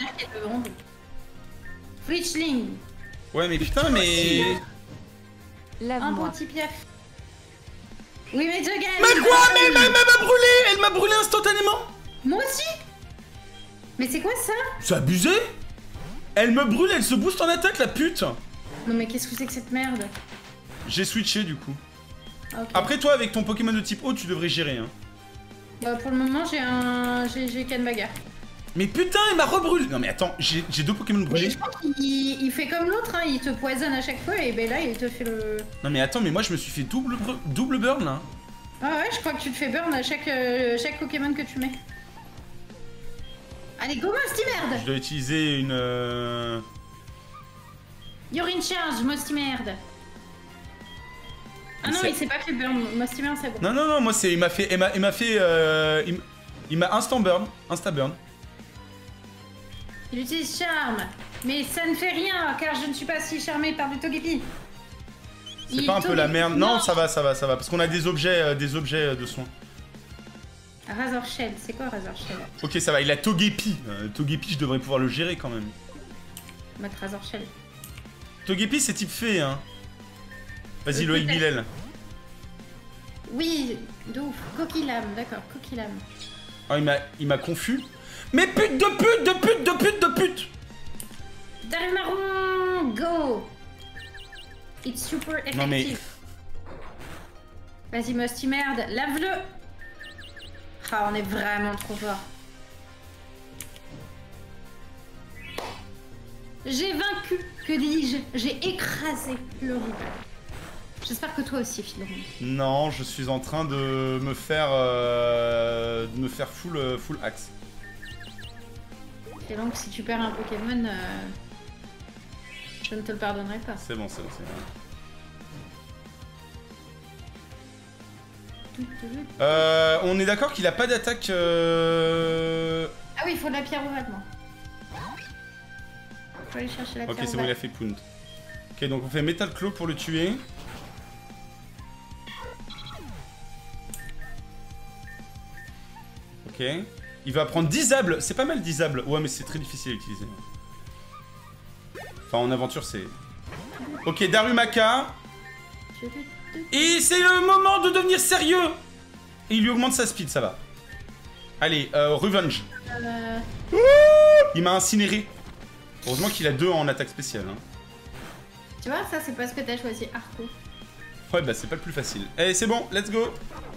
Fletchling. Ouais, mais putain, mais. Un bon petit piaf. Oui, mais Jogan. Mais quoi? Mais elle m'a brûlé. Elle m'a brûlé instantanément. Moi aussi. Mais c'est quoi ça? C'est abusé. Elle me brûle, elle se booste en attaque, la pute. Non, mais qu'est-ce que c'est que cette merde? J'ai switché du coup. Okay. Après, toi, avec ton Pokémon de type haut, tu devrais gérer. Hein. Bah, pour le moment, j'ai Kanbagar. Mais putain, il m'a rebrûlé. Non, mais attends, j'ai deux Pokémon brûlés. Je crois qu'il fait comme l'autre, hein, il te poisonne à chaque fois et ben là, il te fait le. Non, mais attends, mais moi, je me suis fait double burn là. Ah ouais, je crois que tu te fais burn à chaque Pokémon que tu mets. Allez, go, Musty merde! Je dois utiliser une. You're in charge, Musty merde! Ah non, il s'est pas fait burn, Musty merde, c'est bon. Non, non, non, moi, c'est. Il m'a fait. Il m'a instant burn. Insta burn. Il utilise charme, mais ça ne fait rien car je ne suis pas si charmée par du Togepi. C'est pas un peu la merde? Non, ça va, parce qu'on a des objets de soins. Razor Shell, c'est quoi Razor Shell? Ok, ça va, il a Togepi. Togepi, je devrais pouvoir le gérer quand même. Mettre Razor Shell. Togepi, c'est type fée, hein. Vas-y, Loïc Bilel. Oui, de ouf. Coquillam, d'accord, Coquillam. Oh, il m'a confus. Mais pute de pute de pute de pute de pute! Darmaron, go! It's super effective. Non mais... Vas-y, Musty merde, lave-le! Ah, on est vraiment trop fort. J'ai vaincu, que dis-je? J'ai écrasé le rival. J'espère que toi aussi, Philon. Non, je suis en train de me faire... full axe. Et donc, si tu perds un Pokémon, je ne te le pardonnerai pas. C'est bon, c'est bon, c'est bon. On est d'accord qu'il a pas d'attaque... Ah oui, il faut de la pierre au vêtement. Faut aller chercher la pierre. Ok, c'est bon, il a fait Pound. Ok, donc on fait Metal Claw pour le tuer. Ok. Il va prendre Disable. C'est pas mal Disable. Ouais, mais c'est très difficile à utiliser. Enfin, en aventure, c'est... Ok, Darumaka. Et c'est le moment de devenir sérieux. Et il lui augmente sa speed, ça va. Allez, Revenge. Il m'a incinéré. Heureusement qu'il a 2 en attaque spéciale. Hein. Tu vois, ça c'est parce que t'as choisi Arco. Ouais, bah c'est pas le plus facile. Allez, c'est bon, let's go.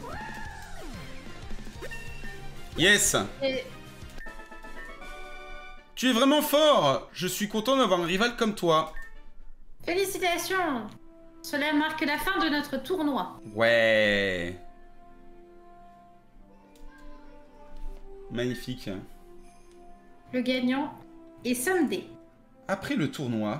Yes. Et... Tu es vraiment fort. Je suis content d'avoir un rival comme toi. Félicitations. Cela marque la fin de notre tournoi. Ouais. Magnifique. Le gagnant est Someday. Après le tournoi...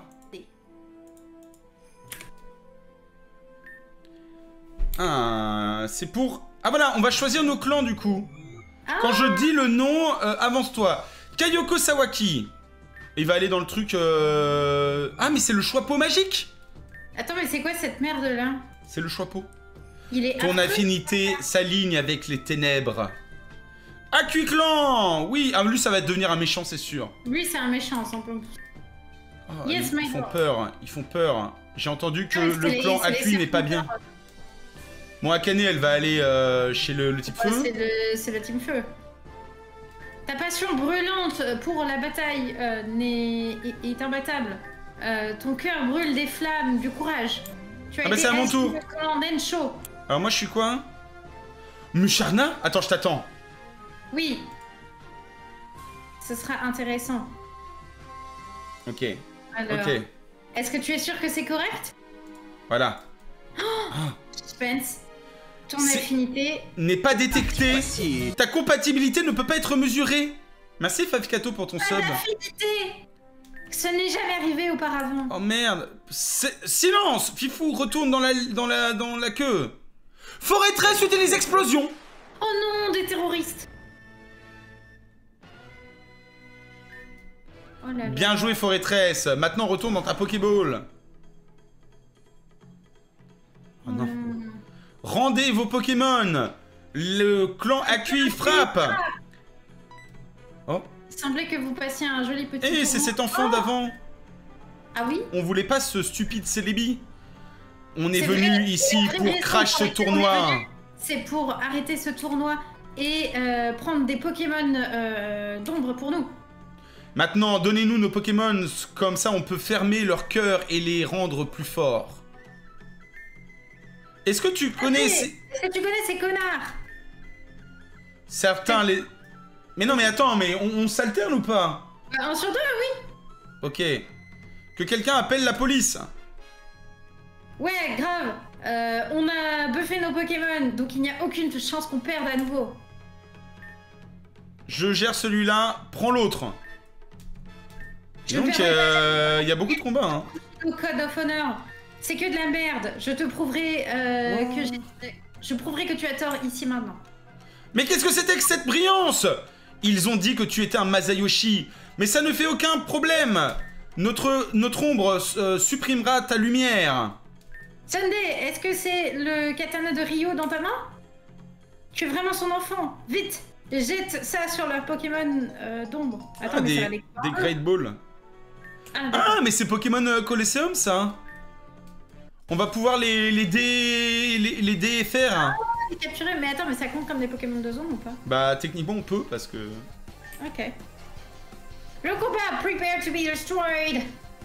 Ah, c'est pour... Ah voilà, on va choisir nos clans du coup. Ah. Quand je dis le nom, avance-toi. Kayoko Sawaki. Il va aller dans le truc... Ah, mais c'est le choix-peau magique. Attends, mais c'est quoi cette merde là? C'est le choix-peau. Il est Ton affreux. affinité s'aligne avec les ténèbres. Aquiclan. Oui, ah, lui, ça va devenir un méchant, c'est sûr. Lui, c'est un méchant, sans plomb. Oh, Yes, ils font peur, ils font peur. J'ai entendu que le clan Akui n'est pas bien. Bon, Akane, elle va aller chez le type feu. C'est le team feu. Ta passion brûlante pour la bataille est imbattable. Ton cœur brûle des flammes, du courage. Tu as bah c'est à mon tour. Chaud. Alors moi je suis quoi? Musharna? Attends, je t'attends. Oui. Ce sera intéressant. Ok. Alors, ok. Est-ce que tu es sûr que c'est correct? Voilà. Suspense. Ton affinité n'est pas détectée. Passé. Ta compatibilité ne peut pas être mesurée. Merci Fafikato pour ton sub. Affinité. Ce n'est jamais arrivé auparavant. Oh merde. Silence. Fifou, retourne dans la queue. Forêtresse utilise explosion. Oh non, des terroristes. Oh là là. Bien joué Forêtresse. Maintenant retourne dans ta Pokéball. Oh non. Rendez vos Pokémon. Le clan Akui frappe. Oh. Il semblait que vous passiez un joli petit Eh, c'est cet enfant d'avant. Ah oui? On voulait pas ce stupide Celebi. On est C'est venu vrai, ici c'est la vraie pour raison crash pour ce laquelle tournoi. on est venu. C'est pour arrêter ce tournoi et prendre des Pokémon d'ombre pour nous. Maintenant, donnez-nous nos Pokémon, comme ça on peut fermer leur cœur et les rendre plus forts. Est-ce que tu connais Est-ce que tu connais ces connards? certains les... Mais non mais attends, mais on s'alterne ou pas? Un sur deux, oui. Ok. Que quelqu'un appelle la police. Ouais, grave. On a buffé nos Pokémon, donc il n'y a aucune chance qu'on perde à nouveau. Je gère celui-là, prends l'autre. Je Donc, permets il y a beaucoup de combats, hein. au Code of Honor. C'est que de la merde. Je te prouverai je prouverai que tu as tort ici maintenant. Mais qu'est-ce que c'était que cette brillance? Ils ont dit que tu étais un Masayoshi, mais ça ne fait aucun problème. Notre ombre supprimera ta lumière. Sunday, est-ce que c'est le katana de Ryo dans ta main? Tu es vraiment son enfant. Vite, jette ça sur leur Pokémon d'ombre. Attends, mais ça va des les... Great Balls. Ah, mais c'est Pokémon Colosseum, ça. On va pouvoir les défaire. Les capturer, mais attends, mais ça compte comme des Pokémon de zone ou pas? Bah, techniquement, on peut, parce que... Ok. Le combat, prepare to be destroyed.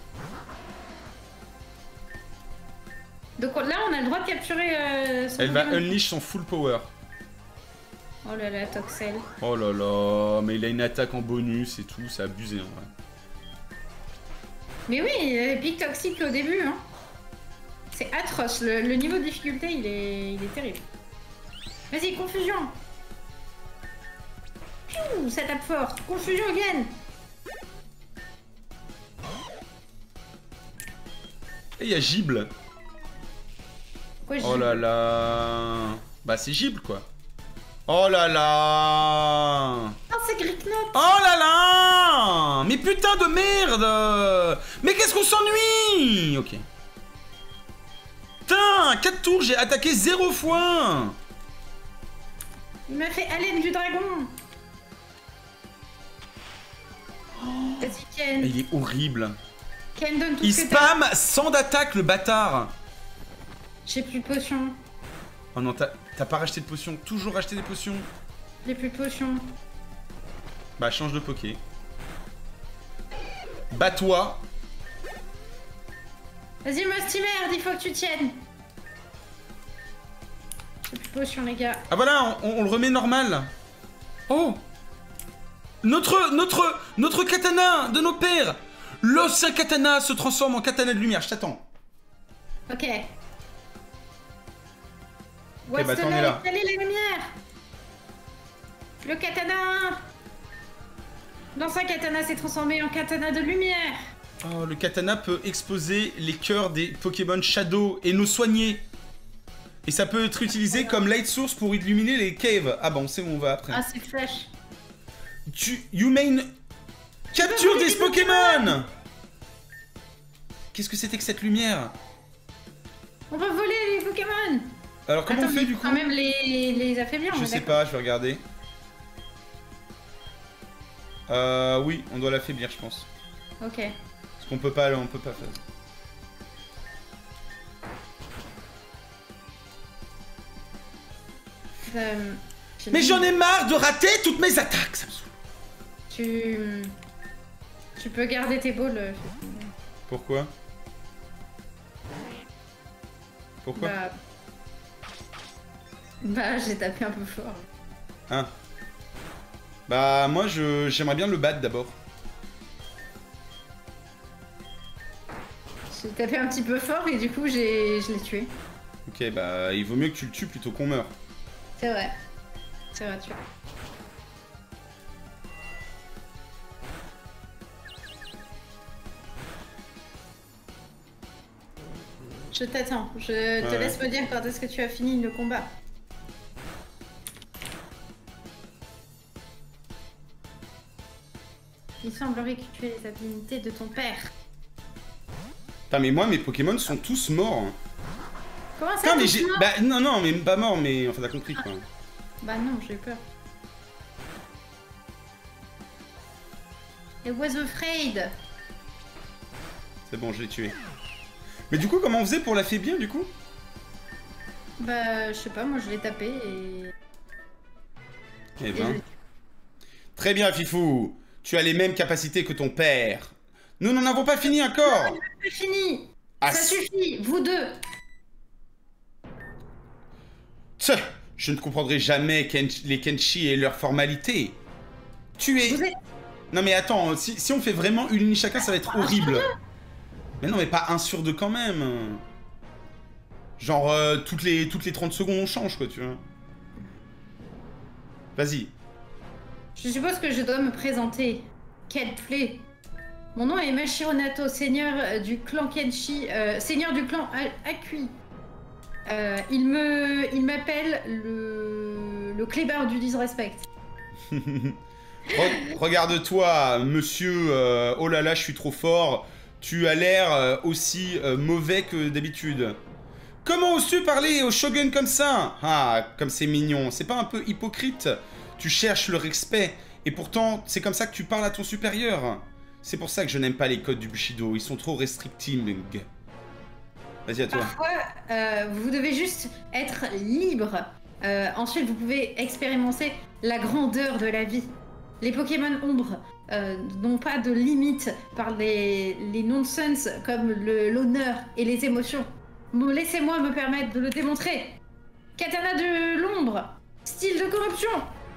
Donc là, on a le droit de capturer son Elle va Pokémon. unleash son full power. Oh là là, Toxel. Oh là là, mais il a une attaque en bonus et tout, c'est abusé, en vrai. Mais oui, il est pic toxique au début, hein. C'est atroce, le niveau de difficulté, il est terrible. Vas-y, confusion. Piou, ça tape fort. Confusion again. Et il y a Gible. Quoi, Oh là là. Bah, c'est Gible, quoi. Oh là là. Oh, c'est Gricknot. Oh là là. Mais putain de merde. Mais qu'est-ce qu'on s'ennuie. Ok. Putain, 4 tours, j'ai attaqué 0 fois. Il m'a fait haleine du dragon. Vas-y, Ken. Il est horrible. Ken, donne tout Il ce que t'as. spam sans d'attaque, le bâtard. J'ai plus de potions. Oh non, t'as pas racheté de potions. Toujours racheter des potions. J'ai plus de potions. Bah, change de poké. Bats-toi. Vas-y, Musty Merde, il faut que tu tiennes. J'ai plus de potions, les gars. Ah voilà, on le remet normal. Oh. Notre katana de nos pères. L'ancien katana se transforme en katana de lumière. Je t'attends. Ok. bah, What's the t'en es là. light? Quelle est la lumière? Le katana. L'ancien katana s'est transformé en katana de lumière. Oh, le katana peut exploser les cœurs des Pokémon Shadow et nous soigner. Et ça peut être utilisé comme light source pour illuminer les caves. Ah bon, c'est bon, on va après. Ah, c'est flash. You main... Capture des Pokémon. Qu'est-ce que c'était que cette lumière? On peut voler les Pokémon. Alors comment Attends, on fait mais du coup? quand même les affaiblir, on Je est sais d'accord. pas, je vais regarder. Oui, on doit l'affaiblir, je pense. Ok. Parce qu'on peut pas faire. Mais j'en ai marre de rater toutes mes attaques, ça me saoule. Tu peux garder tes balls. Pourquoi? Pourquoi? Bah j'ai tapé un peu fort. Ah. Bah moi j'aimerais bien le battre d'abord. J'ai tapé un petit peu fort et du coup je l'ai tué. Ok, bah il vaut mieux que tu le tues plutôt qu'on meure. C'est vrai. C'est vrai, tu vois. Je t'attends. Je te laisse me dire quand est-ce que tu as fini le combat. Il semblerait que tu aies les habilités de ton père. Putain, mais moi mes Pokémon sont tous morts. Comment ça? Mais j'ai... Bah non, mais pas morts, mais enfin t'as compris quoi. Bah non, j'ai eu peur. I was afraid. C'est bon, je l'ai tué. Mais du coup, comment on faisait pour l'affaiblir du coup? Bah, je sais pas, moi je l'ai tapé et... Eh ben... Très bien, Fifou. Tu as les mêmes capacités que ton père. Nous n'en avons pas fini encore. C'est fini. Ah, ça suffit, vous deux. Tch, je ne comprendrai jamais les Kenshi et leurs formalités. Tu es... Non mais attends, si on fait vraiment une ligne chacun, ça va être horrible. Mais non, mais pas 1 sur 2 quand même. Genre, toutes les 30 secondes, on change, quoi, tu vois. Vas-y. Je suppose que je dois me présenter. Quelle plaie. Mon nom est Mashiro Nato, seigneur du clan Kenshi, seigneur du clan Akui. Il m'appelle le clébard du disrespect. Regarde-toi, monsieur, oh là là, je suis trop fort. Tu as l'air aussi mauvais que d'habitude. Comment oses-tu parler au shogun comme ça? Ah, comme c'est mignon. C'est pas un peu hypocrite? Tu cherches le respect, et pourtant, c'est comme ça que tu parles à ton supérieur. C'est pour ça que je n'aime pas les codes du Bushido. Ils sont trop restrictifs. Vas-y, à toi. Parfois, vous devez juste être libre. Ensuite, vous pouvez expérimenter la grandeur de la vie. Les Pokémon ombres n'ont pas de limite par les nonsense comme l'honneur et les émotions. Bon, laissez-moi me permettre de le démontrer. Katana de l'ombre, style de corruption.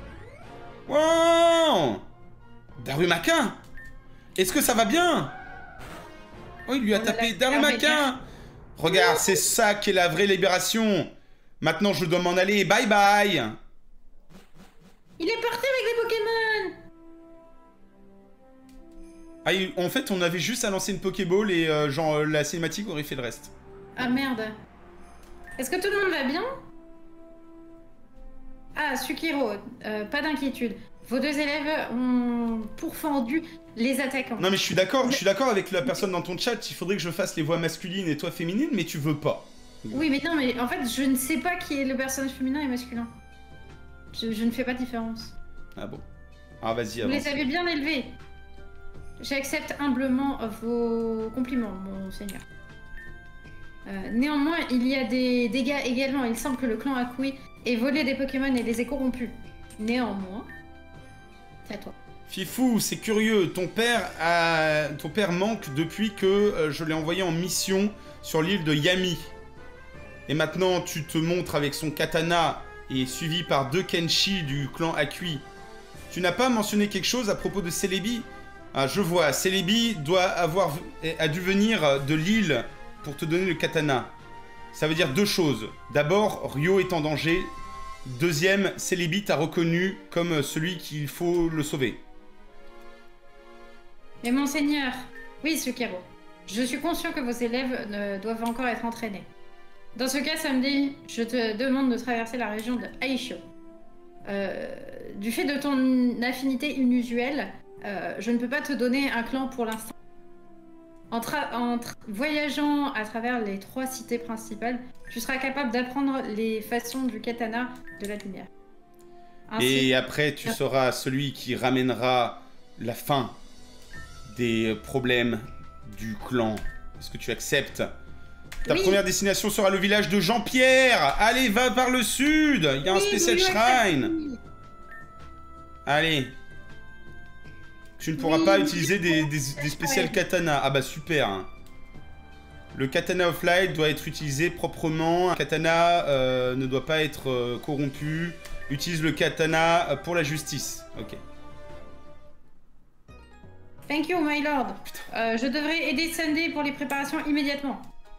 Wow! Darumaka! Est-ce que ça va bien? Oh, il lui a tapé Darumaka! Regarde, c'est ça qui est la vraie libération. Maintenant, je dois m'en aller. Bye bye! Il est parti avec les Pokémon! Ah, en fait, on avait juste à lancer une Pokéball et genre la cinématique aurait fait le reste. Ah merde. Est-ce que tout le monde va bien? Ah, Sukiro, pas d'inquiétude. Vos deux élèves ont pourfendu les attaquants. Non mais je suis d'accord avec la personne dans ton chat, il faudrait que je fasse les voix masculines et toi féminines, mais tu veux pas. Oui, mais non, mais en fait, je ne sais pas qui est le personnage féminin et masculin. Je ne fais pas de différence. Ah bon? Ah vas-y, avance. Vous les avez bien élevés. J'accepte humblement vos compliments, mon seigneur. Néanmoins, il y a des dégâts également. Il semble que le clan Akui ait volé des Pokémon et les ait corrompus. Néanmoins, c'est à toi. Fifou, c'est curieux. Ton père manque depuis que je l'ai envoyé en mission sur l'île de Yami. Et maintenant, tu te montres avec son katana et suivi par 2 Kenshi du clan Akui. Tu n'as pas mentionné quelque chose à propos de Celebi? Ah, je vois. Celebi a dû venir de l'île pour te donner le katana. Ça veut dire 2 choses. D'abord, Ryo est en danger. Deuxième, Celebi t'a reconnu comme celui qu'il faut le sauver. Mais monseigneur, oui, Sukiro. Je suis conscient que vos élèves doivent encore être entraînés. Dans ce cas, samedi, je te demande de traverser la région de Aishio. Du fait de ton affinité inusuelle, je ne peux pas te donner un clan pour l'instant. En voyageant à travers les 3 cités principales, tu seras capable d'apprendre les façons du katana de la lumière. Ainsi, et après, tu seras celui qui ramènera la fin des problèmes du clan. Est-ce que tu acceptes? Ta première destination sera le village de Jean-Pierre. Allez, va vers le sud. Il y a un spécial shrine. Allez. Tu ne pourras pas utiliser des spéciales katana. Ah bah super. Le katana of light doit être utilisé proprement. Un katana ne doit pas être corrompu. Utilise le katana pour la justice. Ok. Thank you, my lord. Je devrais aider Sunday pour les préparations immédiatement.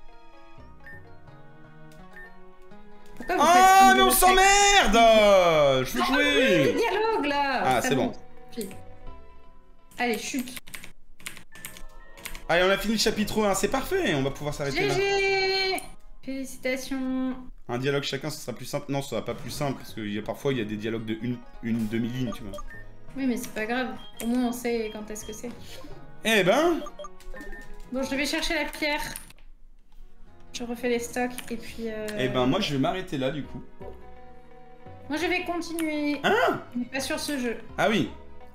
Pourquoi vous faites mais on s'emmerde. Je veux jouer. Les dialogues là. Ah, c'est bon. Allez, chute. Allez, on a fini le chapitre 1, c'est parfait, on va pouvoir s'arrêter là. GG. Félicitations. Un dialogue chacun, ce sera plus simple. Non, ce sera pas plus simple, parce que parfois il y a des dialogues de une demi-ligne, tu vois. Oui, mais c'est pas grave. Au moins on sait quand est-ce que c'est. Eh ben... Bon, je vais chercher la pierre. Je refais les stocks, et puis... Eh ben, moi, je vais m'arrêter là, du coup. Moi, je vais continuer. Ah! Mais pas sur ce jeu. Ah oui.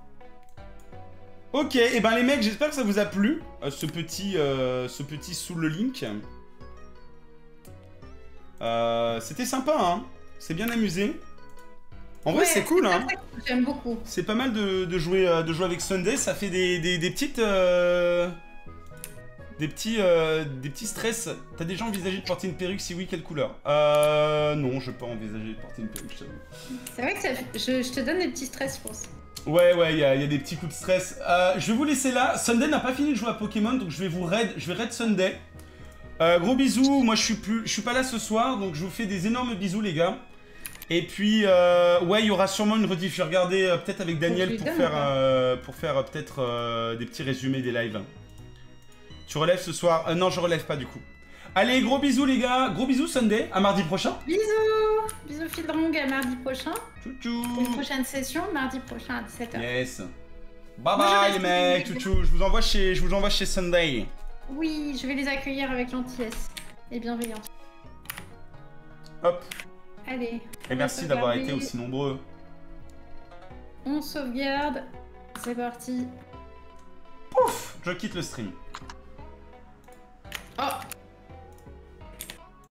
Ok, et ben les mecs, j'espère que ça vous a plu, ce petit sous le link. C'était sympa, hein. C'est bien amusé. En vrai, c'est cool, hein. J'aime beaucoup. C'est pas mal de jouer avec Sunday, ça fait des petites... Des petits stress. T'as déjà envisagé de porter une perruque? Si oui, quelle couleur? Non, je peux pas envisager de porter une perruque, je t'avoue. C'est vrai que je te donne des petits stress pour ça. Ouais, il y a des petits coups de stress. Je vais vous laisser là. Sunday n'a pas fini de jouer à Pokémon, donc je vais raid Sunday. Gros bisous. Moi, je suis pas là ce soir, donc je vous fais des énormes bisous, les gars. Et puis, ouais, il y aura sûrement une rediff. Je vais regarder peut-être avec Daniel pour faire peut-être des petits résumés des lives. Tu relèves ce soir? Non, je relève pas du coup. Allez, gros bisous les gars. Gros bisous Sunday. À mardi prochain. Bisous. Bisous Fildrong, à mardi prochain. Tchou-tchou. Une prochaine session, mardi prochain à 17h. Yes. Bye bye les mecs. Tchou-tchou. Je vous envoie chez Sunday. Oui, je vais les accueillir avec gentillesse et bienveillance. Hop. Allez. Et merci d'avoir été aussi nombreux. On sauvegarde. C'est parti. Pouf. Je quitte le stream.